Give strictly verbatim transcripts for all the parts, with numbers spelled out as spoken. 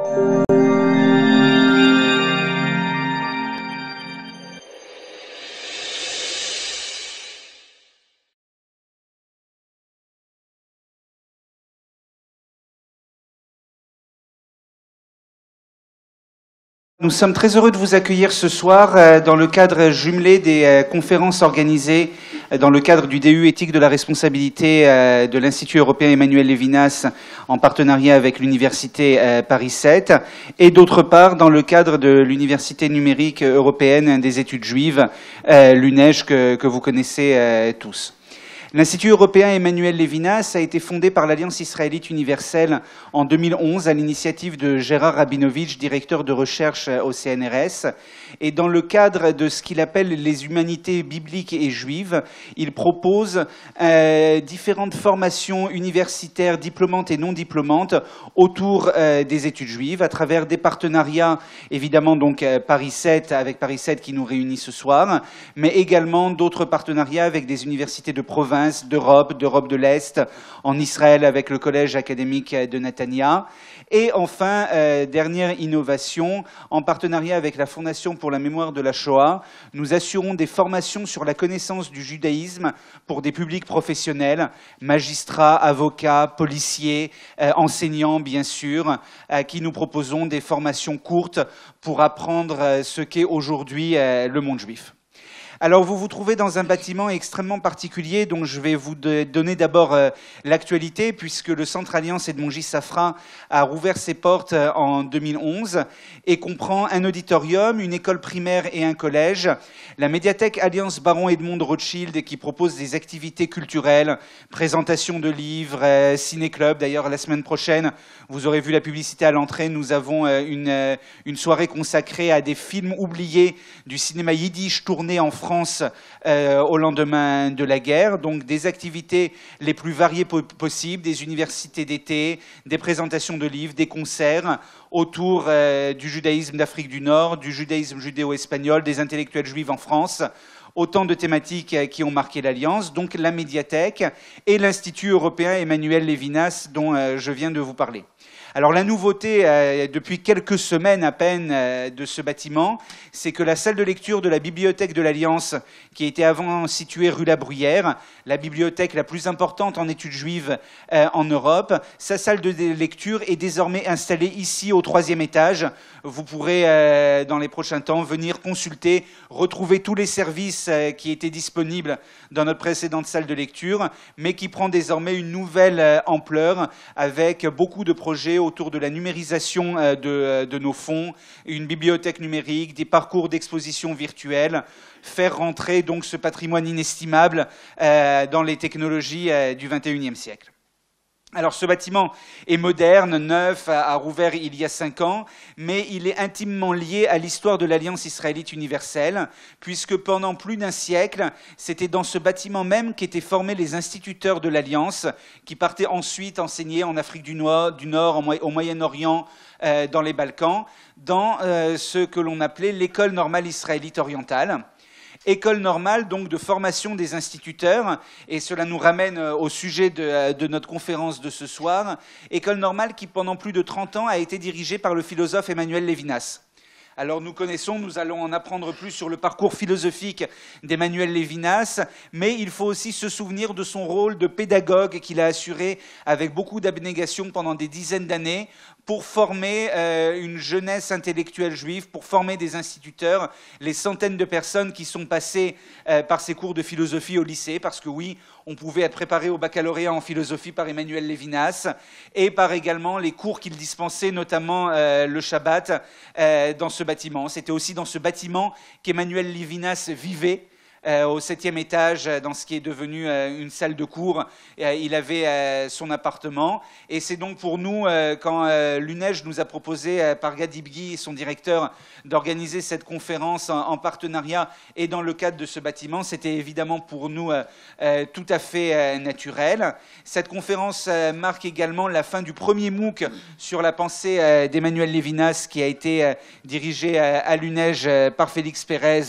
Nous sommes très heureux de vous accueillir ce soir dans le cadre jumelé des conférences organisées dans le cadre du D U éthique de la responsabilité de l'Institut européen Emmanuel Levinas en partenariat avec l'Université Paris sept et d'autre part dans le cadre de l'Université numérique européenne des études juives, l'U N E J, que, que vous connaissez tous. L'Institut européen Emmanuel Levinas a été fondé par l'Alliance israélite universelle en deux mille onze à l'initiative de Gérard Rabinovitch, directeur de recherche au C N R S. Et dans le cadre de ce qu'il appelle les humanités bibliques et juives, il propose euh, différentes formations universitaires diplômantes et non diplômantes autour euh, des études juives à travers des partenariats, évidemment donc euh, Paris sept, avec Paris sept qui nous réunit ce soir, mais également d'autres partenariats avec des universités de province, d'Europe, d'Europe de l'Est, en Israël avec le collège académique de Netanya. Et enfin, euh, dernière innovation, en partenariat avec la Fondation pour la mémoire de la Shoah, nous assurons des formations sur la connaissance du judaïsme pour des publics professionnels, magistrats, avocats, policiers, euh, enseignants bien sûr, à qui nous proposons des formations courtes pour apprendre euh, ce qu'est aujourd'hui euh, le monde juif. Alors, vous vous trouvez dans un bâtiment extrêmement particulier, dont je vais vous donner d'abord euh, l'actualité, puisque le Centre Alliance Edmond-J. Safra a rouvert ses portes en deux mille onze et comprend un auditorium, une école primaire et un collège, la médiathèque Alliance Baron Edmond de Rothschild, qui propose des activités culturelles, présentation de livres, euh, ciné-club. D'ailleurs, la semaine prochaine, vous aurez vu la publicité à l'entrée, nous avons euh, une, euh, une soirée consacrée à des films oubliés du cinéma yiddish tourné en France France euh, au lendemain de la guerre, donc des activités les plus variées po possibles, des universités d'été, des présentations de livres, des concerts autour euh, du judaïsme d'Afrique du Nord, du judaïsme judéo-espagnol, des intellectuels juifs en France, autant de thématiques qui ont marqué l'Alliance, donc la médiathèque et l'Institut européen Emmanuel Levinas dont euh, je viens de vous parler. Alors la nouveauté, euh, depuis quelques semaines à peine euh, de ce bâtiment, c'est que la salle de lecture de la bibliothèque de l'Alliance, qui était avant située rue La Bruyère, la bibliothèque la plus importante en études juives euh, en Europe, sa salle de lecture est désormais installée ici au troisième étage. Vous pourrez, euh, dans les prochains temps, venir consulter, retrouver tous les services euh, qui étaient disponibles dans notre précédente salle de lecture, mais qui prend désormais une nouvelle euh, ampleur avec beaucoup de projets autour de la numérisation de, de nos fonds, une bibliothèque numérique, des parcours d'exposition virtuelle, faire rentrer donc ce patrimoine inestimable euh, dans les technologies euh, du vingt et unième siècle. Alors ce bâtiment est moderne, neuf, a rouvert il y a cinq ans, mais il est intimement lié à l'histoire de l'Alliance israélite universelle, puisque pendant plus d'un siècle, c'était dans ce bâtiment même qu'étaient formés les instituteurs de l'Alliance, qui partaient ensuite enseigner en Afrique du Nord, du Nord au Moyen-Orient, euh, dans les Balkans, dans euh, ce que l'on appelait l'école normale israélite orientale. École normale, donc, de formation des instituteurs, et cela nous ramène au sujet de, de notre conférence de ce soir. École normale qui, pendant plus de trente ans, a été dirigée par le philosophe Emmanuel Levinas. Alors nous connaissons, nous allons en apprendre plus sur le parcours philosophique d'Emmanuel Levinas, mais il faut aussi se souvenir de son rôle de pédagogue qu'il a assuré avec beaucoup d'abnégation pendant des dizaines d'années pour former euh, une jeunesse intellectuelle juive, pour former des instituteurs, les centaines de personnes qui sont passées euh, par ces cours de philosophie au lycée, parce que oui, on pouvait être préparé au baccalauréat en philosophie par Emmanuel Levinas, et par également les cours qu'il dispensait, notamment euh, le Shabbat, euh, dans ce bâtiment. C'était aussi dans ce bâtiment qu'Emmanuel Levinas vivait, Euh, au septième étage, dans ce qui est devenu euh, une salle de cours. Euh, il avait euh, son appartement. Et c'est donc pour nous, euh, quand euh, l'U N E J nous a proposé, euh, par Gadi Bghi, son directeur, d'organiser cette conférence en, en partenariat et dans le cadre de ce bâtiment, c'était évidemment pour nous euh, euh, tout à fait euh, naturel. Cette conférence euh, marque également la fin du premier MOOC sur la pensée euh, d'Emmanuel Levinas, qui a été euh, dirigé euh, à l'U N E J euh, par Félix Pérez,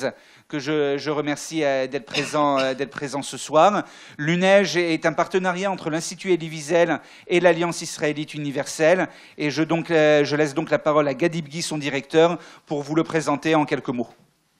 que je, je remercie euh, d'être présent, euh, d'être présent ce soir. L'UNEJ est un partenariat entre l'Institut Elie Wiesel et l'Alliance israélite universelle. Et je, donc, euh, je laisse donc la parole à Gadi Bghi, son directeur, pour vous le présenter en quelques mots.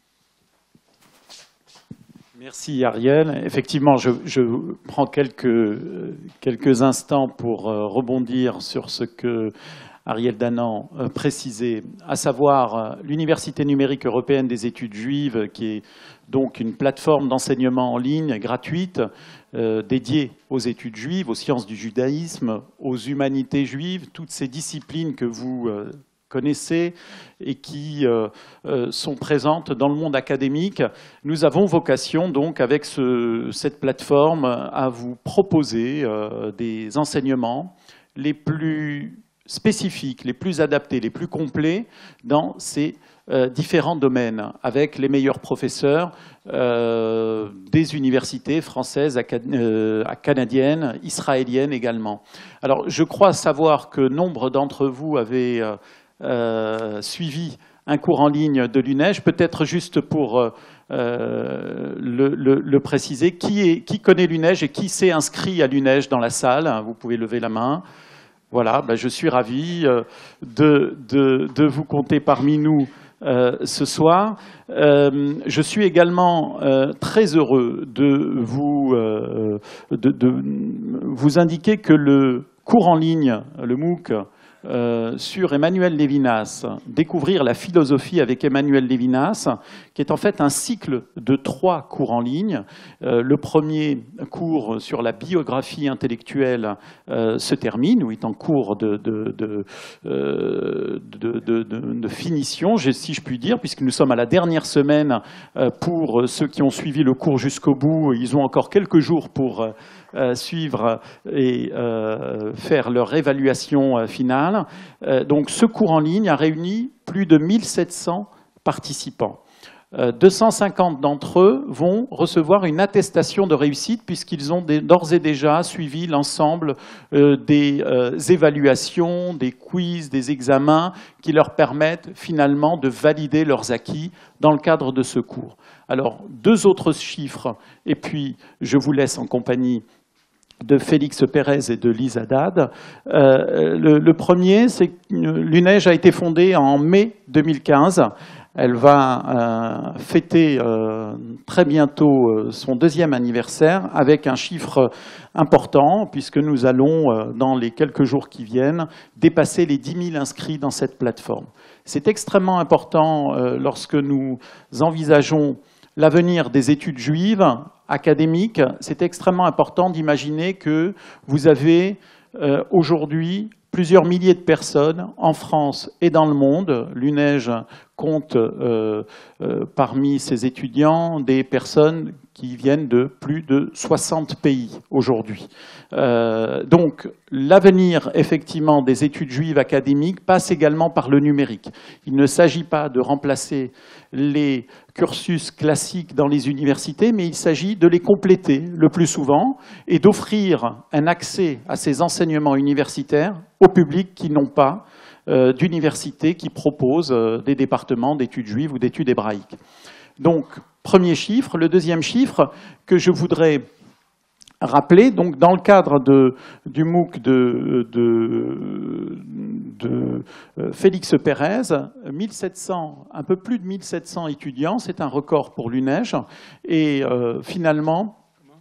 Merci Ariel. Effectivement, je, je prends quelques, quelques instants pour rebondir sur ce que Ariel Danan précisait, à savoir l'Université numérique européenne des études juives, qui est donc une plateforme d'enseignement en ligne gratuite euh, dédiée aux études juives, aux sciences du judaïsme, aux humanités juives, toutes ces disciplines que vous euh, connaissez et qui euh, euh, sont présentes dans le monde académique. Nous avons vocation donc avec ce, cette plateforme à vous proposer euh, des enseignements les plus spécifiques, les plus adaptés, les plus complets dans ces euh, différents domaines, avec les meilleurs professeurs euh, des universités françaises, euh, canadiennes, israéliennes également. Alors, je crois savoir que nombre d'entre vous avaient euh, Euh, suivi un cours en ligne de l'UNEJ, peut-être juste pour euh, le, le, le préciser, qui, est, qui connaît l'UNEJ et qui s'est inscrit à l'UNEJ dans la salle? Vous pouvez lever la main. Voilà, ben je suis ravi de, de, de vous compter parmi nous euh, ce soir. Euh, je suis également euh, très heureux de vous, euh, de, de vous indiquer que le cours en ligne, le MOOC, Euh, sur Emmanuel Levinas, découvrir la philosophie avec Emmanuel Levinas, qui est en fait un cycle de trois cours en ligne. Euh, le premier cours sur la biographie intellectuelle euh, se termine, ou est en cours de, de, de, euh, de, de, de, de finition, si je puis dire, puisque nous sommes à la dernière semaine. Euh, pour ceux qui ont suivi le cours jusqu'au bout, ils ont encore quelques jours pour euh, suivre et euh, faire leur évaluation euh, finale. Donc ce cours en ligne a réuni plus de mille sept cents participants. deux cent cinquante d'entre eux vont recevoir une attestation de réussite puisqu'ils ont d'ores et déjà suivi l'ensemble des évaluations, des quiz, des examens qui leur permettent finalement de valider leurs acquis dans le cadre de ce cours. Alors, deux autres chiffres, et puis je vous laisse en compagnie de Félix Pérez et de Lise Haddad. Euh, le, le premier, c'est que l'UNEJ a été fondée en mai deux mille quinze. Elle va euh, fêter euh, très bientôt euh, son deuxième anniversaire avec un chiffre important, puisque nous allons, euh, dans les quelques jours qui viennent, dépasser les dix mille inscrits dans cette plateforme. C'est extrêmement important euh, lorsque nous envisageons l'avenir des études juives académiques. C'est extrêmement important d'imaginer que vous avez euh, aujourd'hui plusieurs milliers de personnes en France et dans le monde. L'UNEJ compte euh, euh, parmi ses étudiants des personnes qui viennent de plus de soixante pays aujourd'hui. Euh, donc l'avenir effectivement des études juives académiques passe également par le numérique. Il ne s'agit pas de remplacer les cursus classiques dans les universités, mais il s'agit de les compléter le plus souvent et d'offrir un accès à ces enseignements universitaires au public qui n'ont pas euh, d'université qui propose euh, des départements d'études juives ou d'études hébraïques. Donc, premier chiffre. Le deuxième chiffre que je voudrais rappeler, donc dans le cadre de, du MOOC de, de, de Félix Pérez, mille sept cents, un peu plus de mille sept cents étudiants, c'est un record pour l'UNEJ, et euh, finalement,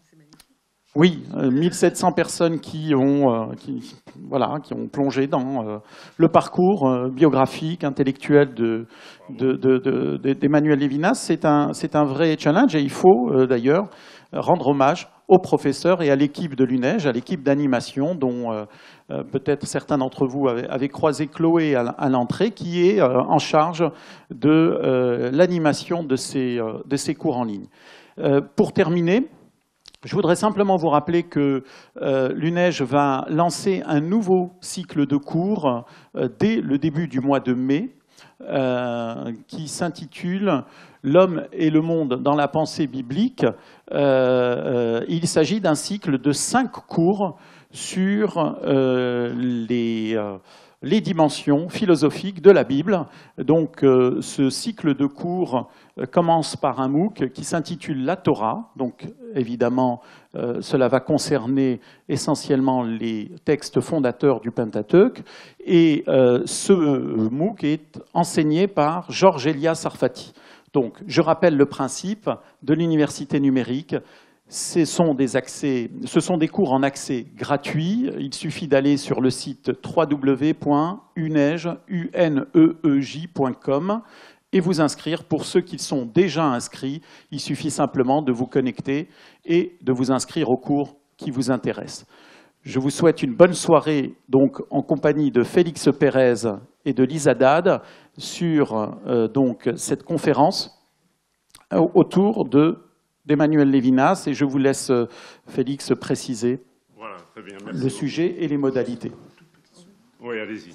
oui, mille sept cents personnes qui ont, euh, qui, voilà, qui ont plongé dans euh, le parcours euh, biographique, intellectuel de, de, de, de, de, d'Emmanuel Levinas. C'est un, c'est un vrai challenge et il faut euh, d'ailleurs rendre hommage aux professeurs et à l'équipe de l'UNEJ, à l'équipe d'animation dont euh, euh, peut-être certains d'entre vous avaient, avaient croisé Chloé à, à l'entrée, qui est euh, en charge de euh, l'animation de ces, euh, de ces cours en ligne. Euh, pour terminer, je voudrais simplement vous rappeler que euh, l'UNEJ va lancer un nouveau cycle de cours euh, dès le début du mois de mai, euh, qui s'intitule « L'homme et le monde dans la pensée biblique ». Euh, il s'agit d'un cycle de cinq cours sur euh, les, euh, les dimensions philosophiques de la Bible. Donc euh, ce cycle de cours euh, commence par un MOOC qui s'intitule La Torah. Donc évidemment, euh, cela va concerner essentiellement les textes fondateurs du Pentateuque. Et euh, ce MOOC est enseigné par Georges Elias Sarfati. Donc je rappelle le principe de l'université numérique. Ce sont, des accès, ce sont des cours en accès gratuit. Il suffit d'aller sur le site w w w point unej point com et vous inscrire. Pour ceux qui sont déjà inscrits, il suffit simplement de vous connecter et de vous inscrire au cours qui vous intéresse. Je vous souhaite une bonne soirée donc, en compagnie de Félix Pérez et de Lisa Dade sur euh, donc, cette conférence euh, autour de d'Emmanuel Levinas, et je vous laisse, Félix, préciser voilà, très bien, le sujet et les modalités. Oui, allez-y.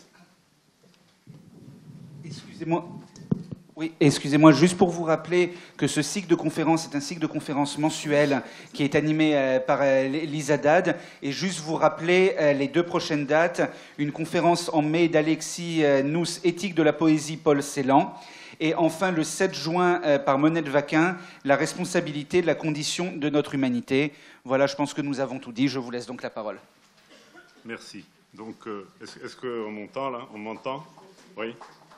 Excusez-moi. Oui, excusez-moi, juste pour vous rappeler que ce cycle de conférences est un cycle de conférences mensuel qui est animé euh, par euh, Lisa Dade, et juste vous rappeler euh, les deux prochaines dates, une conférence en mai d'Alexis euh, Nous, Éthique de la poésie, Paul Celan, et enfin, le sept juin, euh, par Monette Vaquin, la responsabilité de la condition de notre humanité. Voilà, je pense que nous avons tout dit. Je vous laisse donc la parole. Merci. Donc, euh, est-ce, est-ce qu'on m'entend, là? On m'entend? Oui.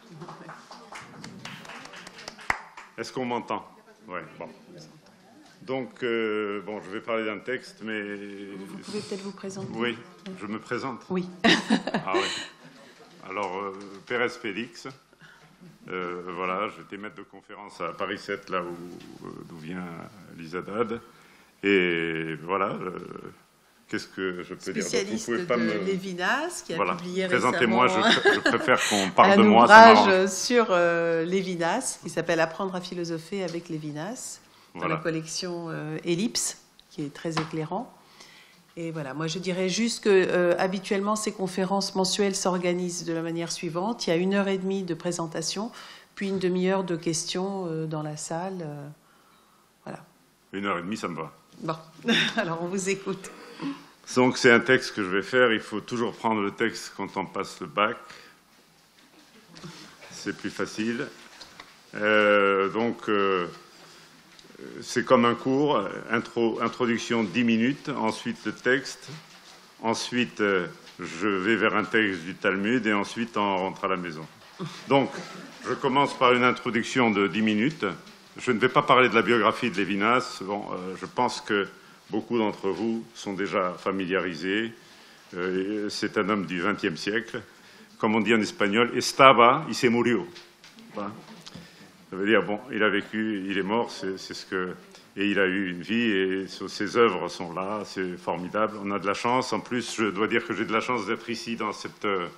Est-ce qu'on m'entend? Oui, bon. Donc, euh, bon, je vais parler d'un texte, mais... Vous pouvez peut-être vous présenter? Oui, je me présente. Oui. Ah oui. Alors, euh, Pérez Félix. Euh, voilà, j'étais maître de conférence à Paris sept, là où, d'où vient Lisa Dade. Et voilà, euh, qu'est-ce que je peux dire? Spécialiste de me... Lévinas, qui a voilà. publié Présentez-moi, récemment je, je préfère qu'on parle de un moi. ouvrage sur euh, Lévinas, qui s'appelle « Apprendre à philosopher avec Lévinas », dans voilà. la collection euh, Ellipse, qui est très éclairant. Et voilà, moi je dirais juste que euh, habituellement ces conférences mensuelles s'organisent de la manière suivante. Il y a une heure et demie de présentation, puis une demi-heure de questions euh, dans la salle. Euh, voilà. Une heure et demie, ça me va. Bon, alors on vous écoute. Donc c'est un texte que je vais faire. Il faut toujours prendre le texte quand on passe le bac. C'est plus facile. Euh, donc... Euh, c'est comme un cours, intro, introduction dix minutes, ensuite le texte, ensuite euh, je vais vers un texte du Talmud et ensuite on rentre à la maison. Donc, je commence par une introduction de dix minutes. Je ne vais pas parler de la biographie de Lévinas. Bon, euh, je pense que beaucoup d'entre vous sont déjà familiarisés. Euh, c'est un homme du vingtième siècle. Comme on dit en espagnol, estaba y se murió. Voilà. Ça veut dire, bon, il a vécu, il est mort, c'est, c'est ce que... Et il a eu une vie, et ses œuvres sont là, c'est formidable. On a de la chance. En plus, je dois dire que j'ai de la chance d'être ici, dans cette euh,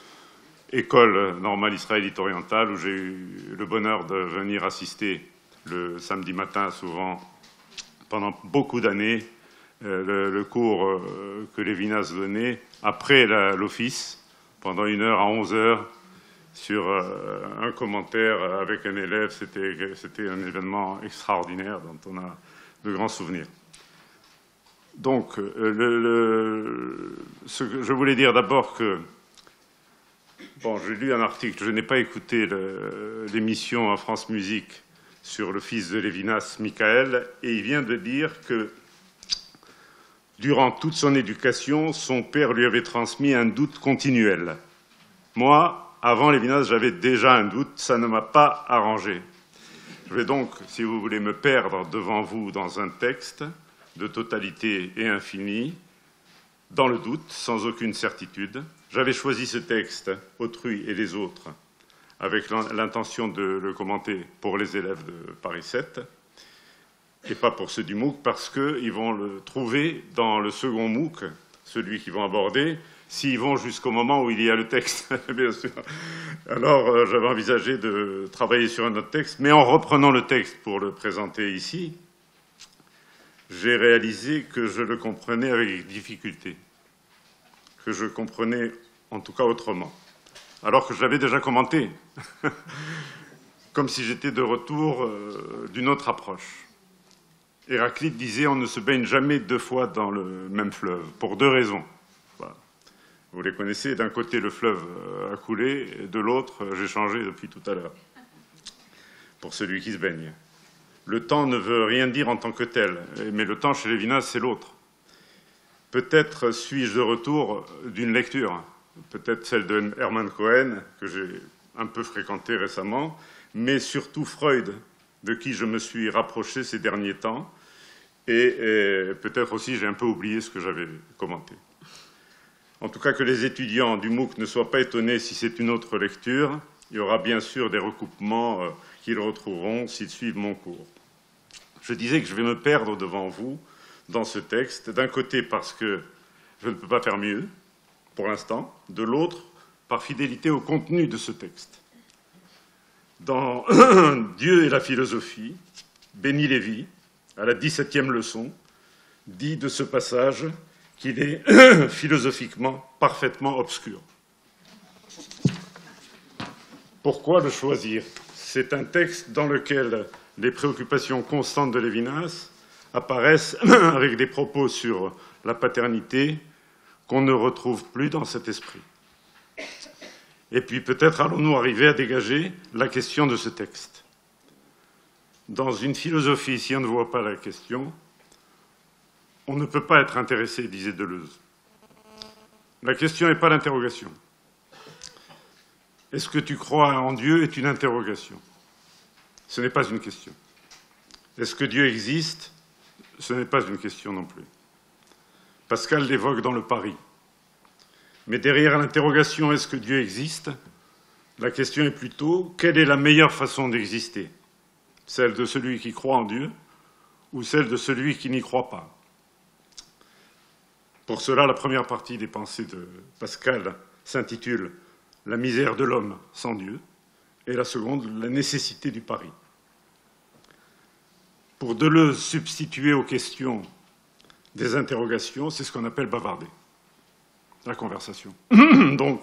école normale israélite orientale, où j'ai eu le bonheur de venir assister le samedi matin, souvent, pendant beaucoup d'années, euh, le, le cours euh, que Lévinas donnait, après la, l'office, pendant une heure à onze heures, sur euh, un commentaire avec un élève. C'était, c'était un événement extraordinaire dont on a de grands souvenirs. Donc, euh, le, le, ce que je voulais dire d'abord que, bon, j'ai lu un article, je n'ai pas écouté le, l'émission en France Musique sur le fils de Lévinas, Michael, et il vient de dire que, durant toute son éducation, son père lui avait transmis un doute continuel. Moi, avant Lévinas, j'avais déjà un doute, ça ne m'a pas arrangé. Je vais donc, si vous voulez, me perdre devant vous dans un texte de totalité et infinie, dans le doute, sans aucune certitude. J'avais choisi ce texte, Autrui et les autres, avec l'intention de le commenter pour les élèves de Paris sept, et pas pour ceux du MOOC, parce qu'ils vont le trouver dans le second MOOC, celui qu'ils vont aborder, s'ils vont jusqu'au moment où il y a le texte, bien sûr. Alors, euh, j'avais envisagé de travailler sur un autre texte, mais en reprenant le texte pour le présenter ici, j'ai réalisé que je le comprenais avec difficulté, que je comprenais en tout cas autrement, alors que je l'avais déjà commenté, comme si j'étais de retour euh, d'une autre approche. Héraclite disait « on ne se baigne jamais deux fois dans le même fleuve », pour deux raisons. Voilà. Vous les connaissez, d'un côté le fleuve a coulé, et de l'autre j'ai changé depuis tout à l'heure, pour celui qui se baigne. Le temps ne veut rien dire en tant que tel, mais le temps chez Lévinas, c'est l'autre. Peut-être suis-je de retour d'une lecture, peut-être celle de Hermann Cohen, que j'ai un peu fréquenté récemment, mais surtout Freud, de qui je me suis rapproché ces derniers temps, et, et peut-être aussi j'ai un peu oublié ce que j'avais commenté. En tout cas, que les étudiants du MOOC ne soient pas étonnés si c'est une autre lecture. Il y aura bien sûr des recoupements euh, qu'ils retrouveront s'ils suivent mon cours. Je disais que je vais me perdre devant vous dans ce texte, d'un côté parce que je ne peux pas faire mieux, pour l'instant, de l'autre, par fidélité au contenu de ce texte. Dans Dieu et la philosophie, Béni Lévy, à la dix-septième leçon, dit de ce passage qu'il est philosophiquement parfaitement obscur. Pourquoi le choisir? C'est un texte dans lequel les préoccupations constantes de Lévinas apparaissent avec des propos sur la paternité qu'on ne retrouve plus dans cet esprit. Et puis peut-être allons-nous arriver à dégager la question de ce texte. Dans une philosophie, si on ne voit pas la question, on ne peut pas être intéressé, disait Deleuze. La question n'est pas l'interrogation. Est-ce que tu crois en Dieu est une interrogation. Ce n'est pas une question. Est-ce que Dieu existe? Ce n'est pas une question non plus. Pascal l'évoque dans le Paris. Mais derrière l'interrogation « est-ce que Dieu existe ?», la question est plutôt « quelle est la meilleure façon d'exister ? Celle de celui qui croit en Dieu ou celle de celui qui n'y croit pas ?» Pour cela, la première partie des pensées de Pascal s'intitule « La misère de l'homme sans Dieu » et la seconde « La nécessité du pari ». Pour Deleuze, substituer aux questions des interrogations, c'est ce qu'on appelle bavarder, la conversation. Donc,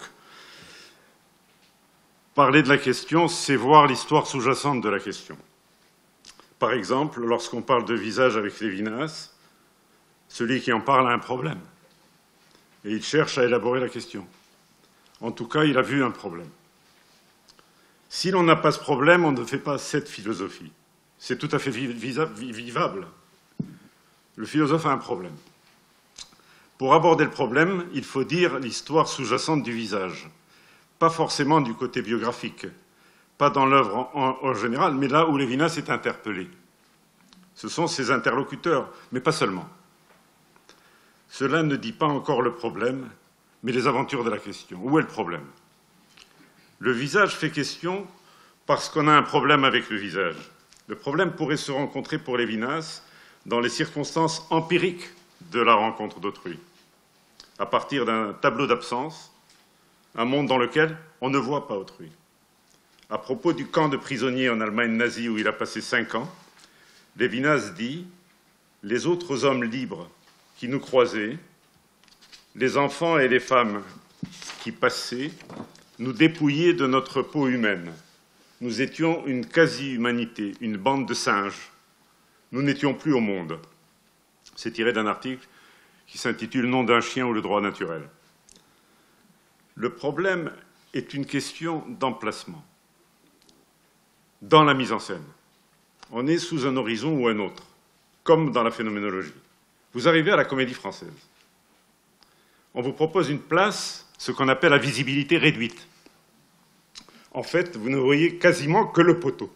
parler de la question, c'est voir l'histoire sous-jacente de la question. Par exemple, lorsqu'on parle de visage avec Lévinas, celui qui en parle a un problème. Et il cherche à élaborer la question. En tout cas, il a vu un problème. Si l'on n'a pas ce problème, on ne fait pas cette philosophie. C'est tout à fait vivable. Le philosophe a un problème. Pour aborder le problème, il faut dire l'histoire sous-jacente du visage. Pas forcément du côté biographique, pas dans l'œuvre en, en, en général, mais là où Lévinas est interpellé. Ce sont ses interlocuteurs, mais pas seulement. Cela ne dit pas encore le problème, mais les aventures de la question. Où est le problème? Le visage fait question parce qu'on a un problème avec le visage. Le problème pourrait se rencontrer pour Lévinas dans les circonstances empiriques de la rencontre d'autrui, à partir d'un tableau d'absence, un monde dans lequel on ne voit pas autrui. À propos du camp de prisonniers en Allemagne nazie où il a passé cinq ans, Lévinas dit « Les autres hommes libres qui nous croisaient, les enfants et les femmes qui passaient, nous dépouillaient de notre peau humaine. Nous étions une quasi-humanité, une bande de singes. Nous n'étions plus au monde. » C'est tiré d'un article qui s'intitule « Nom d'un chien ou le droit naturel ». Le problème est une question d'emplacement, dans la mise en scène. On est sous un horizon ou un autre, comme dans la phénoménologie. Vous arrivez à la Comédie Française. On vous propose une place, ce qu'on appelle la visibilité réduite. En fait, vous ne voyez quasiment que le poteau.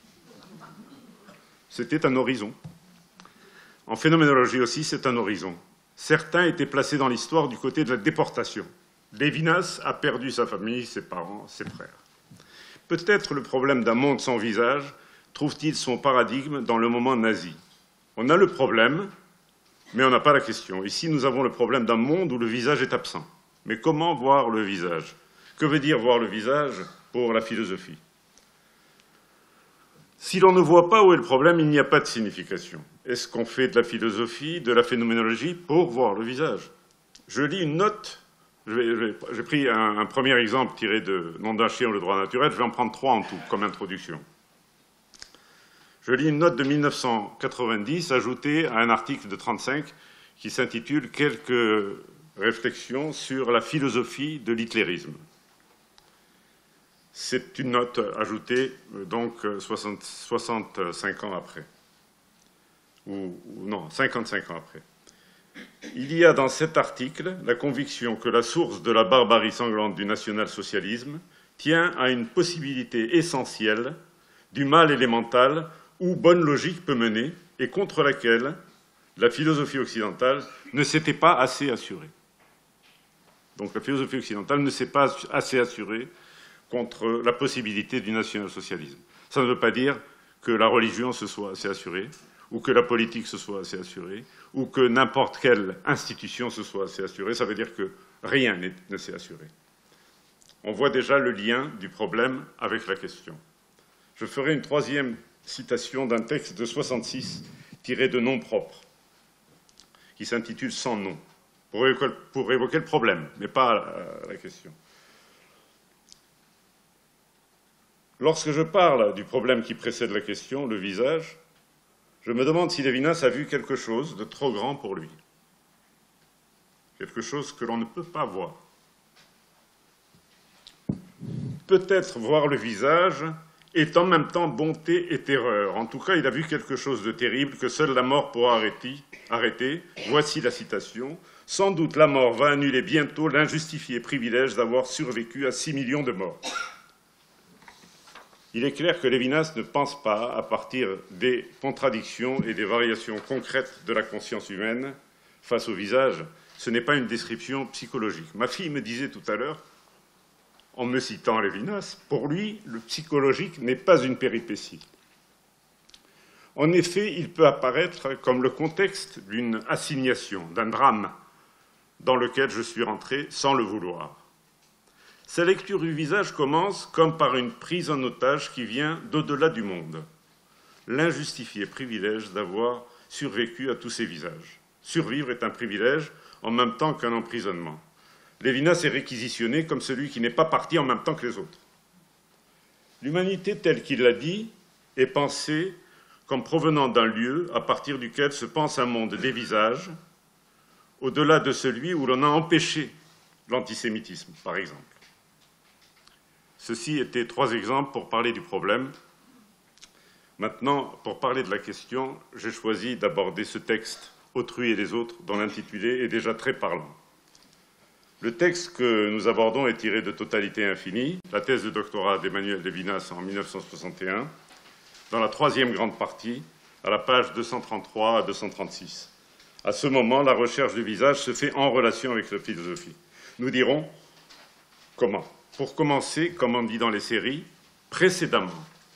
C'était un horizon. En phénoménologie aussi, c'est un horizon. Certains étaient placés dans l'histoire du côté de la déportation. Lévinas a perdu sa famille, ses parents, ses frères. Peut-être le problème d'un monde sans visage trouve-t-il son paradigme dans le moment nazi. On a le problème, mais on n'a pas la question. Ici, nous avons le problème d'un monde où le visage est absent. Mais comment voir le visage? Que veut dire voir le visage pour la philosophie? Si l'on ne voit pas où est le problème, il n'y a pas de signification. Est-ce qu'on fait de la philosophie, de la phénoménologie pour voir le visage? Je lis une note, j'ai pris un, un premier exemple tiré de Nom d'un chien ou le droit naturel, je vais en prendre trois en tout, comme introduction. Je lis une note de mille neuf cent quatre-vingt-dix ajoutée à un article de trente-cinq qui s'intitule « Quelques réflexion sur la philosophie de l'hitlérisme. C'est une note ajoutée, donc, soixante, soixante-cinq ans après. Ou, ou non, cinquante-cinq ans après. Il y a dans cet article la conviction que la source de la barbarie sanglante du national-socialisme tient à une possibilité essentielle du mal élémental où bonne logique peut mener et contre laquelle la philosophie occidentale ne s'était pas assez assurée. Donc la philosophie occidentale ne s'est pas assez assurée contre la possibilité du national-socialisme. Ça ne veut pas dire que la religion se soit assez assurée, ou que la politique se soit assez assurée, ou que n'importe quelle institution se soit assez assurée. Ça veut dire que rien ne s'est assuré. On voit déjà le lien du problème avec la question. Je ferai une troisième citation d'un texte de soixante-six tiré de Noms propres, qui s'intitule « Sans nom », pour évoquer, pour évoquer le problème, mais pas la question. Lorsque je parle du problème qui précède la question, le visage, je me demande si Lévinas a vu quelque chose de trop grand pour lui, quelque chose que l'on ne peut pas voir. Peut-être voir le visage est en même temps bonté et terreur. En tout cas, il a vu quelque chose de terrible que seule la mort pourra arrêter. arrêter. Voici la citation. « Sans doute la mort va annuler bientôt l'injustifié privilège d'avoir survécu à six millions de morts. » Il est clair que Lévinas ne pense pas, à partir des contradictions et des variations concrètes de la conscience humaine face au visage. Ce n'est pas une description psychologique. Ma fille me disait tout à l'heure, en me citant Lévinas, pour lui, le psychologique n'est pas une péripétie. En effet, il peut apparaître comme le contexte d'une assignation, d'un drame, dans lequel je suis rentré sans le vouloir. Sa lecture du visage commence comme par une prise en otage qui vient d'au-delà du monde. L'injustifié privilège d'avoir survécu à tous ces visages. Survivre est un privilège en même temps qu'un emprisonnement. Lévinas est réquisitionné comme celui qui n'est pas parti en même temps que les autres. L'humanité, telle qu'il l'a dit, est pensée comme provenant d'un lieu à partir duquel se pense un monde des visages, au-delà de celui où l'on a empêché l'antisémitisme, par exemple. Ceci étaient trois exemples pour parler du problème. Maintenant, pour parler de la question, j'ai choisi d'aborder ce texte « Autrui et les autres » dont l'intitulé est déjà très parlant. Le texte que nous abordons est tiré de Totalité infinie, la thèse de doctorat d'Emmanuel Lévinas en mille neuf cent soixante et un, dans la troisième grande partie, à la page deux cent trente-trois à deux cent trente-six. À ce moment, la recherche du visage se fait en relation avec la philosophie. Nous dirons comment. Pour commencer, comme on dit dans les séries, précédemment.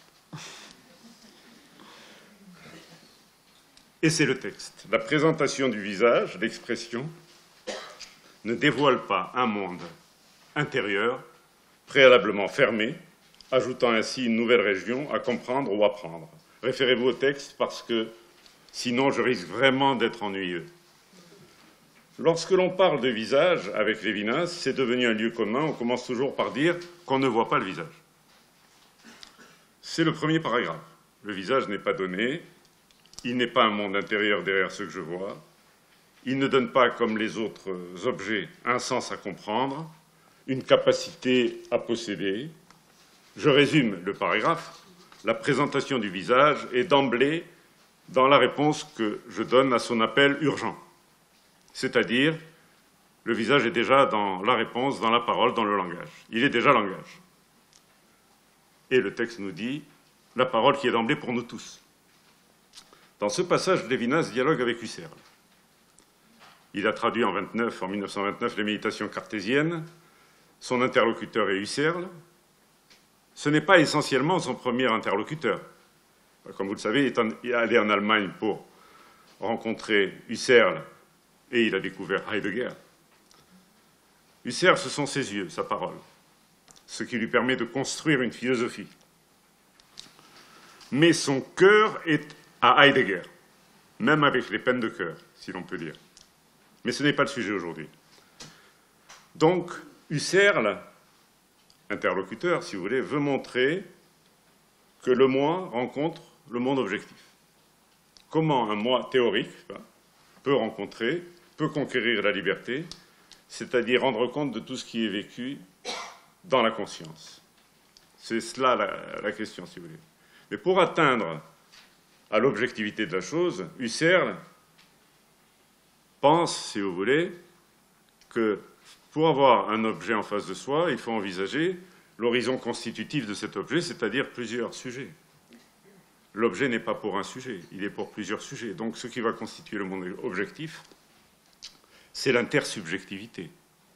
Et c'est le texte. La présentation du visage, l'expression, ne dévoile pas un monde intérieur préalablement fermé, ajoutant ainsi une nouvelle région à comprendre ou apprendre. Référez-vous au texte parce que sinon je risque vraiment d'être ennuyeux. Lorsque l'on parle de visage avec Lévinas, c'est devenu un lieu commun. On commence toujours par dire qu'on ne voit pas le visage. C'est le premier paragraphe. Le visage n'est pas donné. Il n'est pas un monde intérieur derrière ce que je vois. Il ne donne pas, comme les autres objets, un sens à comprendre, une capacité à posséder. Je résume le paragraphe. La présentation du visage est d'emblée dans la réponse que je donne à son appel urgent. C'est-à-dire, le visage est déjà dans la réponse, dans la parole, dans le langage. Il est déjà langage. Et le texte nous dit, la parole qui est d'emblée pour nous tous. Dans ce passage, Lévinas dialogue avec Husserl. Il a traduit en, vingt-neuf, en mille neuf cent vingt-neuf les méditations cartésiennes. Son interlocuteur est Husserl. Ce n'est pas essentiellement son premier interlocuteur. Comme vous le savez, il est allé en Allemagne pour rencontrer Husserl, et il a découvert Heidegger. Husserl, ce sont ses yeux, sa parole, ce qui lui permet de construire une philosophie. Mais son cœur est à Heidegger, même avec les peines de cœur, si l'on peut dire. Mais ce n'est pas le sujet aujourd'hui. Donc, Husserl, interlocuteur, si vous voulez, veut montrer que le moi rencontre le monde objectif. Comment un moi théorique peut rencontrer, peut conquérir la liberté, c'est-à-dire rendre compte de tout ce qui est vécu dans la conscience. C'est cela la, la question, si vous voulez. Mais pour atteindre à l'objectivité de la chose, Husserl pense, si vous voulez, que pour avoir un objet en face de soi, il faut envisager l'horizon constitutif de cet objet, c'est-à-dire plusieurs sujets. L'objet n'est pas pour un sujet, il est pour plusieurs sujets. Donc ce qui va constituer le monde objectif, c'est l'intersubjectivité.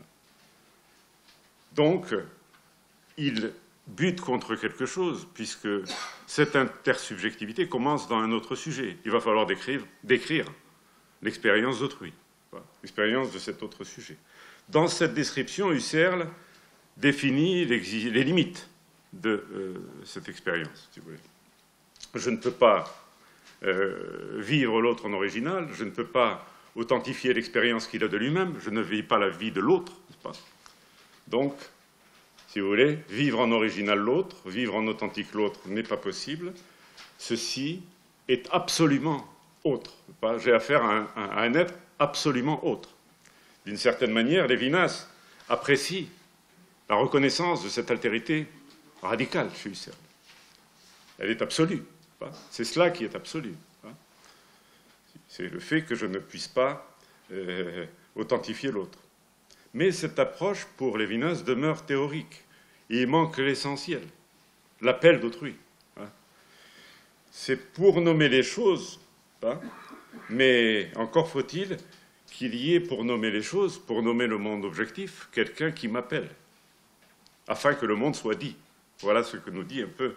Donc, il bute contre quelque chose, puisque cette intersubjectivité commence dans un autre sujet. Il va falloir décrire, décrire l'expérience d'autrui, l'expérience de cet autre sujet. Dans cette description, Husserl définit les limites de euh, cette expérience, si vous voulez. Je ne peux pas euh, vivre l'autre en original, je ne peux pas authentifier l'expérience qu'il a de lui-même, je ne vis pas la vie de l'autre, n'est-ce pas? Donc, si vous voulez, vivre en original l'autre, vivre en authentique l'autre n'est pas possible. Ceci est absolument autre. J'ai affaire à un, à un être absolument autre. D'une certaine manière, Lévinas apprécie la reconnaissance de cette altérité radicale chez Husserl. Elle est absolue. C'est cela qui est absolu. C'est le fait que je ne puisse pas euh, authentifier l'autre. Mais cette approche, pour Lévinas, demeure théorique. Et il manque l'essentiel, l'appel d'autrui. C'est pour nommer les choses, mais encore faut-il qu'il y ait, pour nommer les choses, pour nommer le monde objectif, quelqu'un qui m'appelle, afin que le monde soit dit. Voilà ce que nous dit un peu.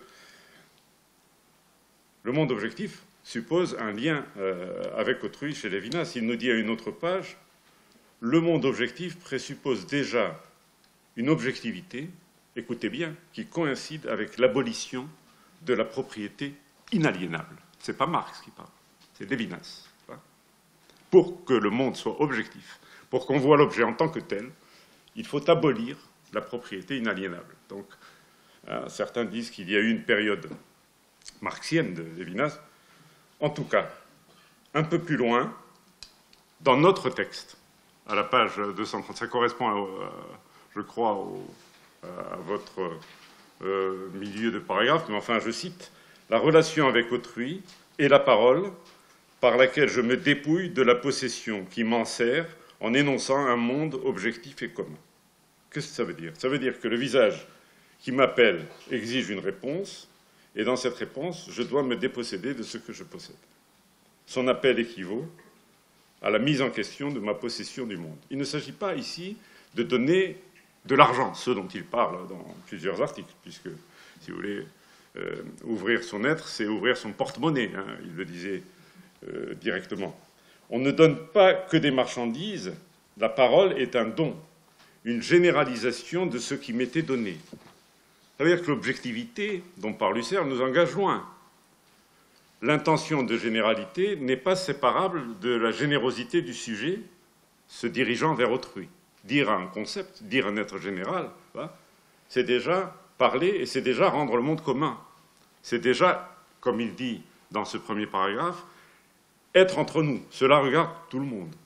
Le monde objectif suppose un lien euh, avec autrui chez Lévinas. Il nous dit à une autre page, le monde objectif présuppose déjà une objectivité, écoutez bien, qui coïncide avec l'abolition de la propriété inaliénable. Ce n'est pas Marx qui parle, c'est Lévinas. Pour que le monde soit objectif, pour qu'on voit l'objet en tant que tel, il faut abolir la propriété inaliénable. Donc, hein, certains disent qu'il y a eu une période marxienne de Lévinas. En tout cas, un peu plus loin, dans notre texte, à la page deux cent trente, ça correspond, à, à, je crois, au, à votre euh, milieu de paragraphe, mais enfin, je cite, « La relation avec autrui est la parole par laquelle je me dépouille de la possession qui m'en sert en énonçant un monde objectif et commun. » Qu'est-ce que ça veut dire? Ça veut dire que le visage qui m'appelle exige une réponse, et dans cette réponse, je dois me déposséder de ce que je possède. Son appel équivaut à la mise en question de ma possession du monde. Il ne s'agit pas ici de donner de l'argent, ce dont il parle dans plusieurs articles, puisque, si vous voulez, euh, ouvrir son être, c'est ouvrir son porte-monnaie, hein, il le disait euh, directement. On ne donne pas que des marchandises, la parole est un don, une généralisation de ce qui m'était donné. Ça veut dire que l'objectivité dont parle Husserl nous engage loin. L'intention de généralité n'est pas séparable de la générosité du sujet se dirigeant vers autrui. Dire un concept, dire un être général, c'est déjà parler et c'est déjà rendre le monde commun. C'est déjà, comme il dit dans ce premier paragraphe, être entre nous. Cela regarde tout le monde.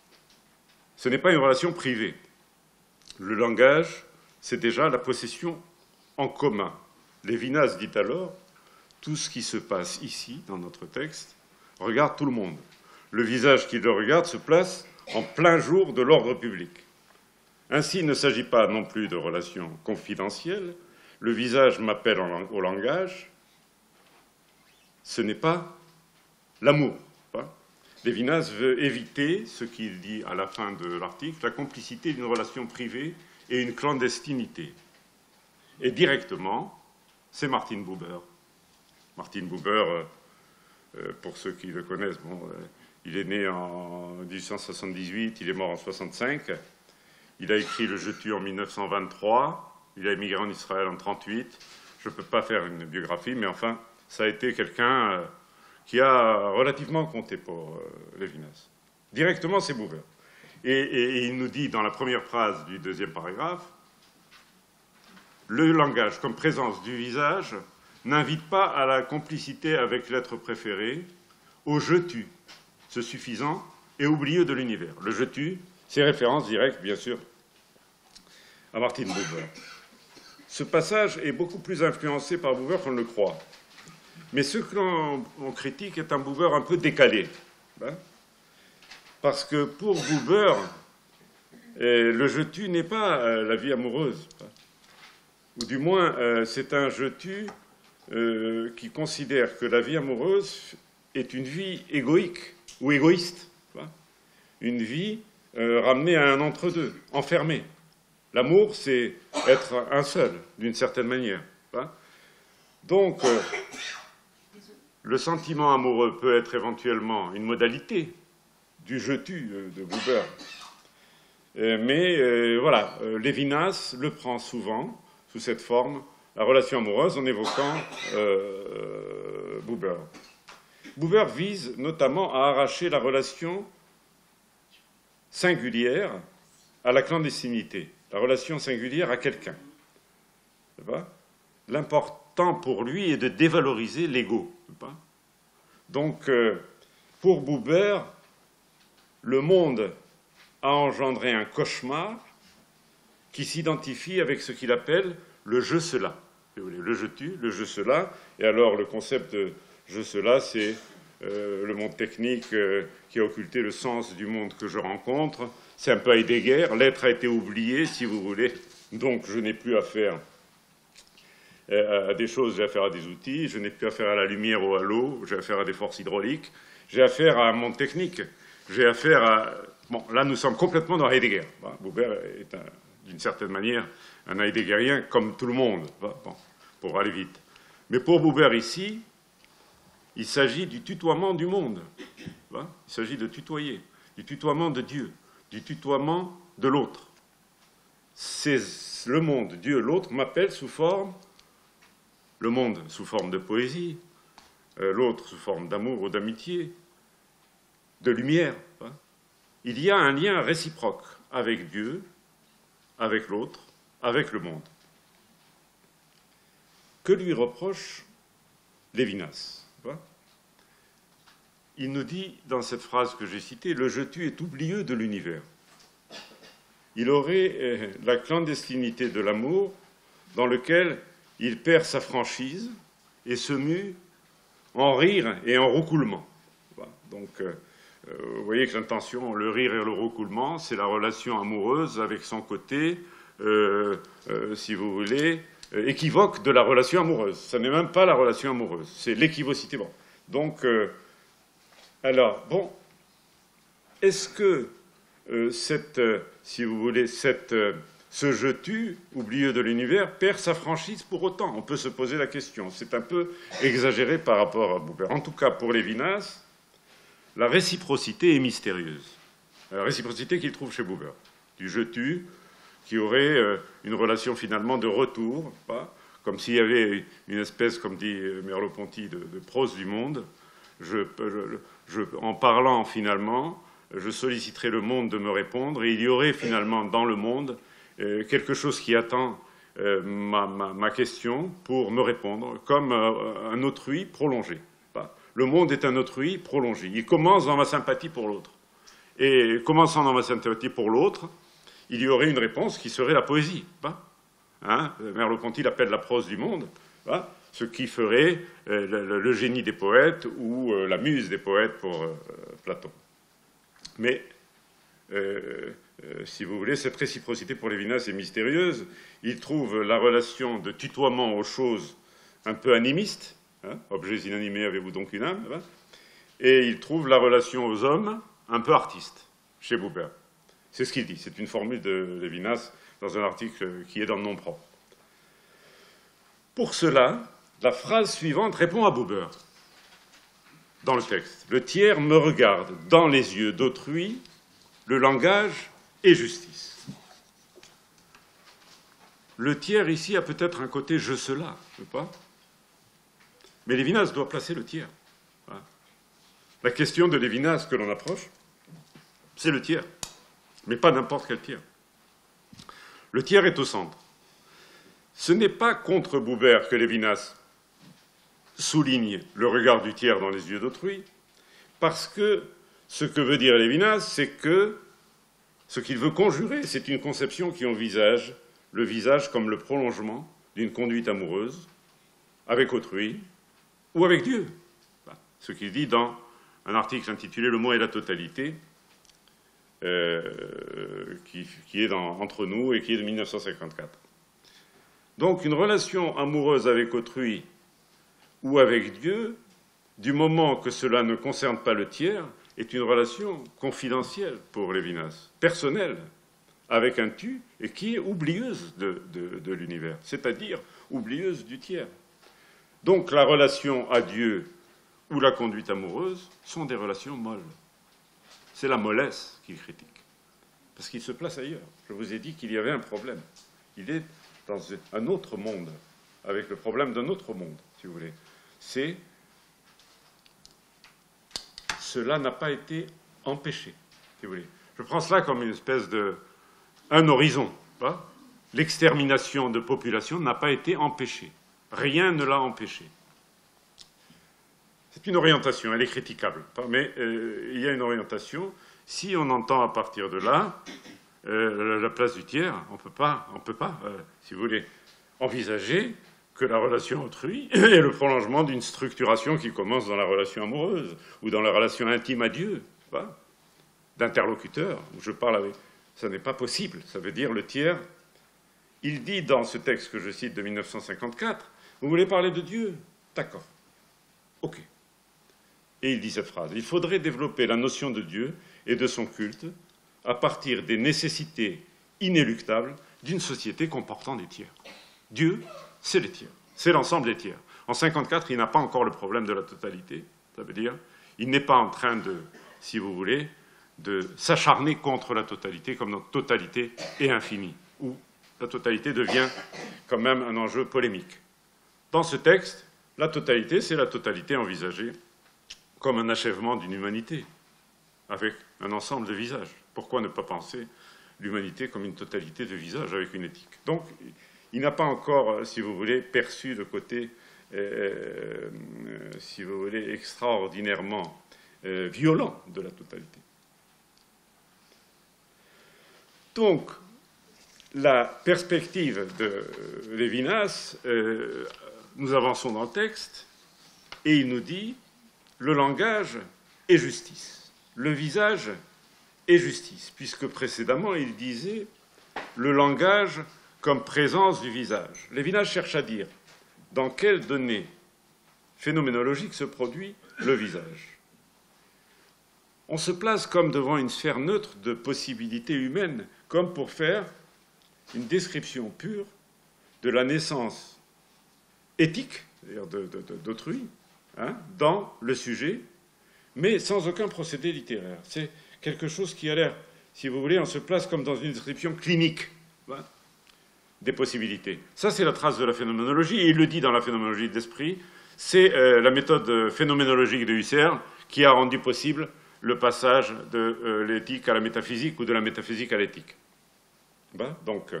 Ce n'est pas une relation privée. Le langage, c'est déjà la possession en commun. Lévinas dit alors, tout ce qui se passe ici, dans notre texte, regarde tout le monde. Le visage qui le regarde se place en plein jour de l'ordre public. Ainsi, il ne s'agit pas non plus de relations confidentielles. Le visage m'appelle au langage. Ce n'est pas l'amour. Lévinas veut éviter, ce qu'il dit à la fin de l'article, la complicité d'une relation privée et une clandestinité. Et directement, c'est Martin Buber. Martin Buber, euh, pour ceux qui le connaissent, bon, euh, il est né en mille huit cent soixante-dix-huit, il est mort en mille neuf cent soixante-cinq. Il a écrit Le Je tue en mille neuf cent vingt-trois. Il a émigré en Israël en mille neuf cent trente-huit. Je ne peux pas faire une biographie, mais enfin, ça a été quelqu'un euh, qui a relativement compté pour euh, Lévinas. Directement, c'est Buber. Et, et, et il nous dit dans la première phrase du deuxième paragraphe, le langage comme présence du visage n'invite pas à la complicité avec l'être préféré, au « je tue », ce suffisant et oublieux de l'univers. Le « je tue », Ces références directes, bien sûr, à Martin Buber. Ce passage est beaucoup plus influencé par Buber qu'on ne le croit. Mais ce que l'on critique est un Buber un peu décalé. Hein, parce que pour Buber, euh, le je tue n'est pas euh, la vie amoureuse. Hein, ou du moins, euh, c'est un je tue euh, qui considère que la vie amoureuse est une vie égoïque ou égoïste. Hein, une vie euh, ramenée à un entre-deux, enfermée. L'amour, c'est être un seul, d'une certaine manière. Hein. Donc, euh, le sentiment amoureux peut être éventuellement une modalité du je tue de Buber. Euh, mais euh, voilà, euh, Lévinas le prend souvent sous cette forme, la relation amoureuse, en évoquant euh, Buber. Buber vise notamment à arracher la relation singulière à la clandestinité, la relation singulière à quelqu'un. L'important pour lui est de dévaloriser l'ego. Donc, euh, pour Buber, le monde a engendré un cauchemar qui s'identifie avec ce qu'il appelle le je-cela. Le je tue, le je-cela. Et alors, le concept de je-cela, c'est euh, le monde technique euh, qui a occulté le sens du monde que je rencontre. C'est un peu Heidegger. L'être a été oublié, si vous voulez. Donc, je n'ai plus affaire à des choses, j'ai affaire à des outils, je n'ai plus affaire à la lumière ou à l'eau, j'ai affaire à des forces hydrauliques, j'ai affaire à un monde technique, j'ai affaire à... Bon, là, nous sommes complètement dans Heidegger. Buber est, d'une certaine manière, un heideggerien comme tout le monde, bon, pour aller vite. Mais pour Buber, ici, il s'agit du tutoiement du monde. Il s'agit de tutoyer, du tutoiement de Dieu, du tutoiement de l'autre. C'est le monde, Dieu, l'autre, m'appelle sous forme... Le monde sous forme de poésie, euh, l'autre sous forme d'amour ou d'amitié, de lumière. Hein. Il y a un lien réciproque avec Dieu, avec l'autre, avec le monde. Que lui reproche Lévinas? Hein. Il nous dit, dans cette phrase que j'ai citée, « Le je tue est oublieux de l'univers ». Il aurait euh, la clandestinité de l'amour dans lequel il perd sa franchise et se mue en rire et en roucoulement. Donc, euh, vous voyez que l'intention, le rire et le roucoulement, c'est la relation amoureuse avec son côté, euh, euh, si vous voulez, euh, équivoque de la relation amoureuse. Ce n'est même pas la relation amoureuse, c'est l'équivocité. Bon. Donc, euh, alors, bon, est-ce que euh, cette, euh, si vous voulez, cette... Euh, ce je tue, oublieux de l'univers, perd sa franchise pour autant? On peut se poser la question. C'est un peu exagéré par rapport à Buber. En tout cas, pour Lévinas, la réciprocité est mystérieuse. La réciprocité qu'il trouve chez Buber. Du je tue, qui aurait euh, une relation finalement de retour, pas, comme s'il y avait une espèce, comme dit Merleau-Ponty, de, de prose du monde. Je, je, je, en parlant finalement, je solliciterai le monde de me répondre, et il y aurait finalement dans le monde Euh, quelque chose qui attend euh, ma, ma, ma question pour me répondre, comme euh, un autrui prolongé. Le monde est un autrui prolongé. Il commence dans ma sympathie pour l'autre. Et commençant dans ma sympathie pour l'autre, il y aurait une réponse qui serait la poésie. Hein, Merleau-Ponty l'appelle la prose du monde, hein, ce qui ferait euh, le, le génie des poètes ou euh, la muse des poètes pour euh, Platon. Mais... Euh, Euh, si vous voulez, cette réciprocité pour Lévinas est mystérieuse. Il trouve la relation de tutoiement aux choses un peu animiste. Hein, objets inanimés, avez-vous donc une âme? Hein, et il trouve la relation aux hommes un peu artiste, chez Buber. C'est ce qu'il dit. C'est une formule de Lévinas dans un article qui est dans le nom propre. Pour cela, la phrase suivante répond à Buber dans le texte. Le tiers me regarde dans les yeux d'autrui, le langage et justice. Le tiers ici a peut-être un côté je cela, je ne sais pas. Mais Lévinas doit placer le tiers. La question de Lévinas que l'on approche, c'est le tiers, mais pas n'importe quel tiers. Le tiers est au centre. Ce n'est pas contre Buber que Lévinas souligne le regard du tiers dans les yeux d'autrui, parce que ce que veut dire Lévinas, c'est que Ce qu'il veut conjurer, c'est une conception qui envisage le visage comme le prolongement d'une conduite amoureuse avec autrui ou avec Dieu. Ce qu'il dit dans un article intitulé « Le mot et la totalité euh, », qui, qui est dans, entre nous et qui est de mille neuf cent cinquante-quatre. Donc une relation amoureuse avec autrui ou avec Dieu, du moment que cela ne concerne pas le tiers, est une relation confidentielle pour Lévinas, personnelle, avec un tu, et qui est oublieuse de, de, de l'univers, c'est-à-dire oublieuse du tiers. Donc la relation à Dieu ou la conduite amoureuse sont des relations molles. C'est la mollesse qu'il critique, parce qu'il se place ailleurs. Je vous ai dit qu'il y avait un problème. Il est dans un autre monde, avec le problème d'un autre monde, si vous voulez. C'est cela n'a pas été empêché, si vous voulez. Je prends cela comme une espèce de... un horizon. L'extermination de populations n'a pas été empêchée. Rien ne l'a empêché. C'est une orientation, elle est critiquable, mais euh, il y a une orientation. Si on entend à partir de là euh, la place du tiers, on peut pas, on peut pas, euh, si vous voulez, envisager que la relation autrui est le prolongement d'une structuration qui commence dans la relation amoureuse ou dans la relation intime à Dieu, d'interlocuteur, où je parle avec... Ça n'est pas possible, ça veut dire le tiers. Il dit dans ce texte que je cite de mille neuf cent cinquante-quatre, vous voulez parler de Dieu? D'accord. OK. Et il dit cette phrase, il faudrait développer la notion de Dieu et de son culte à partir des nécessités inéluctables d'une société comportant des tiers. Dieu, c'est les tiers, c'est l'ensemble des tiers. En cinquante-quatre, il n'a pas encore le problème de la totalité, ça veut dire, il n'est pas en train de, si vous voulez, de s'acharner contre la totalité, comme notre totalité est infinie, où la totalité devient quand même un enjeu polémique. Dans ce texte, la totalité, c'est la totalité envisagée comme un achèvement d'une humanité, avec un ensemble de visages. Pourquoi ne pas penser l'humanité comme une totalité de visages, avec une éthique? Donc, il n'a pas encore, si vous voulez, perçu le côté, euh, euh, si vous voulez, extraordinairement euh, violent de la totalité. Donc, la perspective de Lévinas, euh, nous avançons dans le texte, et il nous dit le langage est justice, le visage est justice, puisque précédemment il disait le langage comme présence du visage. Lévinas cherche à dire dans quelles données phénoménologiques se produit le visage. On se place comme devant une sphère neutre de possibilités humaines, comme pour faire une description pure de la naissance éthique, c'est-à-dire d'autrui, hein, dans le sujet, mais sans aucun procédé littéraire. C'est quelque chose qui a l'air, si vous voulez, on se place comme dans une description clinique, hein, des possibilités. Ça, c'est la trace de la phénoménologie, et il le dit dans la phénoménologie de l'esprit, c'est euh, la méthode phénoménologique de Husserl qui a rendu possible le passage de euh, l'éthique à la métaphysique ou de la métaphysique à l'éthique. Ben, donc, euh,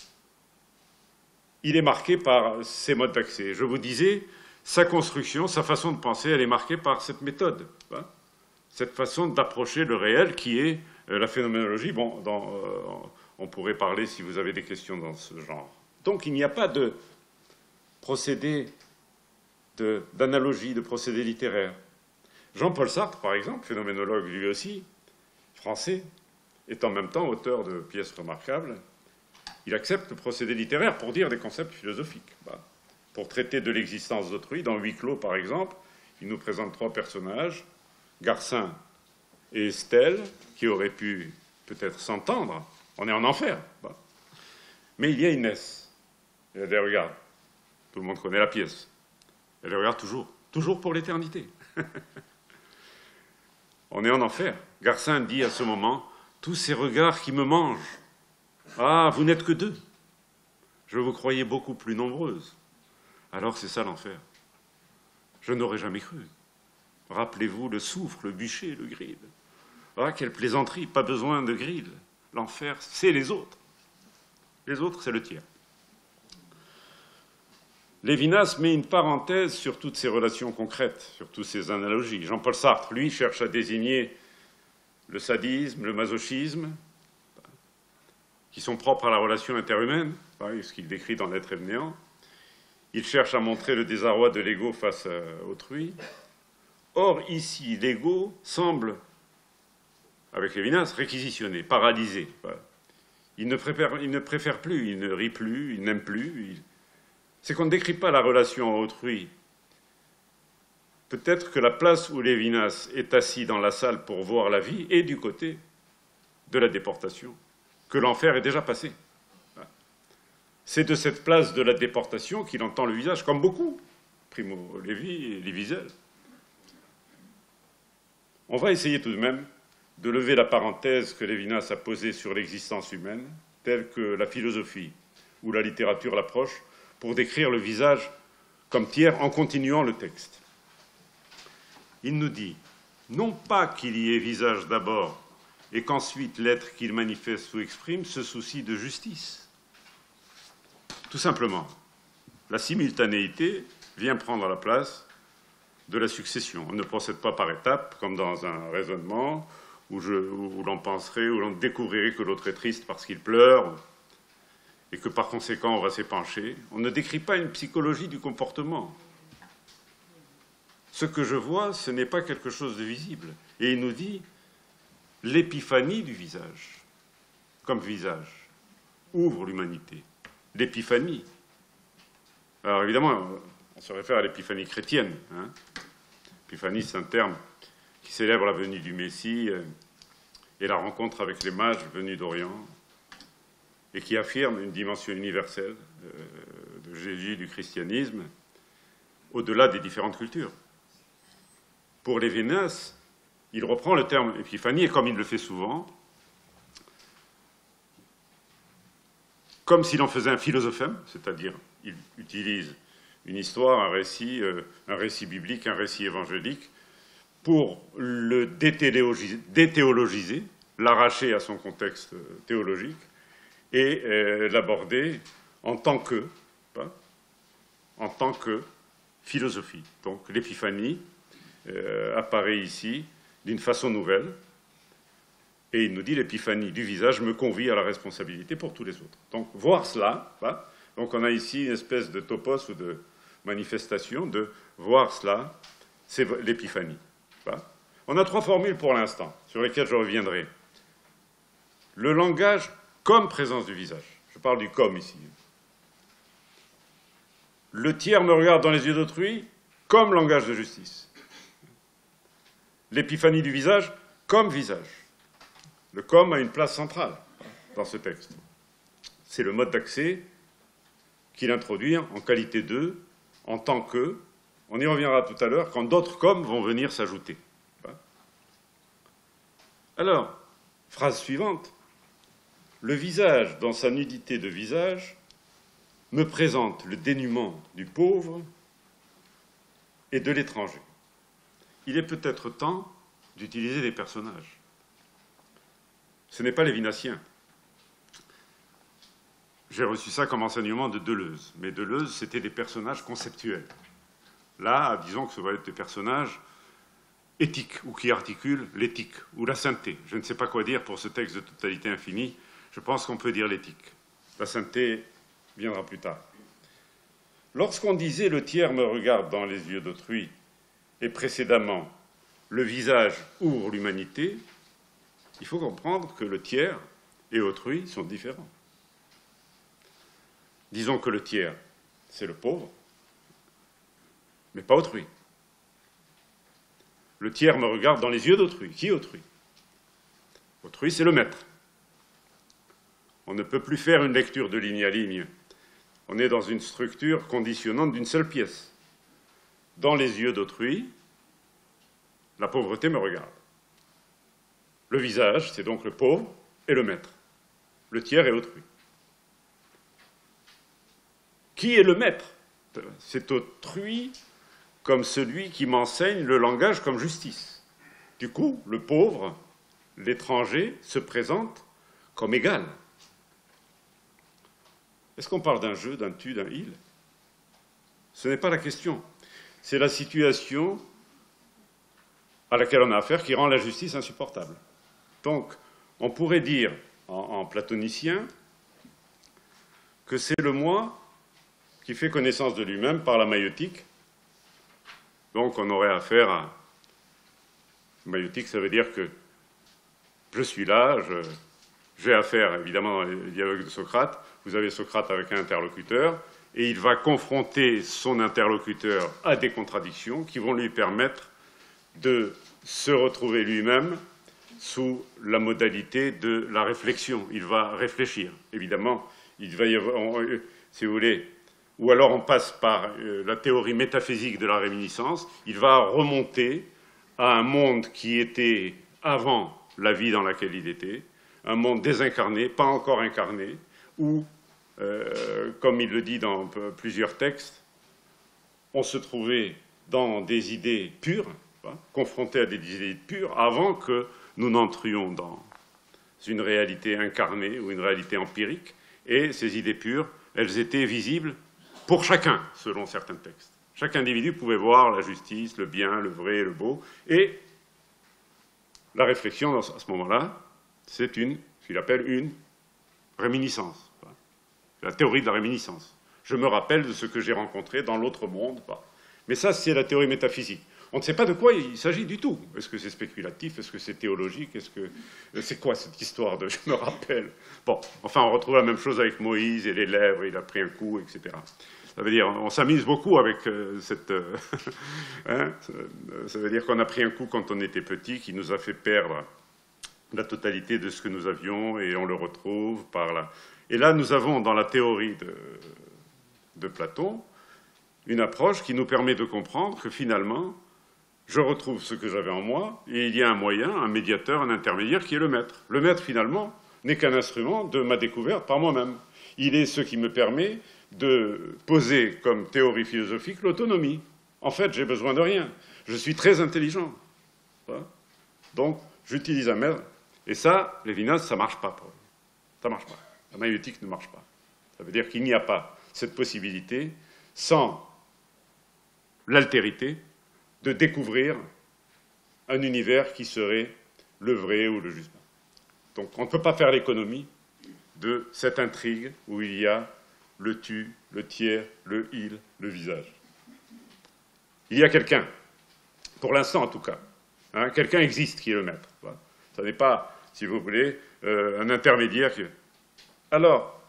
il est marqué par ces modes d'accès. Je vous disais, sa construction, sa façon de penser, elle est marquée par cette méthode, ben, cette façon d'approcher le réel qui est euh, la phénoménologie. Bon, dans, euh, on pourrait parler si vous avez des questions dans ce genre. Donc, il n'y a pas de procédé d'analogie, de, de procédé littéraire. Jean-Paul Sartre, par exemple, phénoménologue lui aussi, français, est en même temps auteur de pièces remarquables. Il accepte le procédé littéraire pour dire des concepts philosophiques. Bah, pour traiter de l'existence d'autrui, dans Huis clos, par exemple, il nous présente trois personnages, Garcin et Estelle, qui auraient pu peut-être s'entendre. On est en enfer. Bah. Mais il y a Inès. Elle les regarde. Tout le monde connaît la pièce. Elle les regarde toujours. Toujours pour l'éternité. On est en enfer. Garcin dit à ce moment, tous ces regards qui me mangent. Ah, vous n'êtes que deux. Je vous croyais beaucoup plus nombreuses. Alors c'est ça l'enfer. Je n'aurais jamais cru. Rappelez-vous le soufre, le bûcher, le grill. Ah, quelle plaisanterie, pas besoin de grill. L'enfer, c'est les autres. Les autres, c'est le tiers. Lévinas met une parenthèse sur toutes ces relations concrètes, sur toutes ces analogies. Jean-Paul Sartre, lui, cherche à désigner le sadisme, le masochisme, qui sont propres à la relation interhumaine, ce qu'il décrit dans l'être et le néant. Il cherche à montrer le désarroi de l'ego face à autrui. Or, ici, l'ego semble, avec Lévinas, réquisitionné, paralysé. Il ne préfère, il ne préfère plus, il ne rit plus, il n'aime plus. Il... C'est qu'on ne décrit pas la relation à autrui. Peut-être que la place où Lévinas est assis dans la salle pour voir la vie est du côté de la déportation, que l'enfer est déjà passé. C'est de cette place de la déportation qu'il entend le visage, comme beaucoup, Primo Levi et Liesel. On va essayer tout de même de lever la parenthèse que Lévinas a posée sur l'existence humaine, telle que la philosophie ou la littérature l'approche, pour décrire le visage comme tiers en continuant le texte. Il nous dit, non pas qu'il y ait visage d'abord et qu'ensuite l'être qu'il manifeste ou exprime se soucie de justice. Tout simplement, la simultanéité vient prendre la place de la succession. On ne procède pas par étapes, comme dans un raisonnement où, où l'on penserait, où l'on découvrirait que l'autre est triste parce qu'il pleure et que par conséquent on va s'épancher. On ne décrit pas une psychologie du comportement. Ce que je vois, ce n'est pas quelque chose de visible. Et il nous dit l'épiphanie du visage, comme visage, ouvre l'humanité. L'épiphanie. Alors évidemment, on se réfère à l'épiphanie chrétienne. Hein. L'épiphanie, c'est un terme qui célèbre la venue du Messie et la rencontre avec les mages venus d'Orient et qui affirme une dimension universelle de Jésus, du christianisme, au-delà des différentes cultures. Pour Lévinas, il reprend le terme épiphanie et comme il le fait souvent, comme s'il en faisait un philosophème, c'est-à-dire il utilise une histoire, un récit, euh, un récit biblique, un récit évangélique, pour le déthéologiser, déthéologiser l'arracher à son contexte théologique et euh, l'aborder en tant que, hein, en tant que philosophie. Donc l'épiphanie euh, apparaît ici d'une façon nouvelle. Et il nous dit, l'épiphanie du visage me convie à la responsabilité pour tous les autres. Donc, voir cela, hein, donc on a ici une espèce de topos ou de manifestation de voir cela, c'est l'épiphanie. Hein. On a trois formules pour l'instant, sur lesquelles je reviendrai. Le langage comme présence du visage. Je parle du comme ici. Le tiers me regarde dans les yeux d'autrui comme langage de justice. L'épiphanie du visage comme visage. Le comme a une place centrale dans ce texte. C'est le mode d'accès qu'il introduit en qualité de, en tant que, on y reviendra tout à l'heure, quand d'autres comme vont venir s'ajouter. Alors, phrase suivante, le visage, dans sa nudité de visage, me présente le dénuement du pauvre et de l'étranger. Il est peut-être temps d'utiliser des personnages. Ce n'est pas lévinassien. J'ai reçu ça comme enseignement de Deleuze. Mais Deleuze, c'était des personnages conceptuels. Là, disons que ce va être des personnages éthiques, ou qui articulent l'éthique, ou la sainteté. Je ne sais pas quoi dire pour ce texte de totalité infinie. Je pense qu'on peut dire l'éthique. La sainteté viendra plus tard. Lorsqu'on disait « le tiers me regarde dans les yeux d'autrui » et précédemment « le visage ouvre l'humanité », il faut comprendre que le tiers et autrui sont différents. Disons que le tiers, c'est le pauvre, mais pas autrui. Le tiers me regarde dans les yeux d'autrui. Qui autrui? Autrui, c'est le maître. On ne peut plus faire une lecture de ligne à ligne. On est dans une structure conditionnante d'une seule pièce. Dans les yeux d'autrui, la pauvreté me regarde. Le visage, c'est donc le pauvre et le maître. Le tiers est autrui. Qui est le maître? C'est autrui comme celui qui m'enseigne le langage comme justice. Du coup, le pauvre, l'étranger, se présente comme égal. Est-ce qu'on parle d'un jeu, d'un tu, d'un il? Ce n'est pas la question. C'est la situation à laquelle on a affaire qui rend la justice insupportable. Donc, on pourrait dire, en, en platonicien, que c'est le moi qui fait connaissance de lui-même par la maïotique. Donc on aurait affaire à... Maïotique, ça veut dire que je suis là, j'ai affaire évidemment dans les dialogues de Socrate, vous avez Socrate avec un interlocuteur, et il va confronter son interlocuteur à des contradictions qui vont lui permettre de se retrouver lui-même sous la modalité de la réflexion. Il va réfléchir. Évidemment, il va y avoir, si vous voulez, ou alors on passe par la théorie métaphysique de la réminiscence, il va remonter à un monde qui était avant la vie dans laquelle il était, un monde désincarné, pas encore incarné, où, euh, comme il le dit dans plusieurs textes, on se trouvait dans des idées pures, hein, confrontés à des idées pures, avant que nous n'entrions dans une réalité incarnée ou une réalité empirique, et ces idées pures, elles étaient visibles pour chacun, selon certains textes. Chaque individu pouvait voir la justice, le bien, le vrai, le beau, et la réflexion, à ce moment-là, c'est une, ce qu'il appelle une réminiscence. La théorie de la réminiscence. Je me rappelle de ce que j'ai rencontré dans l'autre monde. Mais ça, c'est la théorie métaphysique. On ne sait pas de quoi il s'agit du tout. Est-ce que c'est spéculatif? Est-ce que c'est théologique? Est-ce que c'est quoi cette histoire de « je me rappelle » Bon, enfin, on retrouve la même chose avec Moïse et les lèvres, il a pris un coup, et cetera. Ça veut dire, on s'amuse beaucoup avec euh, cette... Euh, hein, ça veut dire qu'on a pris un coup quand on était petit, qui nous a fait perdre la totalité de ce que nous avions, et on le retrouve par là. Et là, nous avons, dans la théorie de, de Platon, une approche qui nous permet de comprendre que, finalement, je retrouve ce que j'avais en moi, et il y a un moyen, un médiateur, un intermédiaire, qui est le maître. Le maître, finalement, n'est qu'un instrument de ma découverte par moi-même. Il est ce qui me permet de poser comme théorie philosophique l'autonomie. En fait, j'ai besoin de rien. Je suis très intelligent. Voilà. Donc, j'utilise un maître. Et ça, Lévinas, ça ne marche pas pour lui. Ça ne marche pas. La maïotique ne marche pas. Ça veut dire qu'il n'y a pas cette possibilité, sans l'altérité, de découvrir un univers qui serait le vrai ou le juste. Donc, on ne peut pas faire l'économie de cette intrigue où il y a le tu, le tiers, le il, le visage. Il y a quelqu'un, pour l'instant en tout cas, hein, quelqu'un existe qui est le maître. Voilà. Ça n'est pas, si vous voulez, euh, un intermédiaire qui... Alors,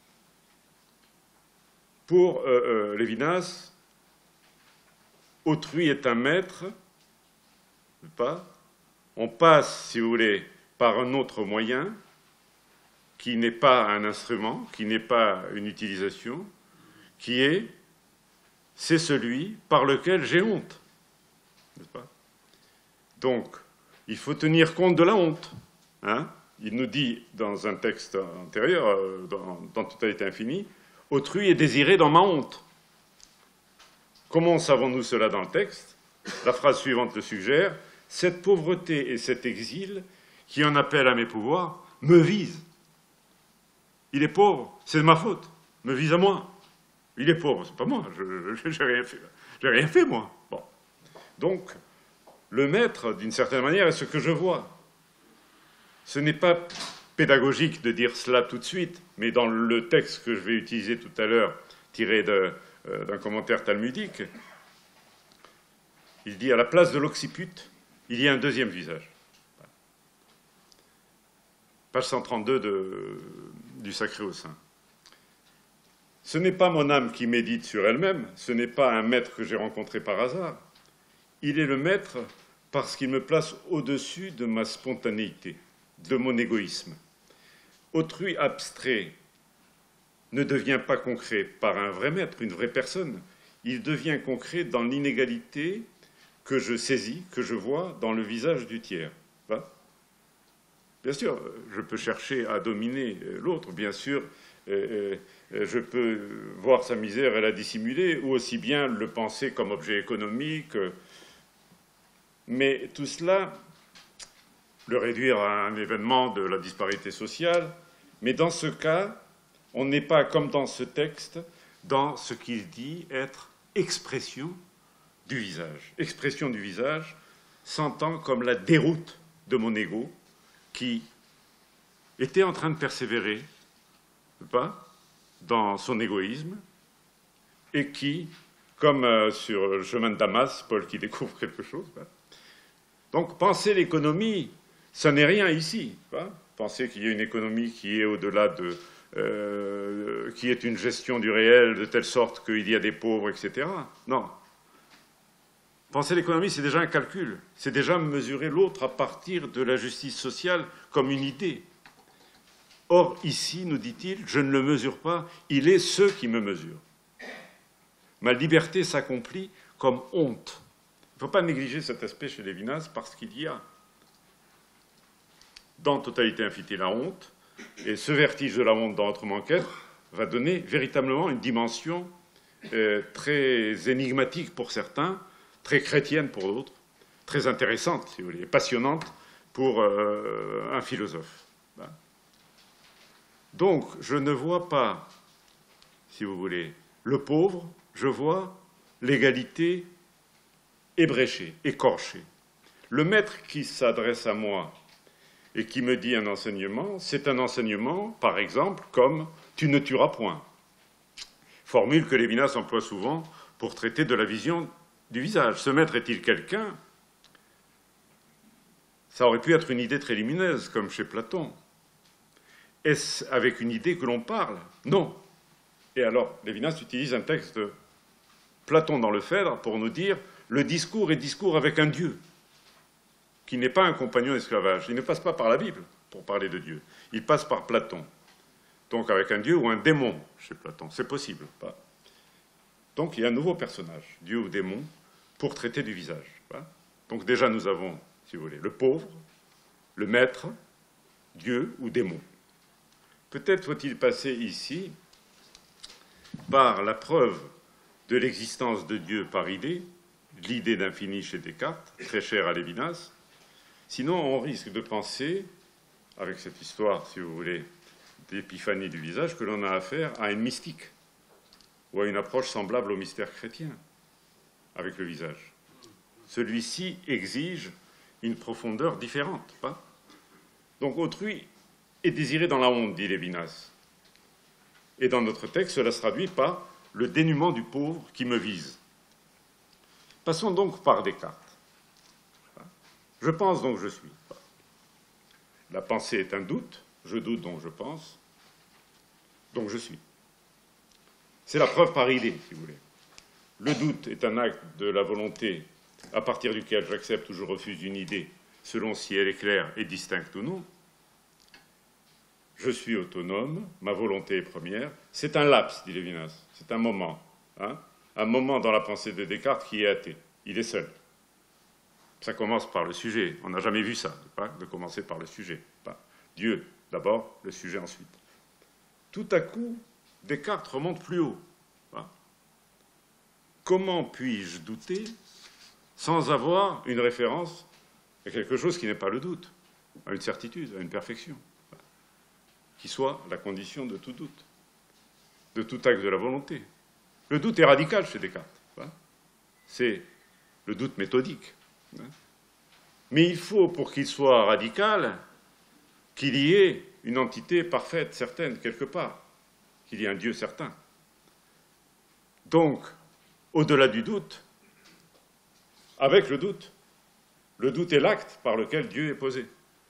pour euh, euh, Lévinas, autrui est un maître, pas, on passe, si vous voulez, par un autre moyen, qui n'est pas un instrument, qui n'est pas une utilisation, qui est, c'est celui par lequel j'ai honte. N'est-ce pas? Donc, il faut tenir compte de la honte. Hein? Il nous dit dans un texte antérieur, dans, dans Totalité infinie, « Autrui est désiré dans ma honte ». Comment savons-nous cela dans le texte? La phrase suivante le suggère, « Cette pauvreté et cet exil qui en appelle à mes pouvoirs me visent. » Il est pauvre, c'est de ma faute, me vise à moi. Il est pauvre, c'est pas moi, je n'ai rien fait. J'ai rien fait, moi. Bon. Donc, le maître, d'une certaine manière, est ce que je vois. Ce n'est pas pédagogique de dire cela tout de suite, mais dans le texte que je vais utiliser tout à l'heure, tiré de, euh, d'un commentaire talmudique, il dit, à la place de l'occiput, il y a un deuxième visage. Page cent trente-deux de, du Sacré au Saint. Ce n'est pas mon âme qui médite sur elle-même, ce n'est pas un maître que j'ai rencontré par hasard. Il est le maître parce qu'il me place au-dessus de ma spontanéité, de mon égoïsme. Autrui abstrait ne devient pas concret par un vrai maître, une vraie personne. Il devient concret dans l'inégalité que je saisis, que je vois dans le visage du tiers. Va ? Bien sûr, je peux chercher à dominer l'autre, bien sûr, euh, euh, je peux voir sa misère et la dissimuler, ou aussi bien le penser comme objet économique. Mais tout cela, le réduire à un événement de la disparité sociale, mais dans ce cas, on n'est pas, comme dans ce texte, dans ce qu'il dit être expression du visage. Expression du visage s'entend comme la déroute de mon ego, qui était en train de persévérer, pas, dans son égoïsme et qui, comme euh, sur le chemin de Damas, Paul qui découvre quelque chose. Ben. Donc, penser l'économie, ça n'est rien ici. Ben. Penser qu'il y a une économie qui est au-delà de... Euh, qui est une gestion du réel de telle sorte qu'il y a des pauvres, et cetera. Non. Penser l'économie, c'est déjà un calcul. C'est déjà mesurer l'autre à partir de la justice sociale comme une idée. Or, ici, nous dit-il, je ne le mesure pas, il est ce qui me mesure. Ma liberté s'accomplit comme honte. Il ne faut pas négliger cet aspect chez Lévinas parce qu'il y a dans Totalité Infinité la honte, et ce vertige de la honte dans Autrement qu'être va donner véritablement une dimension euh, très énigmatique pour certains, très chrétienne pour d'autres, très intéressante, si vous voulez, passionnante pour euh, un philosophe. Donc, je ne vois pas, si vous voulez, le pauvre, je vois l'égalité ébréchée, écorchée. Le maître qui s'adresse à moi et qui me dit un enseignement, c'est un enseignement, par exemple, comme « tu ne tueras point », formule que Lévinas emploie souvent pour traiter de la vision du visage. Ce maître est-il quelqu'un? Ça aurait pu être une idée très lumineuse, comme chez Platon. Est-ce avec une idée que l'on parle? Non. Et alors, Lévinas utilise un texte de Platon dans le Phèdre pour nous dire « le discours est discours avec un Dieu » qui n'est pas un compagnon d'esclavage. Il ne passe pas par la Bible pour parler de Dieu. Il passe par Platon. Donc avec un Dieu ou un démon chez Platon. C'est possible. Pas. Donc il y a un nouveau personnage, Dieu ou démon, pour traiter du visage. Pas. Donc déjà nous avons, si vous voulez, le pauvre, le maître, Dieu ou démon. Peut-être faut-il passer ici par la preuve de l'existence de Dieu par idée, l'idée d'infini chez Descartes, très chère à Lévinas. Sinon, on risque de penser, avec cette histoire, si vous voulez, d'épiphanie du visage, que l'on a affaire à une mystique, ou à une approche semblable au mystère chrétien, avec le visage. Celui-ci exige une profondeur différente, pas? Donc, autrui est désiré dans la honte, dit Lévinas. Et dans notre texte, cela se traduit par le dénuement du pauvre qui me vise. Passons donc par Descartes. Je pense donc je suis. La pensée est un doute, je doute donc je pense, donc je suis. C'est la preuve par idée, si vous voulez. Le doute est un acte de la volonté à partir duquel j'accepte ou je refuse une idée, selon si elle est claire et distincte ou non. Je suis autonome, ma volonté est première. C'est un laps, dit Lévinas, c'est un moment. Hein, un moment dans la pensée de Descartes qui est athée. Il est seul. Ça commence par le sujet. On n'a jamais vu ça, pas, de commencer par le sujet. Pas. Dieu d'abord, le sujet ensuite. Tout à coup, Descartes remonte plus haut. Pas. Comment puis-je douter sans avoir une référence à quelque chose qui n'est pas le doute, à une certitude, à une perfection, pas, qui soit la condition de tout doute, de tout acte de la volonté. Le doute est radical chez Descartes. C'est le doute méthodique. Mais il faut, pour qu'il soit radical, qu'il y ait une entité parfaite, certaine, quelque part, qu'il y ait un Dieu certain. Donc, au-delà du doute, avec le doute, le doute est l'acte par lequel Dieu est posé.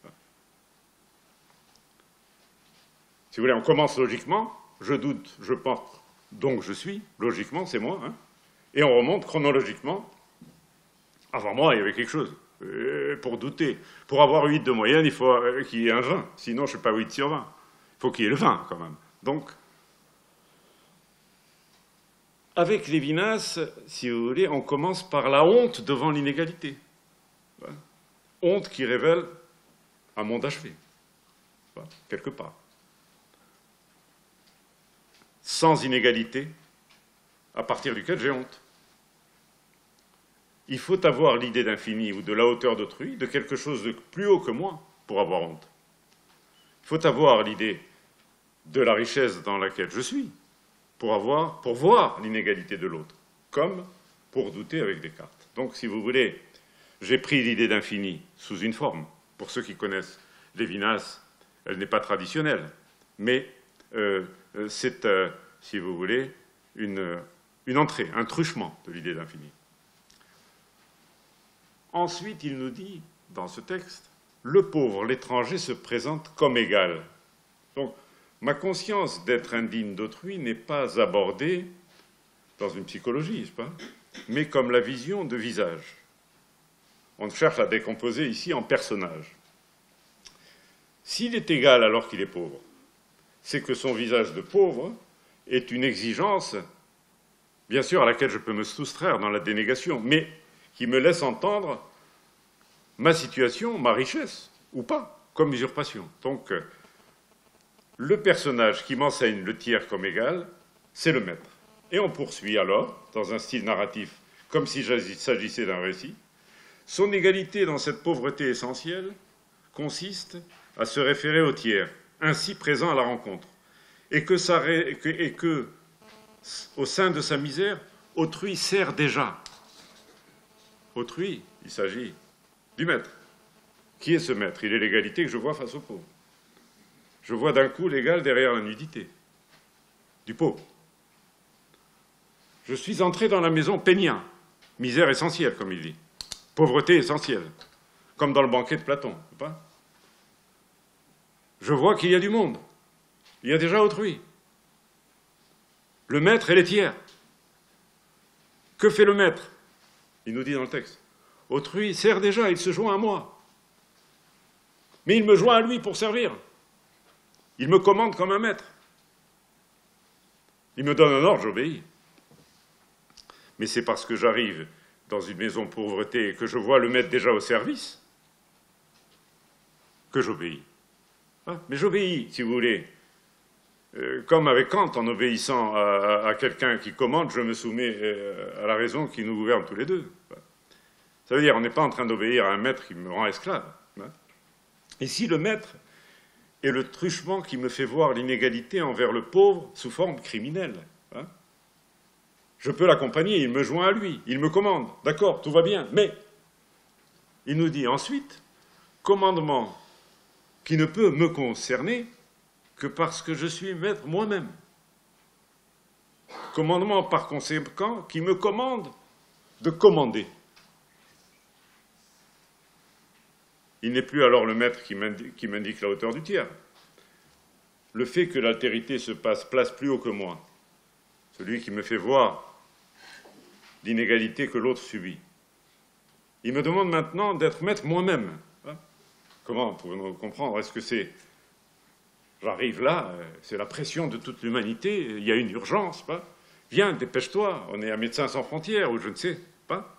Si vous voulez, on commence logiquement, je doute, je pense, donc je suis, logiquement, c'est moi, hein, et on remonte chronologiquement. Avant moi, il y avait quelque chose. Euh, pour douter, pour avoir huit de moyenne, il faut euh, qu'il y ait un vingt. Sinon, je ne sais pas, huit sur vingt. Il faut qu'il y ait le vingt, quand même. Donc, avec Lévinas, si vous voulez, on commence par la honte devant l'inégalité. Voilà. Honte qui révèle un monde achevé, voilà, quelque part. Sans inégalité, à partir duquel j'ai honte. Il faut avoir l'idée d'infini ou de la hauteur d'autrui, de quelque chose de plus haut que moi, pour avoir honte. Il faut avoir l'idée de la richesse dans laquelle je suis, pour, avoir, pour voir l'inégalité de l'autre, comme pour douter avec Descartes. Donc, si vous voulez, j'ai pris l'idée d'infini sous une forme. Pour ceux qui connaissent Lévinas, elle n'est pas traditionnelle, mais euh, c'est euh, si vous voulez, une, une entrée, un truchement de l'idée d'infini. Ensuite, il nous dit, dans ce texte, le pauvre, l'étranger se présente comme égal. Donc, ma conscience d'être indigne d'autrui n'est pas abordée dans une psychologie, n'est-ce pas, mais comme la vision de visage. On cherche à décomposer ici en personnage. S'il est égal alors qu'il est pauvre, c'est que son visage de pauvre est une exigence, bien sûr, à laquelle je peux me soustraire dans la dénégation, mais qui me laisse entendre ma situation, ma richesse, ou pas, comme usurpation. Donc, le personnage qui m'enseigne le tiers comme égal, c'est le maître. Et on poursuit alors, dans un style narratif, comme s'il s'agissait d'un récit, son égalité dans cette pauvreté essentielle consiste à se référer au tiers, ainsi présent à la rencontre, et que, ça, et que, et que au sein de sa misère, autrui sert déjà. Autrui, il s'agit du maître. Qui est ce maître? Il est l'égalité que je vois face au pauvre. Je vois d'un coup l'égal derrière la nudité du pauvre. Je suis entré dans la maison peignant, misère essentielle, comme il dit, pauvreté essentielle, comme dans le banquet de Platon. Pas je vois qu'il y a du monde, il y a déjà autrui. Le maître et les tiers. Que fait le maître? Il nous dit dans le texte. Autrui sert déjà, il se joint à moi. Mais il me joint à lui pour servir. Il me commande comme un maître. Il me donne un ordre, j'obéis. Mais c'est parce que j'arrive dans une maison de pauvreté et que je vois le maître déjà au service que j'obéis. Ah, mais j'obéis, si vous voulez. Euh, comme avec Kant, en obéissant à, à, à quelqu'un qui commande, je me soumets euh, à la raison qui nous gouverne tous les deux. Ça veut dire, on n'est pas en train d'obéir à un maître qui me rend esclave. Hein. Ici, le maître est le truchement qui me fait voir l'inégalité envers le pauvre sous forme criminelle. Hein. Je peux l'accompagner, il me joint à lui, il me commande. D'accord, tout va bien, mais il nous dit ensuite, commandement qui ne peut me concerner que parce que je suis maître moi-même. Commandement, par conséquent, qui me commande de commander. Il n'est plus alors le maître qui m'indique la hauteur du tiers. Le fait que l'altérité se passe place plus haut que moi, celui qui me fait voir l'inégalité que l'autre subit. Il me demande maintenant d'être maître moi-même. Hein? Comment pouvons-nous comprendre? Est-ce que c'est... J'arrive là, c'est la pression de toute l'humanité, il y a une urgence, pas? Viens, dépêche-toi, on est à Médecins sans frontières, ou je ne sais pas.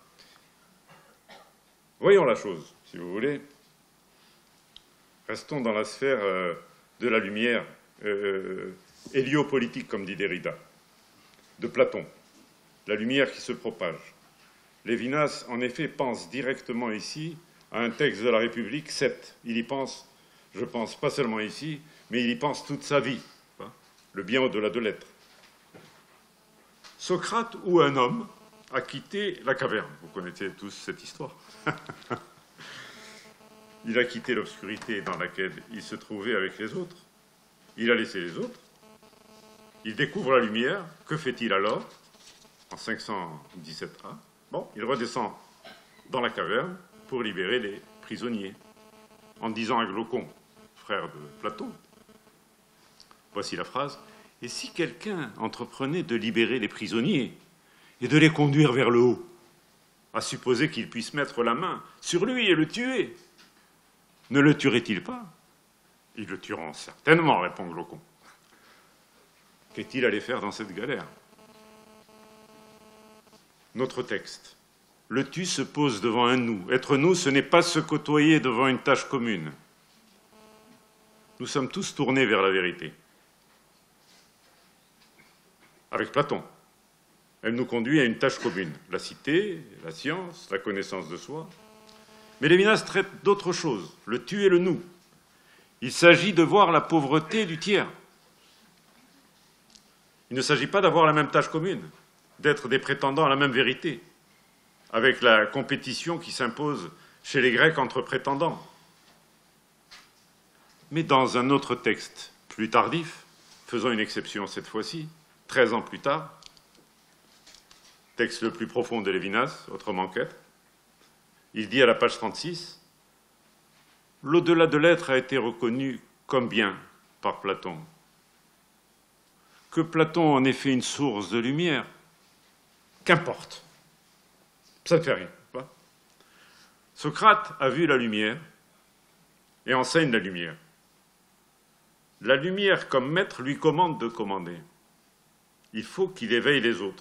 Voyons la chose, si vous voulez. Restons dans la sphère euh, de la lumière euh, héliopolitique, comme dit Derrida, de Platon, la lumière qui se propage. Lévinas, en effet, pense directement ici à un texte de la République, sept. Il y pense, je pense, pas seulement ici, mais il y pense toute sa vie, hein, le bien au-delà de l'être. Socrate, ou un homme, a quitté la caverne. Vous connaissez tous cette histoire. Il a quitté l'obscurité dans laquelle il se trouvait avec les autres. Il a laissé les autres. Il découvre la lumière. Que fait-il alors? En cinq cent dix-sept A, bon, il redescend dans la caverne pour libérer les prisonniers, en disant à Glaucon, frère de Platon, voici la phrase, « Et si quelqu'un entreprenait de libérer les prisonniers et de les conduire vers le haut, à supposer qu'il puisse mettre la main sur lui et le tuer, ne le tuerait-il pas? Ils le tueront certainement, répond Glaucon. Qu'est-il allé faire dans cette galère? Notre texte. Le tu se pose devant un nous. Être nous, ce n'est pas se côtoyer devant une tâche commune. Nous sommes tous tournés vers la vérité. Avec Platon. Elle nous conduit à une tâche commune. La cité, la science, la connaissance de soi. Mais Lévinas traite d'autre chose, le tu et le nous. Il s'agit de voir la pauvreté du tiers. Il ne s'agit pas d'avoir la même tâche commune, d'être des prétendants à la même vérité, avec la compétition qui s'impose chez les Grecs entre prétendants. Mais dans un autre texte, plus tardif, faisant une exception cette fois-ci, treize ans plus tard, texte le plus profond de Lévinas, autrement qu'être, il dit à la page trente-six, « L'au-delà de l'être a été reconnu comme bien par Platon. Que Platon en ait fait une source de lumière, qu'importe, ça ne fait rien. Pas. Socrate a vu la lumière et enseigne la lumière. La lumière, comme maître, lui commande de commander. Il faut qu'il éveille les autres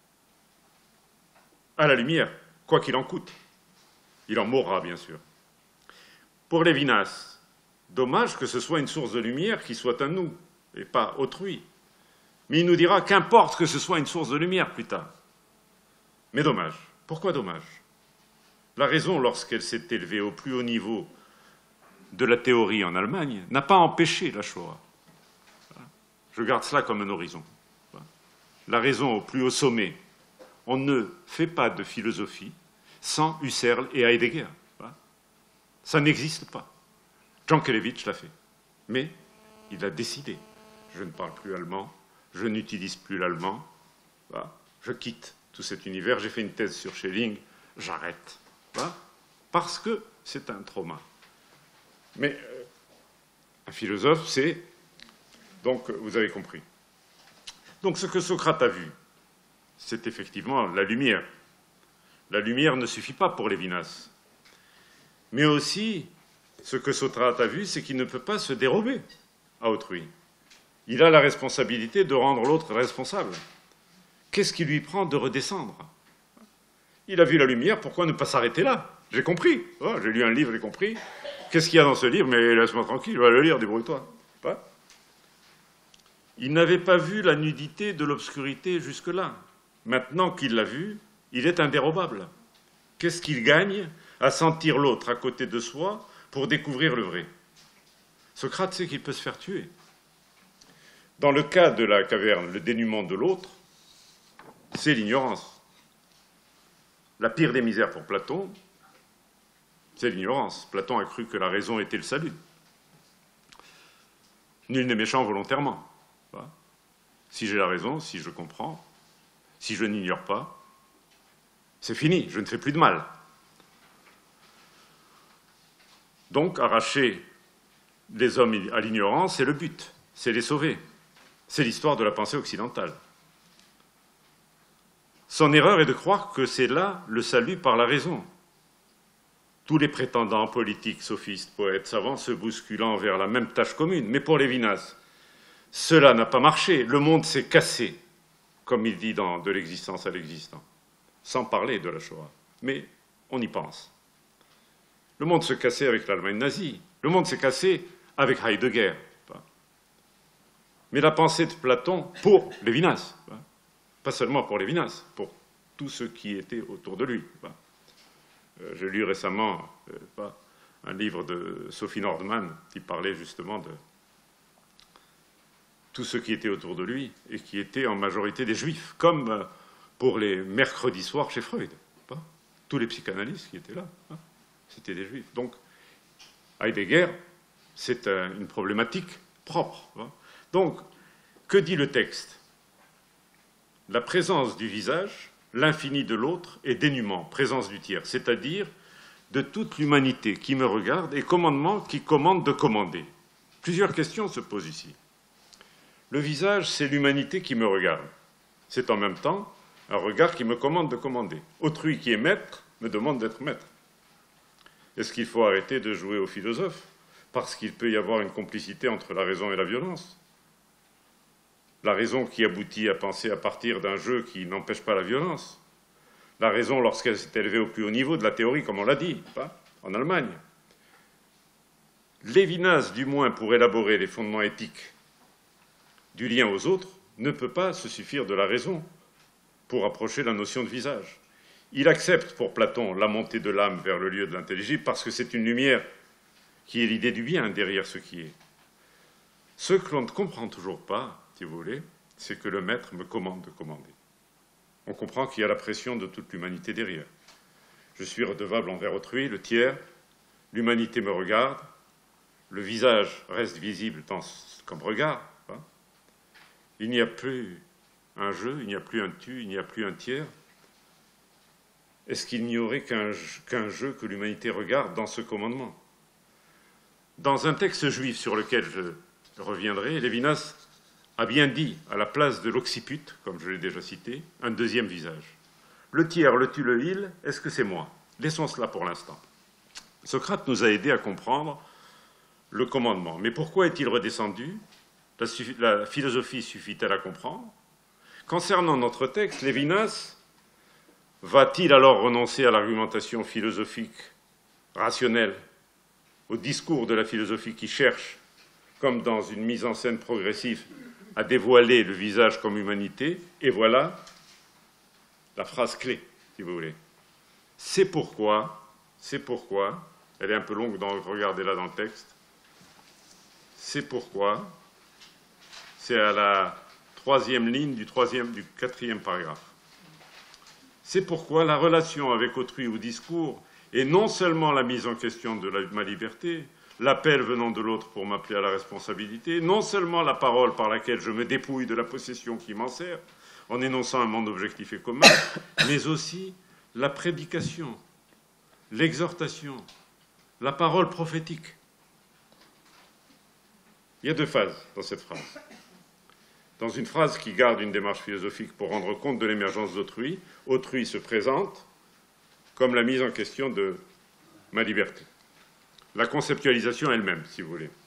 à la lumière, quoi qu'il en coûte. Il en mourra, bien sûr. Pour Lévinas, dommage que ce soit une source de lumière qui soit à nous, et pas autrui. Mais il nous dira qu'importe que ce soit une source de lumière plus tard. Mais dommage. Pourquoi dommage? La raison, lorsqu'elle s'est élevée au plus haut niveau de la théorie en Allemagne, n'a pas empêché la Shoah. Je garde cela comme un horizon. La raison au plus haut sommet, on ne fait pas de philosophie sans Husserl et Heidegger. Ça n'existe pas. Jankélévitch l'a fait. Mais il a décidé. Je ne parle plus allemand, je n'utilise plus l'allemand, je quitte tout cet univers, j'ai fait une thèse sur Schelling, j'arrête. Parce que c'est un trauma. Mais euh, un philosophe, c'est... Donc, vous avez compris. Donc, ce que Socrate a vu, c'est effectivement la lumière. La lumière ne suffit pas pour Lévinas. Mais aussi, ce que Socrate a vu, c'est qu'il ne peut pas se dérober à autrui. Il a la responsabilité de rendre l'autre responsable. Qu'est-ce qui lui prend de redescendre? Il a vu la lumière, pourquoi ne pas s'arrêter là? J'ai compris. Oh, j'ai lu un livre, j'ai compris. Qu'est-ce qu'il y a dans ce livre? Mais laisse-moi tranquille, je vais le lire, débrouille-toi. Pas. Il n'avait pas vu la nudité de l'obscurité jusque-là. Maintenant qu'il l'a vu, il est indérobable. Qu'est-ce qu'il gagne à sentir l'autre à côté de soi pour découvrir le vrai? Socrate sait qu'il peut se faire tuer. Dans le cas de la caverne, le dénuement de l'autre, c'est l'ignorance. La pire des misères pour Platon, c'est l'ignorance. Platon a cru que la raison était le salut. Nul n'est méchant volontairement. Si j'ai la raison, si je comprends, si je n'ignore pas, c'est fini, je ne fais plus de mal. Donc, arracher les hommes à l'ignorance, c'est le but, c'est les sauver. C'est l'histoire de la pensée occidentale. Son erreur est de croire que c'est là le salut par la raison. Tous les prétendants politiques, sophistes, poètes, savants se bousculant vers la même tâche commune. Mais pour Lévinas, cela n'a pas marché. Le monde s'est cassé, comme il dit dans De l'existence à l'existant, sans parler de la Shoah. Mais on y pense. Le monde se cassait avec l'Allemagne nazie. Le monde s'est cassé avec Heidegger. Mais la pensée de Platon pour Lévinas, pas seulement pour Lévinas, pour tous ceux qui étaient autour de lui. J'ai lu récemment un livre de Sophie Nordman qui parlait justement de tous ceux qui étaient autour de lui et qui étaient en majorité des juifs, comme pour les mercredis soirs chez Freud. Tous les psychanalystes qui étaient là, c'était des juifs. Donc, Heidegger, c'est une problématique propre. Donc, que dit le texte? La présence du visage, l'infini de l'autre et dénuement, présence du tiers, c'est-à-dire de toute l'humanité qui me regarde et commandement qui commande de commander. Plusieurs questions se posent ici. Le visage, c'est l'humanité qui me regarde. C'est en même temps un regard qui me commande de commander. Autrui qui est maître me demande d'être maître. Est-ce qu'il faut arrêter de jouer au philosophe parce qu'il peut y avoir une complicité entre la raison et la violence? La raison qui aboutit à penser à partir d'un jeu qui n'empêche pas la violence. La raison lorsqu'elle s'est élevée au plus haut niveau de la théorie, comme on l'a dit, pas en Allemagne. Lévinas, du moins pour élaborer les fondements éthiques du lien aux autres, ne peut pas se suffire de la raison pour approcher la notion de visage. Il accepte pour Platon la montée de l'âme vers le lieu de l'intelligible parce que c'est une lumière qui est l'idée du bien derrière ce qui est. Ce que l'on ne comprend toujours pas, si vous voulez, c'est que le maître me commande de commander. On comprend qu'il y a la pression de toute l'humanité derrière. Je suis redevable envers autrui, le tiers, l'humanité me regarde, le visage reste visible dans, comme regard. Hein. Il n'y a plus un jeu, il n'y a plus un tu, il n'y a plus un tiers. Est-ce qu'il n'y aurait qu'un qu'un jeu que l'humanité regarde dans ce commandement? Dans un texte juif sur lequel je reviendrai, Lévinas a bien dit, à la place de l'occiput, comme je l'ai déjà cité, un deuxième visage. Le tiers, le tu, le il, est-ce que c'est moi? Laissons cela pour l'instant. Socrate nous a aidés à comprendre le commandement. Mais pourquoi est-il redescendu? La, la philosophie suffit-elle à comprendre? Concernant notre texte, Lévinas va-t-il alors renoncer à l'argumentation philosophique rationnelle, au discours de la philosophie qui cherche, comme dans une mise en scène progressive, à dévoiler le visage comme humanité? Et voilà la phrase clé, si vous voulez. C'est pourquoi, c'est pourquoi, elle est un peu longue, donc regardez-la dans le texte, c'est pourquoi, c'est à la troisième ligne du, troisième, du quatrième paragraphe. C'est pourquoi la relation avec autrui ou discours est non seulement la mise en question de la, ma liberté, l'appel venant de l'autre pour m'appeler à la responsabilité, non seulement la parole par laquelle je me dépouille de la possession qui m'en sert, en énonçant un monde objectif et commun, mais aussi la prédication, l'exhortation, la parole prophétique. Il y a deux phases dans cette phrase. Dans une phrase qui garde une démarche philosophique pour rendre compte de l'émergence d'autrui, autrui se présente comme la mise en question de ma liberté. La conceptualisation elle-même, si vous voulez.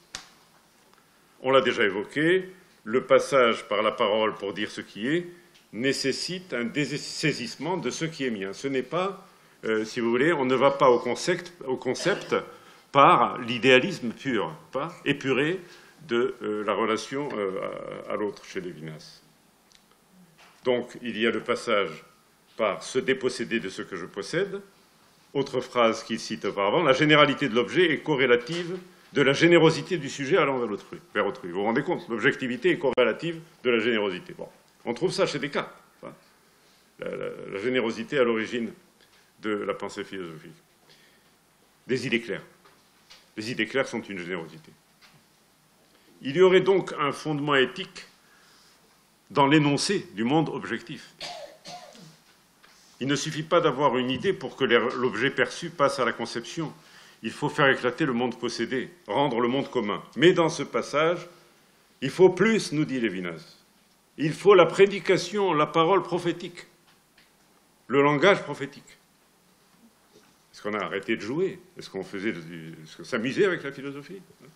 On l'a déjà évoqué, le passage par la parole pour dire ce qui est nécessite un dessaisissement de ce qui est mien. Ce n'est pas, euh, si vous voulez, on ne va pas au concept, au concept par l'idéalisme pur, pas épuré de euh, la relation euh, à, à l'autre chez Lévinas. Donc, il y a le passage par se déposséder de ce que je possède. Autre phrase qu'il cite auparavant, la généralité de l'objet est corrélative de la générosité du sujet allant vers l'autrui, vers autrui. Vous vous rendez compte, l'objectivité est corrélative de la générosité. Bon. On trouve ça chez Descartes, hein, la, la, la générosité à l'origine de la pensée philosophique. Des idées claires. Les idées claires sont une générosité. Il y aurait donc un fondement éthique dans l'énoncé du monde objectif. Il ne suffit pas d'avoir une idée pour que l'objet perçu passe à la conception. Il faut faire éclater le monde possédé, rendre le monde commun. Mais dans ce passage, il faut plus, nous dit Lévinas. Il faut la prédication, la parole prophétique, le langage prophétique. Est-ce qu'on a arrêté de jouer? Est-ce qu'on faisait du... Est-ce qu'on s'amusait avec la philosophie?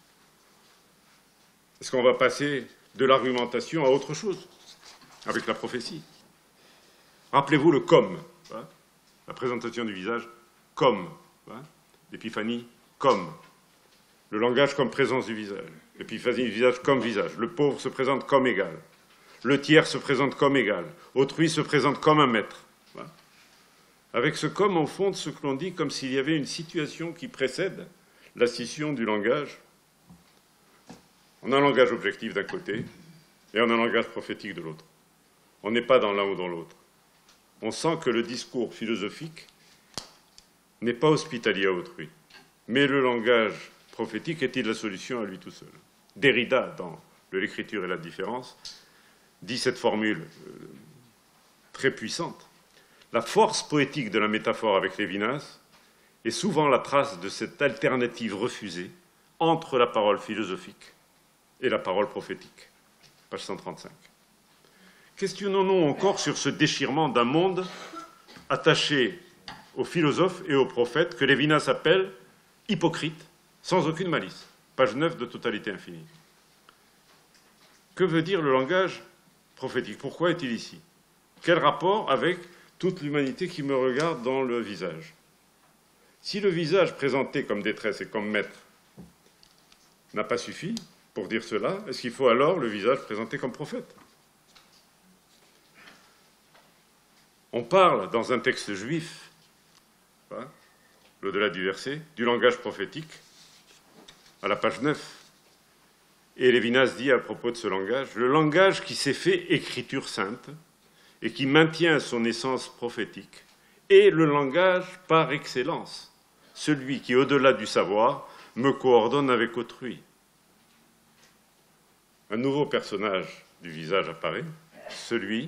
Est-ce qu'on va passer de l'argumentation à autre chose, avec la prophétie? Rappelez-vous le comme, hein, la présentation du visage comme, hein, l'épiphanie comme, le langage comme présence du visage, l'épiphanie du visage comme visage, le pauvre se présente comme égal, le tiers se présente comme égal, autrui se présente comme un maître. Hein. Avec ce comme, au fond, ce que l'on dit comme s'il y avait une situation qui précède la scission du langage. On a un langage objectif d'un côté et on a un langage prophétique de l'autre. On n'est pas dans l'un ou dans l'autre. On sent que le discours philosophique n'est pas hospitalier à autrui. Mais le langage prophétique est-il la solution à lui tout seul? Derrida, dans L'écriture et la différence, dit cette formule euh, très puissante. La force poétique de la métaphore avec Lévinas est souvent la trace de cette alternative refusée entre la parole philosophique et la parole prophétique. Page cent trente-cinq. Questionnons-nous encore sur ce déchirement d'un monde attaché aux philosophes et aux prophètes que Lévinas appelle hypocrite, sans aucune malice. Page neuf de Totalité infinie. Que veut dire le langage prophétique? Pourquoi est-il ici? Quel rapport avec toute l'humanité qui me regarde dans le visage? Si le visage présenté comme détresse et comme maître n'a pas suffi pour dire cela, est-ce qu'il faut alors le visage présenté comme prophète? On parle dans un texte juif, hein, au-delà du verset, du langage prophétique, à la page neuf. Et Lévinas dit à propos de ce langage, le langage qui s'est fait écriture sainte et qui maintient son essence prophétique est le langage par excellence, celui qui, au-delà du savoir, me coordonne avec autrui. Un nouveau personnage du visage apparaît, celui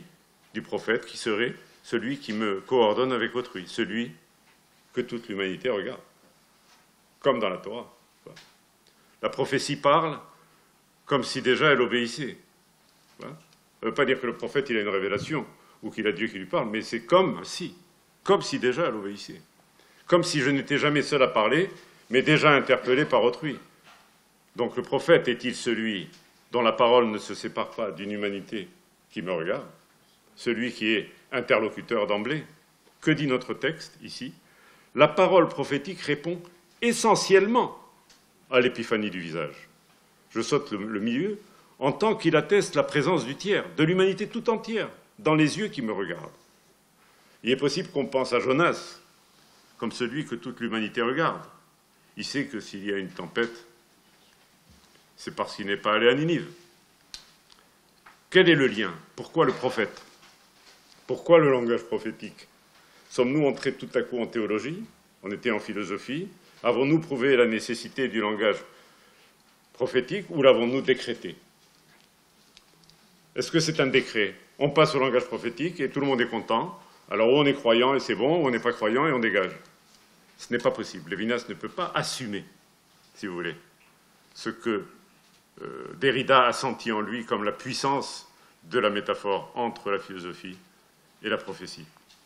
du prophète qui serait celui qui me coordonne avec autrui, celui que toute l'humanité regarde, comme dans la Torah. La prophétie parle comme si déjà elle obéissait. Ça ne veut pas dire que le prophète il a une révélation ou qu'il a Dieu qui lui parle, mais c'est comme si, comme si déjà elle obéissait. Comme si je n'étais jamais seul à parler, mais déjà interpellé par autrui. Donc le prophète est-il celui dont la parole ne se sépare pas d'une humanité qui me regarde, celui qui est interlocuteur d'emblée? Que dit notre texte ici? La parole prophétique répond essentiellement à l'épiphanie du visage. Je saute le, le milieu, en tant qu'il atteste la présence du tiers, de l'humanité tout entière, dans les yeux qui me regardent. Il est possible qu'on pense à Jonas comme celui que toute l'humanité regarde. Il sait que s'il y a une tempête, c'est parce qu'il n'est pas allé à Ninive. Quel est le lien? Pourquoi le prophète? Pourquoi le langage prophétique? Sommes-nous entrés tout à coup en théologie? On était en philosophie. Avons-nous prouvé la nécessité du langage prophétique ou l'avons-nous décrété? Est-ce que c'est un décret? On passe au langage prophétique et tout le monde est content. Alors, ou on est croyant et c'est bon, ou on n'est pas croyant et on dégage. Ce n'est pas possible. Lévinas ne peut pas assumer, si vous voulez, ce que euh, Derrida a senti en lui comme la puissance de la métaphore entre la philosophie et la prophétie.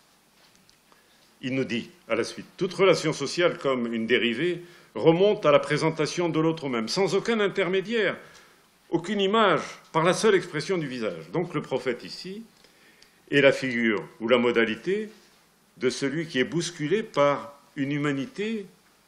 Il nous dit, à la suite, toute relation sociale comme une dérivée remonte à la présentation de l'autre même, sans aucun intermédiaire, aucune image, par la seule expression du visage. Donc le prophète ici est la figure ou la modalité de celui qui est bousculé par une humanité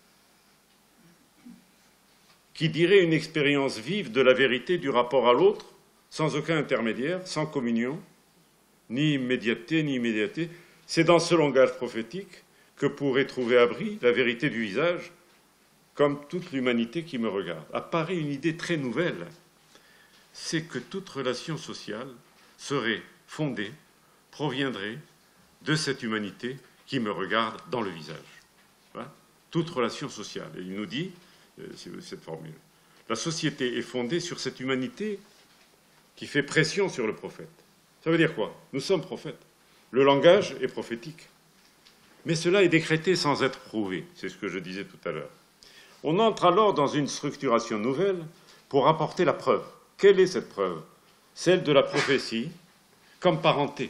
qui dirait une expérience vive de la vérité du rapport à l'autre, sans aucun intermédiaire, sans communion, ni immédiateté, ni immédiateté. C'est dans ce langage prophétique que pourrait trouver abri la vérité du visage, comme toute l'humanité qui me regarde. Apparaît une idée très nouvelle, c'est que toute relation sociale serait fondée, proviendrait de cette humanité qui me regarde dans le visage. Voilà. Toute relation sociale. Et il nous dit, c'est cette formule, la société est fondée sur cette humanité qui fait pression sur le prophète. Ça veut dire quoi? Nous sommes prophètes. Le langage est prophétique. Mais cela est décrété sans être prouvé. C'est ce que je disais tout à l'heure. On entre alors dans une structuration nouvelle pour apporter la preuve. Quelle est cette preuve? Celle de la prophétie comme parenté,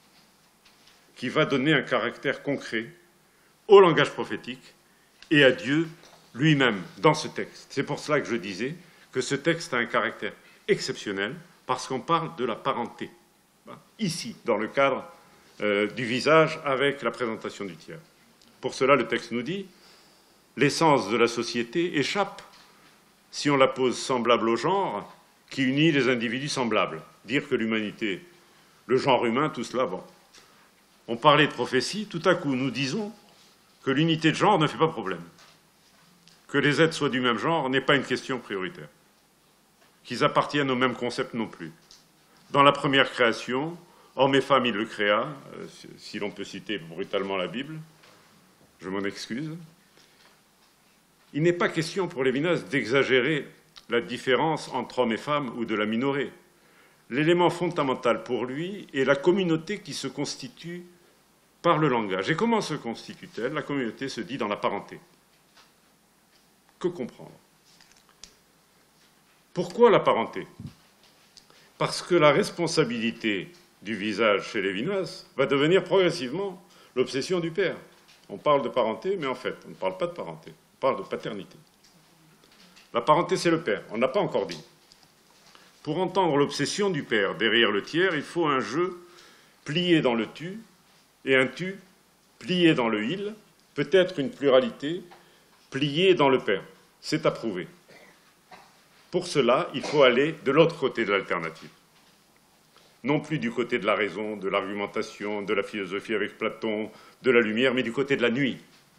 qui va donner un caractère concret au langage prophétique et à Dieu lui-même dans ce texte. C'est pour cela que je disais que ce texte a un caractère exceptionnel, parce qu'on parle de la parenté, ici, dans le cadre euh, du visage, avec la présentation du tiers. Pour cela, le texte nous dit « L'essence de la société échappe si on la pose semblable au genre qui unit les individus semblables. » Dire que l'humanité, le genre humain, tout cela, bon. On parlait de prophétie, tout à coup nous disons que l'unité de genre ne fait pas problème. Que les êtres soient du même genre n'est pas une question prioritaire. Qu'ils appartiennent au même concept non plus. Dans la première création, hommes et femmes, il le créa, euh, si l'on peut citer brutalement la Bible, je m'en excuse. Il n'est pas question pour Lévinas d'exagérer la différence entre hommes et femmes ou de la minorer. L'élément fondamental pour lui est la communauté qui se constitue par le langage. Et comment se constitue-t-elle? La communauté se dit dans la parenté. Que comprendre? Pourquoi la parenté? Parce que la responsabilité du visage chez Lévinas va devenir progressivement l'obsession du père. On parle de parenté, mais en fait, on ne parle pas de parenté, on parle de paternité. La parenté, c'est le père, on n'a pas encore dit. Pour entendre l'obsession du père derrière le tiers, il faut un je plié dans le tu et un tu plié dans le il, peut-être une pluralité pliée dans le père. C'est à prouver. Pour cela, il faut aller de l'autre côté de l'alternative. Non plus du côté de la raison, de l'argumentation, de la philosophie avec Platon, de la lumière, mais du côté de la nuit.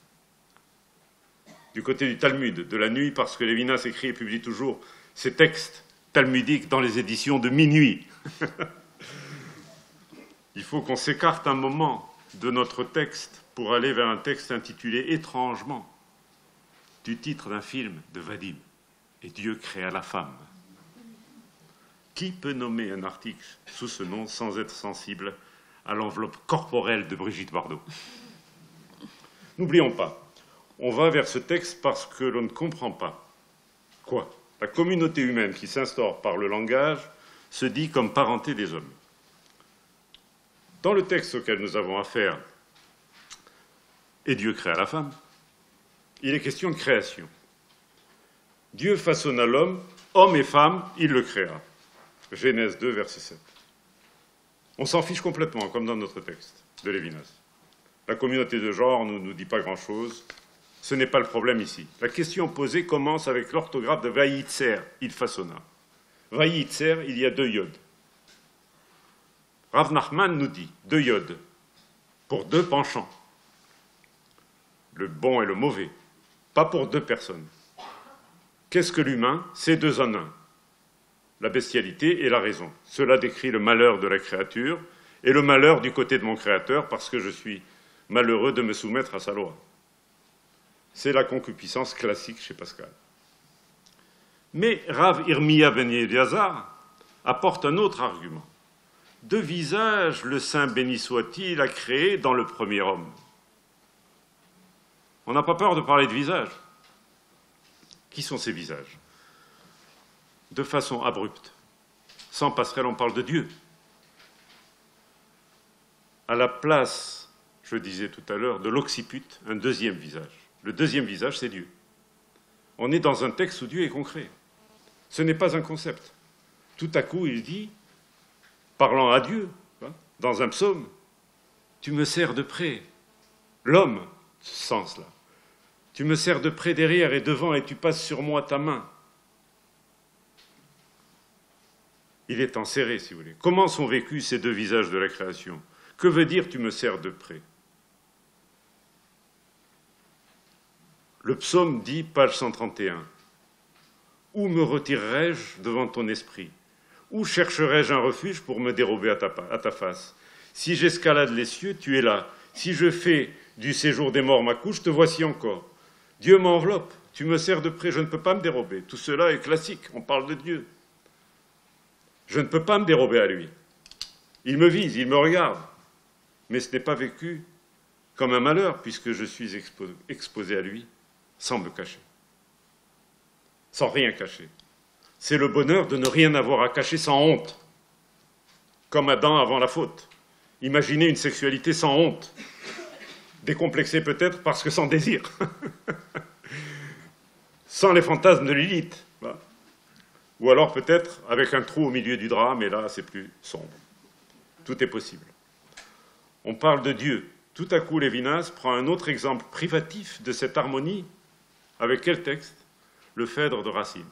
Du côté du Talmud, de la nuit, parce que Lévinas écrit et publie toujours ses textes talmudiques dans les éditions de minuit. Il faut qu'on s'écarte un moment de notre texte pour aller vers un texte intitulé étrangement du titre d'un film de Vadim. Et Dieu créa la femme. Qui peut nommer un article sous ce nom sans être sensible à l'enveloppe corporelle de Brigitte Bardot. N'oublions pas, on va vers ce texte parce que l'on ne comprend pas quoi. La communauté humaine qui s'instaure par le langage se dit comme parenté des hommes. Dans le texte auquel nous avons affaire, et Dieu créa la femme, il est question de création. Dieu façonna l'homme, homme et femme, il le créa. Genèse deux, verset sept. On s'en fiche complètement, comme dans notre texte de Lévinas. La communauté de genre ne nous dit pas grand-chose. Ce n'est pas le problème ici. La question posée commence avec l'orthographe de Vayitzer, il façonna. Vayitzer, il y a deux yodes. Rav Nachman nous dit deux yodes pour deux penchants, le bon et le mauvais, pas pour deux personnes. Qu'est-ce que l'humain? C'est deux en un. La bestialité et la raison. Cela décrit le malheur de la créature et le malheur du côté de mon créateur parce que je suis malheureux de me soumettre à sa loi. C'est la concupiscence classique chez Pascal. Mais Rav Irmia ben Eliezer apporte un autre argument. Deux visages, le Saint béni soit-il, a créé dans le premier homme. On n'a pas peur de parler de visages. Qui sont ces visages? De façon abrupte, sans passerelle, on parle de Dieu. À la place, je disais tout à l'heure, de l'occiput, un deuxième visage. Le deuxième visage, c'est Dieu. On est dans un texte où Dieu est concret. Ce n'est pas un concept. Tout à coup, il dit, parlant à Dieu, dans un psaume, « Tu me sers de près. » L'homme, ce sens-là. « Tu me sers de près derrière et devant et tu passes sur moi ta main. » Il est enserré, si vous voulez. Comment sont vécus ces deux visages de la création? Que veut dire « tu me sers de près » ? Le psaume dit, page cent trente et un, « Où me retirerai-je devant ton esprit? Où chercherai-je un refuge pour me dérober à ta, à ta face? Si j'escalade les cieux, tu es là. Si je fais du séjour des morts ma couche, te voici encore. Dieu m'enveloppe, tu me sers de près, je ne peux pas me dérober. » Tout cela est classique, on parle de Dieu. Je ne peux pas me dérober à lui. Il me vise, il me regarde. Mais ce n'est pas vécu comme un malheur, puisque je suis expo exposé à lui sans me cacher, sans rien cacher. C'est le bonheur de ne rien avoir à cacher sans honte, comme Adam avant la faute. Imaginez une sexualité sans honte, décomplexée peut-être parce que sans désir, sans les fantasmes de Lilith. Ou alors peut-être avec un trou au milieu du drap, mais là c'est plus sombre. Tout est possible. On parle de Dieu. Tout à coup, Lévinas prend un autre exemple privatif de cette harmonie. Avec quel texte? Le Phèdre de Racine.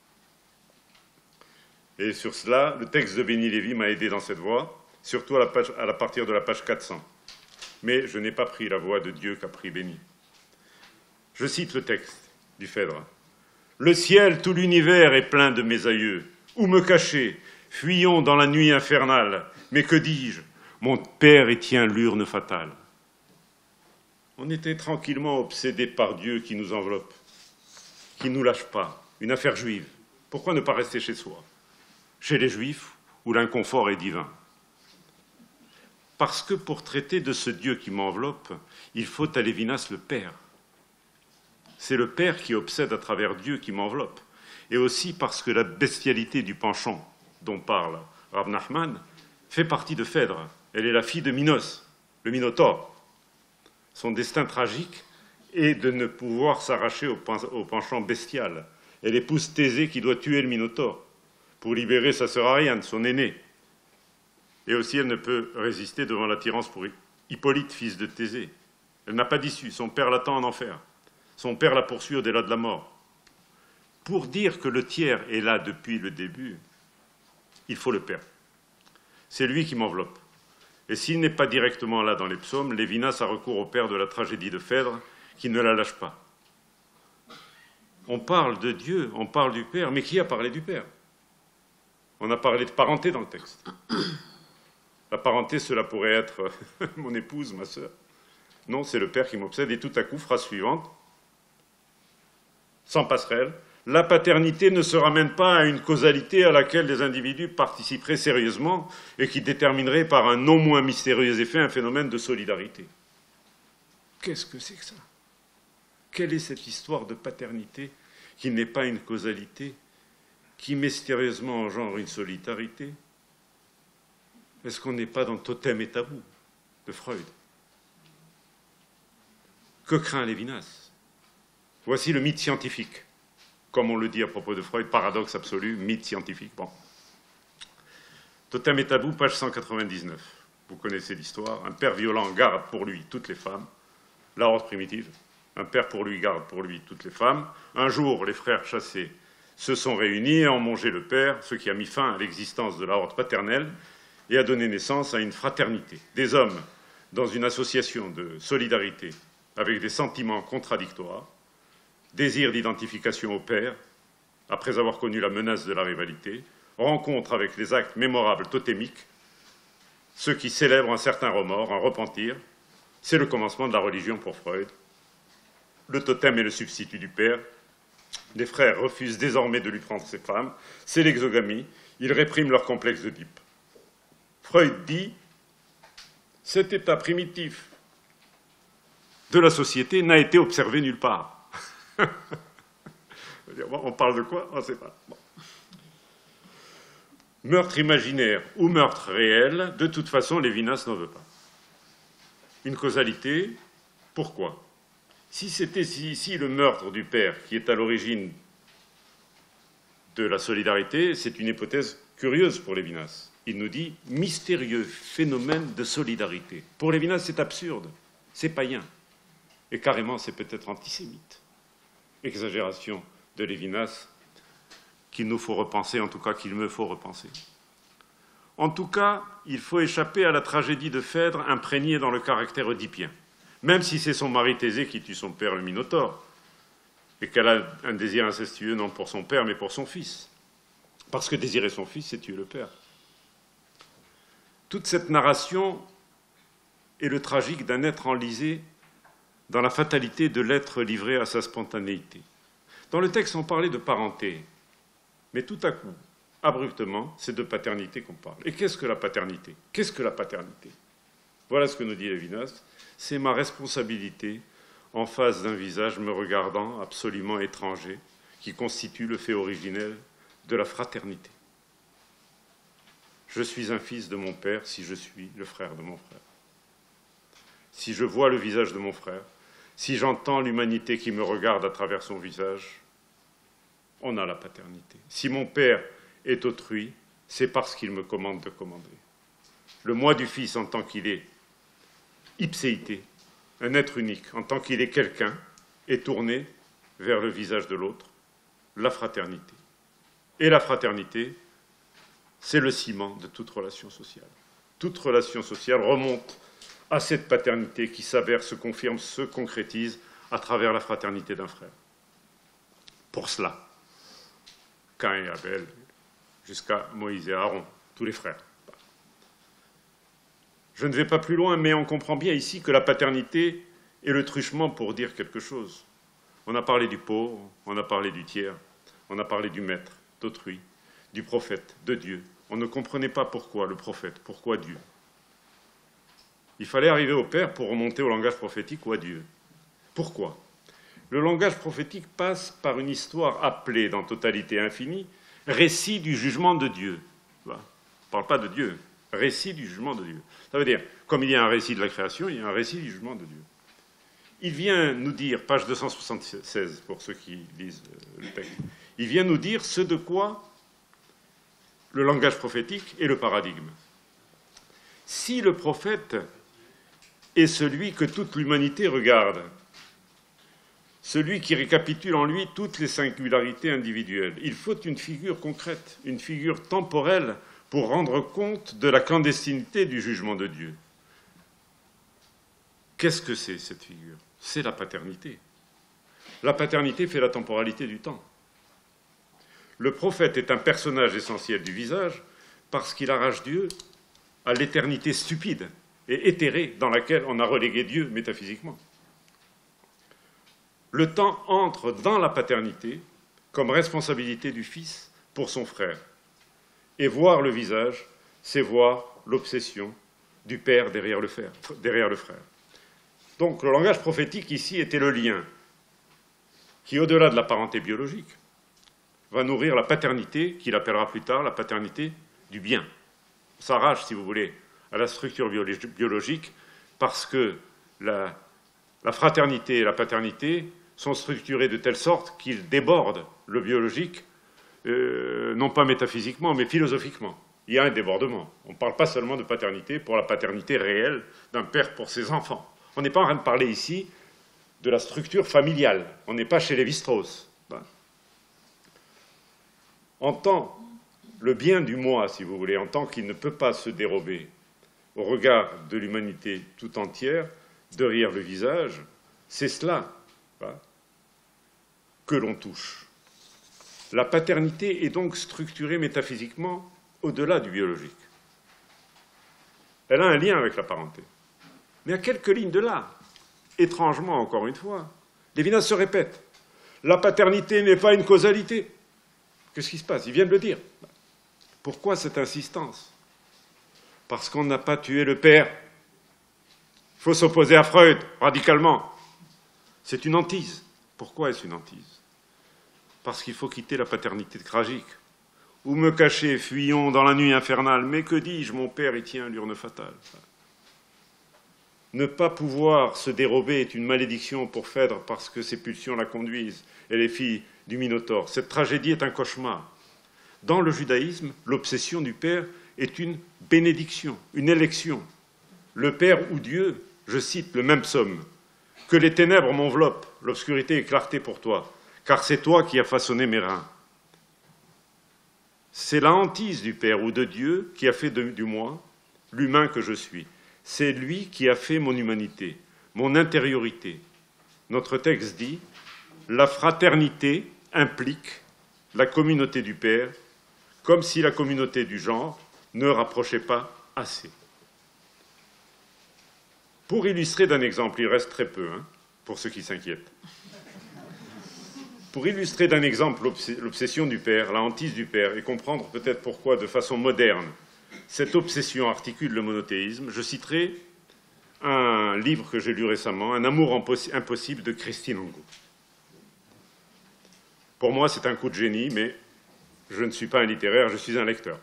Et sur cela, le texte de Béni Lévy m'a aidé dans cette voie, surtout à, la page, à la partir de la page quatre cents. Mais je n'ai pas pris la voie de Dieu qu'a pris Béni. Je cite le texte du Phèdre. « Le ciel, tout l'univers est plein de mes aïeux. Où me cacher? Fuyons dans la nuit infernale. Mais que dis-je? Mon père étient l'urne fatale. » On était tranquillement obsédés par Dieu qui nous enveloppe, qui ne nous lâche pas. Une affaire juive. Pourquoi ne pas rester chez soi? Chez les Juifs, où l'inconfort est divin. Parce que pour traiter de ce Dieu qui m'enveloppe, il faut à Lévinas le Père. C'est le Père qui obsède à travers Dieu qui m'enveloppe. Et aussi parce que la bestialité du penchant dont parle Rav Nachman fait partie de Phèdre. Elle est la fille de Minos, le Minotaure. Son destin tragique est de ne pouvoir s'arracher au penchant bestial. Elle épouse Thésée qui doit tuer le Minotaure pour libérer sa sœur Ariane, son aînée. Et aussi, elle ne peut résister devant l'attirance pour Hippolyte, fils de Thésée. Elle n'a pas d'issue, son père l'attend en enfer. Son père la poursuit au-delà de la mort. Pour dire que le tiers est là depuis le début, il faut le Père. C'est lui qui m'enveloppe. Et s'il n'est pas directement là dans les psaumes, Lévinas a recours au Père de la tragédie de Phèdre, qui ne la lâche pas. On parle de Dieu, on parle du Père, mais qui a parlé du Père? On a parlé de parenté dans le texte. La parenté, cela pourrait être mon épouse, ma sœur. Non, c'est le Père qui m'obsède. Et tout à coup, phrase suivante, sans passerelle, la paternité ne se ramène pas à une causalité à laquelle les individus participeraient sérieusement et qui déterminerait par un non moins mystérieux effet un phénomène de solidarité. Qu'est-ce que c'est que ça? Quelle est cette histoire de paternité qui n'est pas une causalité, qui mystérieusement engendre une solidarité? Est-ce qu'on n'est pas dans Totem et tabou de Freud? Que craint Lévinas? Voici le mythe scientifique. Comme on le dit à propos de Freud, paradoxe absolu, mythe scientifique. Bon. Totem et tabou, page cent quatre-vingt-dix-neuf. Vous connaissez l'histoire. Un père violent garde pour lui toutes les femmes. La horde primitive. Un père pour lui garde pour lui toutes les femmes. Un jour, les frères chassés se sont réunis et ont mangé le père, ce qui a mis fin à l'existence de la horde paternelle et a donné naissance à une fraternité. Des hommes dans une association de solidarité avec des sentiments contradictoires, désir d'identification au père, après avoir connu la menace de la rivalité, rencontre avec les actes mémorables totémiques, ceux qui célèbrent un certain remords, un repentir. C'est le commencement de la religion pour Freud. Le totem est le substitut du père. Les frères refusent désormais de lui prendre ses femmes. C'est l'exogamie. Ils répriment leur complexe d'Oedipe. Freud dit « Cet état primitif de la société n'a été observé nulle part. » On parle de quoi? On ne sait pas. Bon. Meurtre imaginaire ou meurtre réel, de toute façon, Lévinas n'en veut pas. Une causalité, pourquoi? Si c'était si, si le meurtre du père qui est à l'origine de la solidarité, c'est une hypothèse curieuse pour Lévinas. Il nous dit « mystérieux phénomène de solidarité ». Pour Lévinas, c'est absurde, c'est païen. Et carrément, c'est peut-être antisémite. Exagération de Lévinas qu'il nous faut repenser, en tout cas qu'il me faut repenser. En tout cas, il faut échapper à la tragédie de Phèdre imprégnée dans le caractère oedipien, même si c'est son mari Thésée qui tue son père le Minotaure, et qu'elle a un désir incestueux non pour son père mais pour son fils. Parce que désirer son fils, c'est tuer le père. Toute cette narration est le tragique d'un être enlisé dans la fatalité de l'être livré à sa spontanéité. Dans le texte, on parlait de parenté, mais tout à coup, abruptement, c'est de paternité qu'on parle. Et qu'est-ce que la paternité? Qu'est-ce que la paternité? Voilà ce que nous dit Lévinas. C'est ma responsabilité en face d'un visage me regardant absolument étranger, qui constitue le fait originel de la fraternité. Je suis un fils de mon père si je suis le frère de mon frère. Si je vois le visage de mon frère, si j'entends l'humanité qui me regarde à travers son visage, on a la paternité. Si mon père est autrui, c'est parce qu'il me commande de commander. Le moi du fils, en tant qu'il est ipséité, un être unique, en tant qu'il est quelqu'un, est tourné vers le visage de l'autre, la fraternité. Et la fraternité, c'est le ciment de toute relation sociale. Toute relation sociale remonte à cette paternité qui s'avère, se confirme, se concrétise à travers la fraternité d'un frère. Pour cela, Caïn et Abel, jusqu'à Moïse et Aaron, tous les frères. Je ne vais pas plus loin, mais on comprend bien ici que la paternité est le truchement pour dire quelque chose. On a parlé du pauvre, on a parlé du tiers, on a parlé du maître, d'autrui, du prophète, de Dieu. On ne comprenait pas pourquoi le prophète, pourquoi Dieu. Il fallait arriver au Père pour remonter au langage prophétique ou à Dieu. Pourquoi? Le langage prophétique passe par une histoire appelée, dans totalité infinie, récit du jugement de Dieu. On ne parle pas de Dieu, récit du jugement de Dieu. Ça veut dire, comme il y a un récit de la création, il y a un récit du jugement de Dieu. Il vient nous dire, page deux cent soixante-seize, pour ceux qui lisent le texte, il vient nous dire ce de quoi le langage prophétique est le paradigme. Si le prophète est celui que toute l'humanité regarde, celui qui récapitule en lui toutes les singularités individuelles, il faut une figure concrète, une figure temporelle pour rendre compte de la clandestinité du jugement de Dieu. Qu'est-ce que c'est, cette figure? C'est la paternité. La paternité fait la temporalité du temps. Le prophète est un personnage essentiel du visage parce qu'il arrache Dieu à l'éternité stupide et éthérée dans laquelle on a relégué Dieu métaphysiquement. Le temps entre dans la paternité comme responsabilité du fils pour son frère. Et voir le visage, c'est voir l'obsession du père derrière le frère. Derrière le frère. Donc le langage prophétique ici était le lien qui, au-delà de la parenté biologique, va nourrir la paternité, qu'il appellera plus tard la paternité du bien. On s'arrache, si vous voulez, à la structure biologique parce que la, la fraternité et la paternité sont structurées de telle sorte qu'ils débordent le biologique, euh, non pas métaphysiquement, mais philosophiquement. Il y a un débordement. On ne parle pas seulement de paternité pour la paternité réelle d'un père pour ses enfants. On n'est pas en train de parler ici de la structure familiale. On n'est pas chez Lévi-Strauss. En tant le bien du moi, si vous voulez, en tant qu'il ne peut pas se dérober au regard de l'humanité tout entière, derrière le visage, c'est cela que l'on touche. La paternité est donc structurée métaphysiquement au-delà du biologique. Elle a un lien avec la parenté. Mais à quelques lignes de là, étrangement, encore une fois, Lévinas se répète. La paternité n'est pas une causalité. Qu'est-ce qui se passe? Il vient de le dire. Pourquoi cette insistance? Parce qu'on n'a pas tué le père. Il faut s'opposer à Freud, radicalement. C'est une hantise. Pourquoi est-ce une hantise? Parce qu'il faut quitter la paternité tragique. Où me cacher, fuyons dans la nuit infernale. Mais que dis-je, mon père y tient l'urne fatale. Ne pas pouvoir se dérober est une malédiction pour Phèdre parce que ses pulsions la conduisent, et les filles du Minotaure. Cette tragédie est un cauchemar. Dans le judaïsme, l'obsession du père est une bénédiction, une élection. Le père ou Dieu, je cite le même psaume, « Que les ténèbres m'enveloppent, l'obscurité est clarté pour toi, car c'est toi qui as façonné mes reins. » C'est la hantise du Père ou de Dieu qui a fait de, du moi l'humain que je suis. C'est lui qui a fait mon humanité, mon intériorité. Notre texte dit « La fraternité implique la communauté du Père, comme si la communauté du genre ne rapprochait pas assez. » Pour illustrer d'un exemple, il reste très peu, hein, pour ceux qui s'inquiètent. Pour illustrer d'un exemple l'obsession du père, la hantise du père, et comprendre peut-être pourquoi, de façon moderne, cette obsession articule le monothéisme, je citerai un livre que j'ai lu récemment, Un amour impossible de Christine Angot. Pour moi, c'est un coup de génie, mais je ne suis pas un littéraire, je suis un lecteur.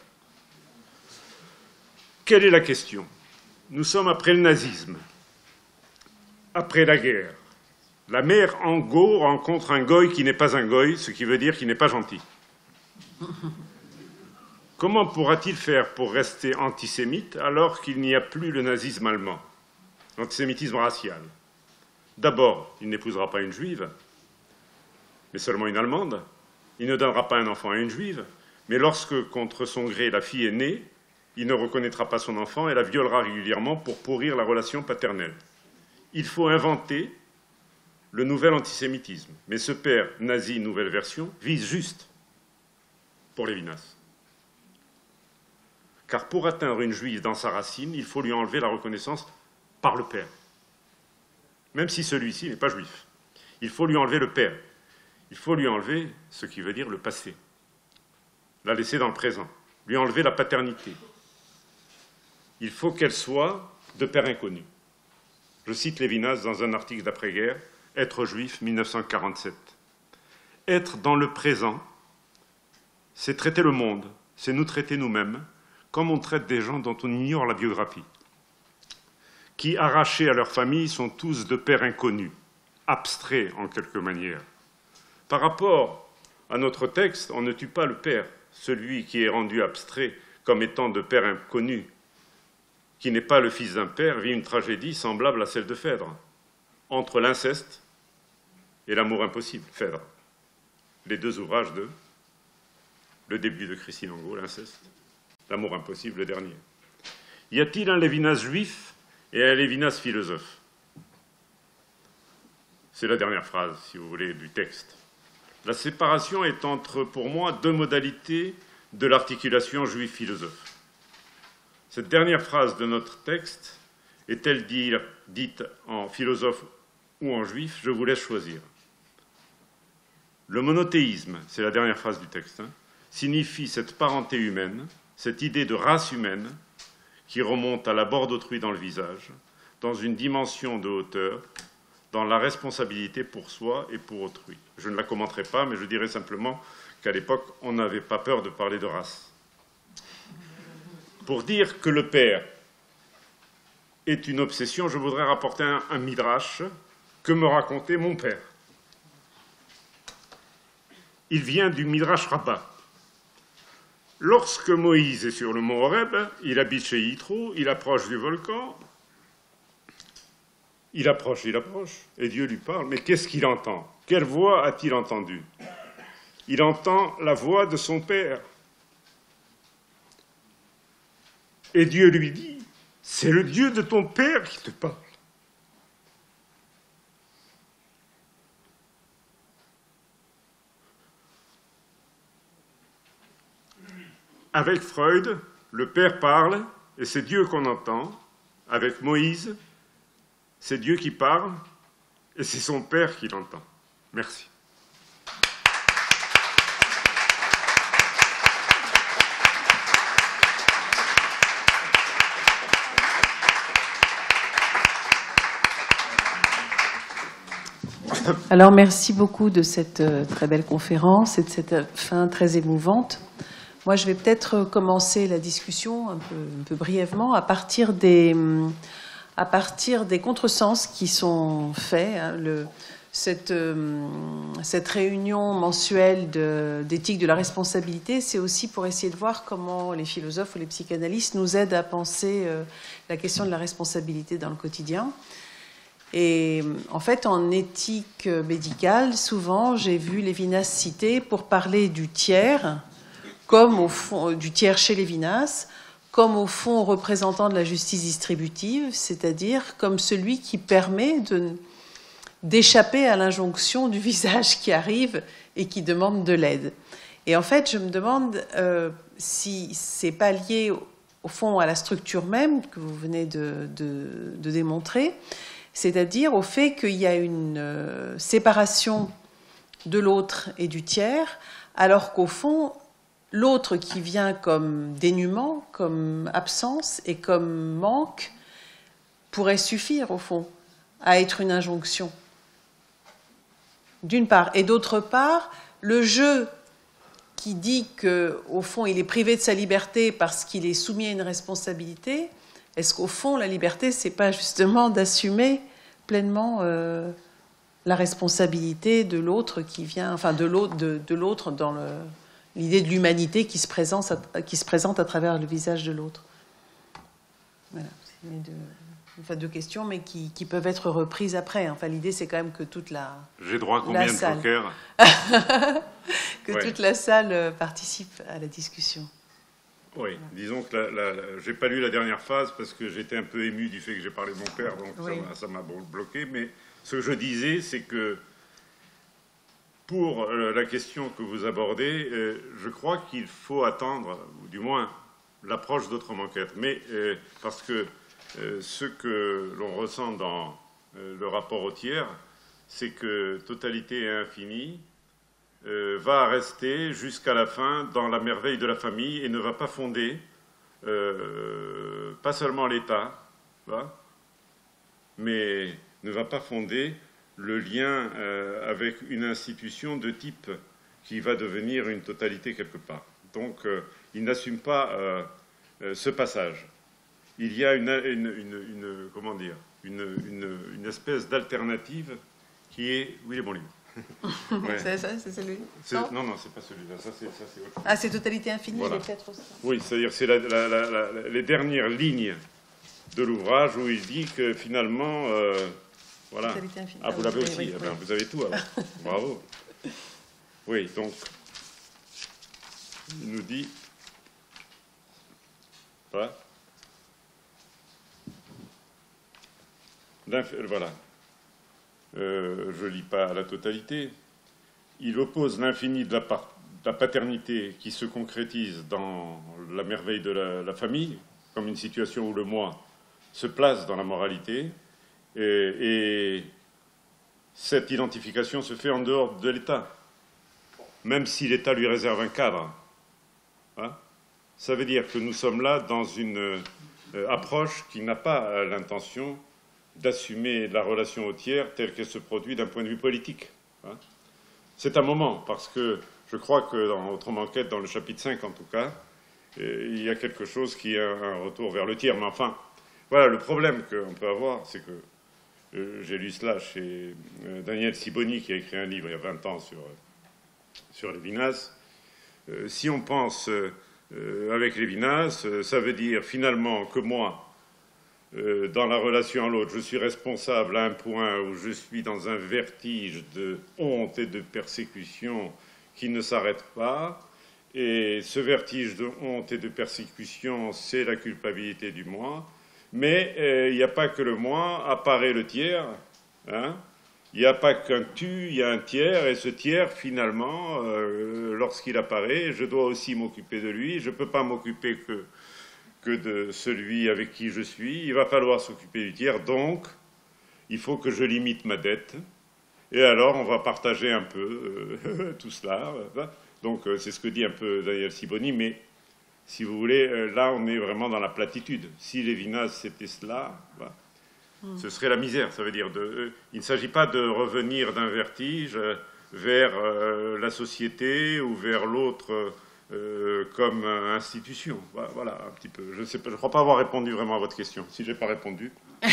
Quelle est la question? Nous sommes après le nazisme, après la guerre. La mère Angot rencontre un goy qui n'est pas un goy, ce qui veut dire qu'il n'est pas gentil. Comment pourra-t-il faire pour rester antisémite alors qu'il n'y a plus le nazisme allemand, l'antisémitisme racial? D'abord, il n'épousera pas une juive, mais seulement une allemande. Il ne donnera pas un enfant à une juive, mais lorsque, contre son gré, la fille est née, il ne reconnaîtra pas son enfant et la violera régulièrement pour pourrir la relation paternelle. Il faut inventer le nouvel antisémitisme. Mais ce père nazi, nouvelle version, vise juste pour Lévinas. Car pour atteindre une juive dans sa racine, il faut lui enlever la reconnaissance par le père. Même si celui-ci n'est pas juif. Il faut lui enlever le père. Il faut lui enlever ce qui veut dire le passé. La laisser dans le présent. Lui enlever la paternité. Il faut qu'elle soit de père inconnu. Je cite Lévinas dans un article d'après-guerre, Être juif, mille neuf cent quarante-sept. Être dans le présent, c'est traiter le monde, c'est nous traiter nous-mêmes, comme on traite des gens dont on ignore la biographie, qui, arrachés à leur famille, sont tous de pères inconnus, abstraits en quelque manière. Par rapport à notre texte, on ne tue pas le père, celui qui est rendu abstrait comme étant de père inconnu, qui n'est pas le fils d'un père, vit une tragédie semblable à celle de Phèdre, entre l'inceste et l'amour impossible, Phèdre. Les deux ouvrages de le début de Christine Angot, l'inceste, l'amour impossible, le dernier. Y a-t-il un Lévinas juif et un Lévinas philosophe? C'est la dernière phrase, si vous voulez, du texte. La séparation est entre, pour moi, deux modalités de l'articulation juif-philosophe. Cette dernière phrase de notre texte est-elle dite en philosophe ou en juif? Je vous laisse choisir. Le monothéisme, c'est la dernière phrase du texte, hein, signifie cette parenté humaine, cette idée de race humaine qui remonte à la bord d'autrui dans le visage, dans une dimension de hauteur, dans la responsabilité pour soi et pour autrui. Je ne la commenterai pas, mais je dirais simplement qu'à l'époque, on n'avait pas peur de parler de race. Pour dire que le père est une obsession, je voudrais rapporter un, un midrash que me racontait mon père. Il vient du midrash Rabbah. Lorsque Moïse est sur le mont Horeb, il habite chez Yitro, il approche du volcan, il approche, il approche, et Dieu lui parle. Mais qu'est-ce qu'il entend? Quelle voix a-t-il entendu? Il entend la voix de son père. Et Dieu lui dit, c'est le Dieu de ton père qui te parle. Avec Freud, le père parle, et c'est Dieu qu'on entend. Avec Moïse, c'est Dieu qui parle, et c'est son père qui l'entend. Merci. Alors, merci beaucoup de cette euh, très belle conférence et de cette fin très émouvante. Moi, je vais peut-être commencer la discussion un peu, un peu brièvement à partir des, à partir des contresens qui sont faits. Hein, le, cette, euh, cette réunion mensuelle d'éthique de, de la responsabilité, c'est aussi pour essayer de voir comment les philosophes ou les psychanalystes nous aident à penser euh, la question de la responsabilité dans le quotidien. Et en fait, en éthique médicale, souvent, j'ai vu Lévinas cité pour parler du tiers, comme au fond, du tiers chez Lévinas, comme au fond représentant de la justice distributive, c'est-à-dire comme celui qui permet de, d'échapper à l'injonction du visage qui arrive et qui demande de l'aide. Et en fait, je me demande euh, si c'est pas lié au, au fond à la structure même que vous venez de, de, de démontrer, c'est-à-dire au fait qu'il y a une euh, séparation de l'autre et du tiers, alors qu'au fond, l'autre qui vient comme dénuement, comme absence et comme manque, pourrait suffire, au fond, à être une injonction. D'une part. Et d'autre part, le jeu qui dit qu'au fond, il est privé de sa liberté parce qu'il est soumis à une responsabilité, est-ce qu'au fond, la liberté, c'est pas justement d'assumer pleinement euh, la responsabilité de l'autre qui vient, enfin de l'autre, de, de l'autre dans le, l'idée de l'humanité qui se présente, à, qui se présente à travers le visage de l'autre. Voilà, c'est mes deux, enfin deux questions, mais qui, qui peuvent être reprises après. Enfin, l'idée, c'est quand même que toute la J'ai droit à combien de pokers? Que ouais. toute la salle participe à la discussion. Oui, voilà. Disons que la, la, la, j'ai pas lu la dernière phase parce que j'étais un peu ému du fait que j'ai parlé de mon père, donc oui. ça m'a bloqué. Mais ce que je disais, c'est que pour euh, la question que vous abordez, euh, je crois qu'il faut attendre, ou du moins l'approche d'Autrement qu'être. Mais euh, parce que euh, ce que l'on ressent dans euh, le rapport au tiers, c'est que totalité et infini Euh, va rester jusqu'à la fin dans la merveille de la famille et ne va pas fonder, euh, pas seulement l'État, mais ne va pas fonder le lien euh, avec une institution de type qui va devenir une totalité quelque part. Donc, euh, il n'assume pas euh, euh, ce passage. Il y a une, une, une, une comment dire, une, une, une espèce d'alternative qui est... Oui, il est bon livre. Ouais. C'est ça, c'est celui non, non, non, c'est pas celui-là. Ça, c'est, ça, c'est autre chose. Ah, c'est totalité infinie, voilà. peut-être aussi. Oui, c'est-à-dire c'est la, la, la, la, les dernières lignes de l'ouvrage où il dit que finalement, euh, voilà. Totalité infinie. Ah, vous l'avez oui, aussi. oui, eh oui. bien, vous avez tout alors. Bravo. Oui, donc il nous dit, voilà. Voilà. Euh, je ne lis pas la totalité. Il oppose l'infini de, de la paternité qui se concrétise dans la merveille de la, la famille, comme une situation où le moi se place dans la moralité, et, et cette identification se fait en dehors de l'État. même si l'État lui réserve un cadre. Hein? Ça veut dire que nous sommes là dans une euh, approche qui n'a pas euh, l'intention d'assumer la relation au tiers telle qu'elle se produit d'un point de vue politique. Hein? C'est un moment, parce que je crois que dans Autrement enquête, dans le chapitre cinq en tout cas, euh, il y a quelque chose qui est un, un retour vers le tiers. Mais enfin, voilà, le problème qu'on peut avoir, c'est que euh, j'ai lu cela chez euh, Daniel Siboni, qui a écrit un livre il y a vingt ans sur, euh, sur Lévinas. Euh, si on pense euh, euh, avec Lévinas, euh, ça veut dire finalement que moi, euh, dans la relation à l'autre, je suis responsable à un point où je suis dans un vertige de honte et de persécution qui ne s'arrête pas. Et ce vertige de honte et de persécution, c'est la culpabilité du moi. Mais euh, il n'y a pas que le moi, apparaît le tiers. Hein. Il n'y a pas qu'un tu, il y a un tiers, et ce tiers, finalement, euh, lorsqu'il apparaît, je dois aussi m'occuper de lui. Je ne peux pas m'occuper que, que de celui avec qui je suis. Il va falloir s'occuper du tiers, donc il faut que je limite ma dette. Et alors, on va partager un peu euh, tout cela. Donc, euh, c'est ce que dit un peu Daniel Siboni, mais si vous voulez, euh, là, on est vraiment dans la platitude. Si Lévinas, c'était cela... Bah, ce serait la misère, ça veut dire. De, euh, il ne s'agit pas de revenir d'un vertige euh, vers euh, la société ou vers l'autre euh, comme euh, institution. Voilà, un petit peu. Je ne crois pas avoir répondu vraiment à votre question. Si je n'ai pas répondu.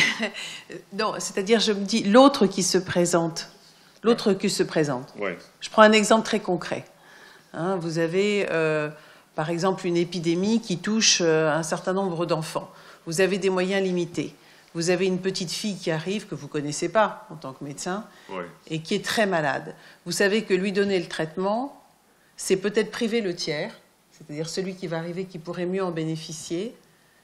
Non, c'est-à-dire, je me dis, l'autre qui se présente. L'autre qui se présente. Ouais. Je prends un exemple très concret. Hein, vous avez, euh, par exemple, une épidémie qui touche euh, un certain nombre d'enfants. Vous avez des moyens limités. Vous avez une petite fille qui arrive, que vous ne connaissez pas en tant que médecin, ouais. et qui est très malade. Vous savez que lui donner le traitement, c'est peut-être priver le tiers, c'est-à-dire celui qui va arriver, qui pourrait mieux en bénéficier.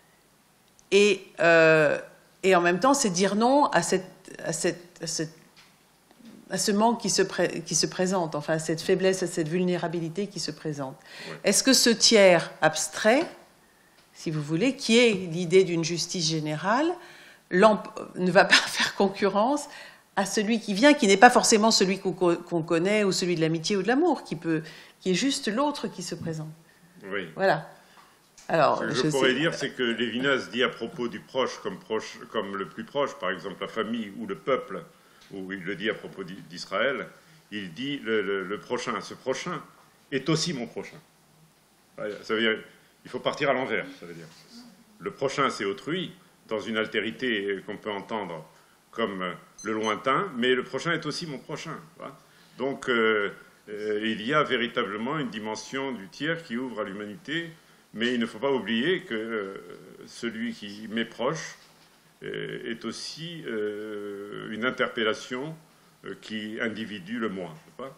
Et, euh, et en même temps, c'est dire non à, cette, à, cette, à, cette, à ce manque qui se, pré, qui se présente, enfin à cette faiblesse, à cette vulnérabilité qui se présente. Ouais. Est-ce que ce tiers abstrait, si vous voulez, qui est l'idée d'une justice générale, ne va pas faire concurrence à celui qui vient, qui n'est pas forcément celui qu'on qu'on connaît ou celui de l'amitié ou de l'amour, qui, peut, qui est juste l'autre qui se présente. Oui. Voilà. Alors, Ce que je, je pourrais sais... dire, c'est que Lévinas dit à propos du proche comme, proche comme le plus proche, par exemple la famille ou le peuple, ou il le dit à propos d'Israël, il dit le, le, le prochain, ce prochain est aussi mon prochain. Ça veut dire, il faut partir à l'envers, ça veut dire. Le prochain, c'est autrui, dans une altérité qu'on peut entendre comme le lointain, mais le prochain est aussi mon prochain. Voilà. Donc, euh, euh, il y a véritablement une dimension du tiers qui ouvre à l'humanité, mais il ne faut pas oublier que euh, celui qui m'est proche euh, est aussi euh, une interpellation euh, qui individue le moi, pas,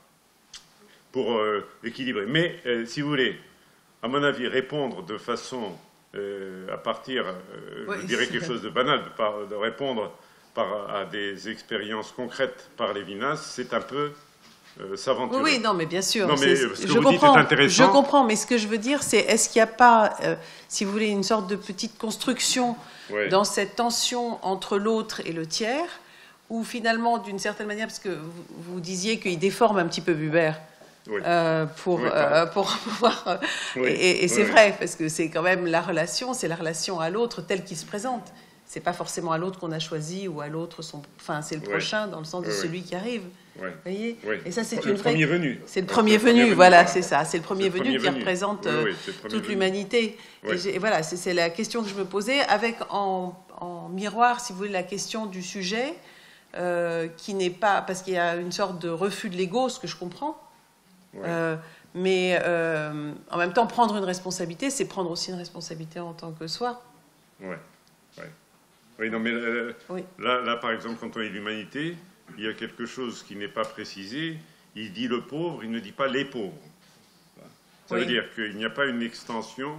pour euh, équilibrer. Mais, euh, si vous voulez, à mon avis, répondre de façon... Euh, à partir, euh, oui, je dirais quelque chose de banal, de, par, de répondre par, à des expériences concrètes par Lévinas, c'est un peu euh, s'aventurer. Oui, oui, non, mais bien sûr. Non, mais ce que je vous comprends, dites est intéressant. Je comprends, mais ce que je veux dire, c'est est-ce qu'il n'y a pas, euh, si vous voulez, une sorte de petite construction oui. dans cette tension entre l'autre et le tiers, où finalement, d'une certaine manière, parce que vous, vous disiez qu'il déforme un petit peu Buber, Oui. Euh, pour, oui, euh, pour pouvoir... Euh, oui. Et, et c'est oui. vrai, parce que c'est quand même la relation, c'est la relation à l'autre telle qu'il se présente. C'est pas forcément à l'autre qu'on a choisi ou à l'autre son... Enfin, c'est le oui. prochain dans le sens de oui. celui qui arrive. Oui. Vous voyez oui. Et ça, c'est le une vraie... premier venu. C'est le premier venu, premier voilà, c'est ça. C'est le premier venu premier qui venu. représente oui, oui, euh, toute l'humanité. Oui. Et, et voilà, c'est la question que je me posais, avec en, en miroir, si vous voulez, la question du sujet, euh, qui n'est pas... Parce qu'il y a une sorte de refus de l'ego, ce que je comprends. Ouais. Euh, mais euh, en même temps, prendre une responsabilité, c'est prendre aussi une responsabilité en tant que soi. Oui, ouais. oui non, mais euh, oui. Là, là, par exemple, quand on dit l'humanité, il y a quelque chose qui n'est pas précisé. Il dit le pauvre, il ne dit pas les pauvres. Ça oui. veut dire qu'il n'y a pas une extension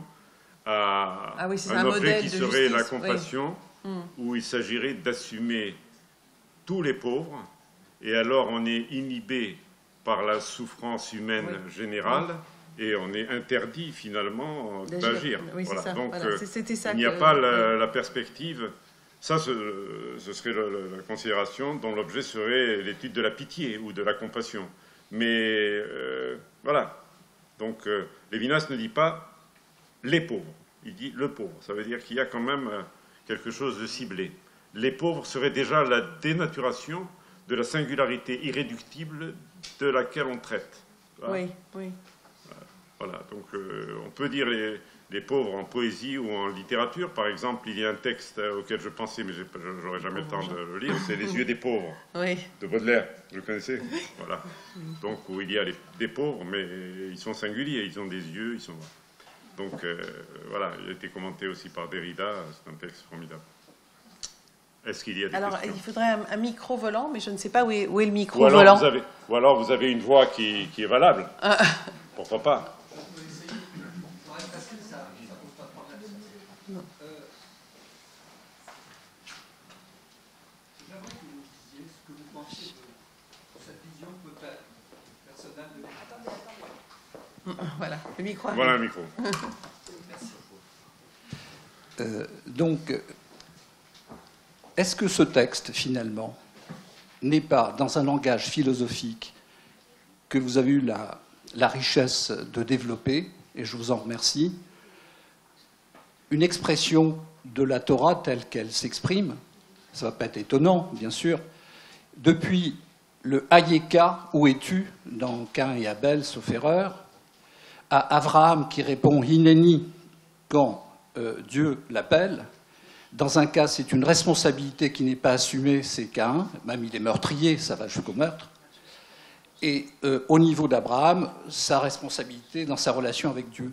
à ah oui, un, un objet qui serait justice. la compassion, oui. mm. où il s'agirait d'assumer tous les pauvres, et alors on est inhibé par la souffrance humaine oui. générale, oui. et on est interdit finalement d'agir. Oui, voilà. Donc voilà. ça il n'y a que... pas la, la perspective. Ça, ce, ce serait le, la considération dont l'objet serait l'étude de la pitié ou de la compassion. Mais euh, voilà. Donc euh, Lévinas ne dit pas les pauvres, il dit le pauvre. Ça veut dire qu'il y a quand même euh, quelque chose de ciblé. Les pauvres seraient déjà la dénaturation de la singularité irréductible de laquelle on traite. Voilà. Oui, oui. Voilà, donc euh, on peut dire les, les pauvres en poésie ou en littérature. Par exemple, il y a un texte auquel je pensais, mais je n'aurai jamais le temps de le lire, c'est Les yeux des pauvres, Oui. de Baudelaire. Vous le connaissez? Voilà. Donc, où il y a les, des pauvres, mais ils sont singuliers, ils ont des yeux, ils sont... Donc, euh, voilà, il a été commenté aussi par Derrida, c'est un texte formidable. Est-ce qu'il y a des Alors, questions? il faudrait un, un micro volant, mais je ne sais pas où est, où est le micro ou alors volant. Vous avez, ou alors vous avez une voix qui, qui est valable. Pourquoi pas? Voilà, le micro. Voilà un micro. Euh, donc, est-ce que ce texte, finalement, n'est pas, dans un langage philosophique que vous avez eu la, la richesse de développer, et je vous en remercie, une expression de la Torah telle qu'elle s'exprime, ça ne va pas être étonnant, bien sûr, depuis le Hayeka, où es-tu, dans Caïn et Abel, sauf erreur, à Abraham qui répond Hineni quand euh, Dieu l'appelle. Dans un cas, c'est une responsabilité qui n'est pas assumée, c'est Caïn, même il est meurtrier, ça va jusqu'au meurtre. Et euh, au niveau d'Abraham, sa responsabilité dans sa relation avec Dieu.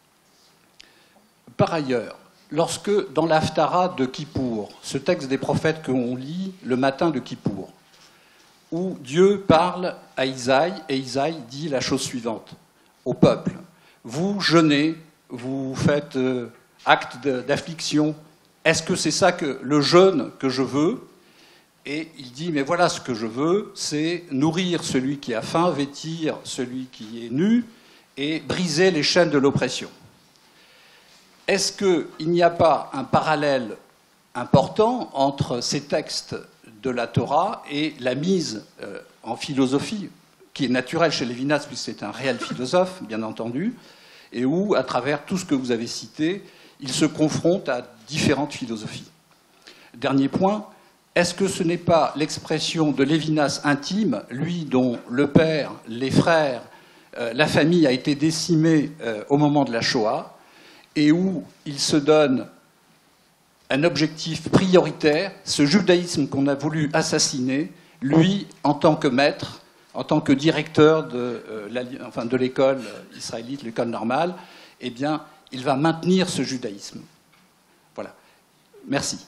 Par ailleurs, lorsque dans l'Haftara de Kippour, ce texte des prophètes qu'on lit le matin de Kippour, où Dieu parle à Isaïe, et Isaïe dit la chose suivante au peuple. Vous jeûnez, vous faites euh, acte d'affliction. Est-ce que c'est ça que le jeûne que je veux? Et il dit, mais voilà ce que je veux, c'est nourrir celui qui a faim, vêtir celui qui est nu, et briser les chaînes de l'oppression. Est-ce qu'il n'y a pas un parallèle important entre ces textes de la Torah et la mise euh, en philosophie, qui est naturelle chez Lévinas, puisque c'est un réel philosophe, bien entendu, et où, à travers tout ce que vous avez cité, il se confronte à différentes philosophies. Dernier point, est-ce que ce n'est pas l'expression de Lévinas intime, lui dont le père, les frères, euh, la famille a été décimée euh, au moment de la Shoah, et où il se donne un objectif prioritaire, ce judaïsme qu'on a voulu assassiner, lui, en tant que maître, en tant que directeur de, euh, la, enfin, de l'école israélite, l'école normale, eh bien, il va maintenir ce judaïsme. Voilà. Merci.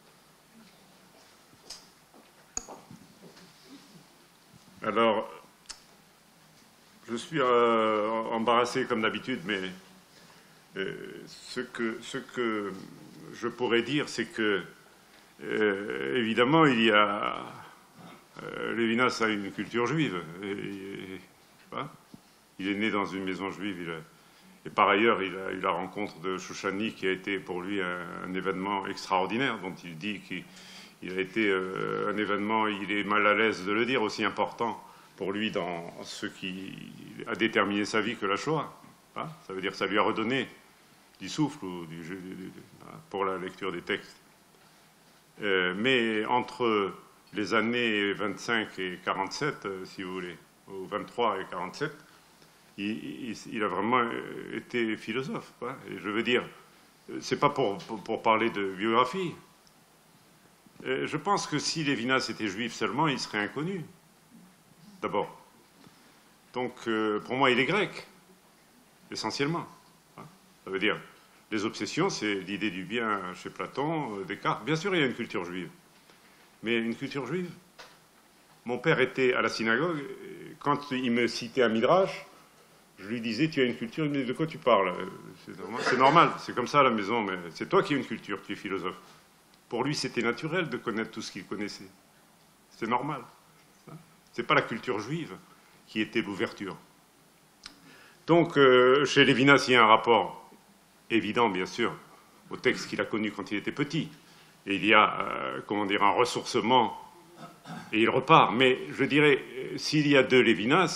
Alors, je suis euh, embarrassé comme d'habitude, mais euh, ce, que, ce que je pourrais dire, c'est que, euh, évidemment, il y a... Euh, Lévinas a une culture juive. Et, et, hein, il est né dans une maison juive. Il a, et par ailleurs, il a eu la rencontre de Shoushani, qui a été pour lui un, un événement extraordinaire, dont il dit qu'il il a été euh, un événement, il est mal à l'aise de le dire, aussi important pour lui dans ce qui a déterminé sa vie que la Shoah. Hein, ça veut dire que ça lui a redonné du souffle ou du, du, du, pour la lecture des textes. Euh, mais entre les années vingt-cinq et quarante-sept, euh, si vous voulez, ou vingt-trois et quarante-sept, il, il, il a vraiment été philosophe. Quoi. Et je veux dire, c'est pas pour, pour, pour parler de biographie. Euh, je pense que si Lévinas était juif seulement, il serait inconnu, d'abord. Donc, euh, pour moi, il est grec, essentiellement. Hein. Ça veut dire, les obsessions, c'est l'idée du bien chez Platon, euh, Descartes. Bien sûr, il y a une culture juive. Mais une culture juive. Mon père était à la synagogue, quand il me citait un midrash, je lui disais, tu as une culture, mais de quoi tu parles? C'est normal, c'est normal, c'est comme ça à la maison, mais c'est toi qui as une culture, tu es philosophe. Pour lui, c'était naturel de connaître tout ce qu'il connaissait. C'est normal. Ce n'est pas la culture juive qui était l'ouverture. Donc, euh, chez Lévinas, il y a un rapport évident, bien sûr, au texte qu'il a connu quand il était petit. Et il y a, euh, comment dire, un ressourcement, et il repart. Mais je dirais, s'il y a deux Lévinas,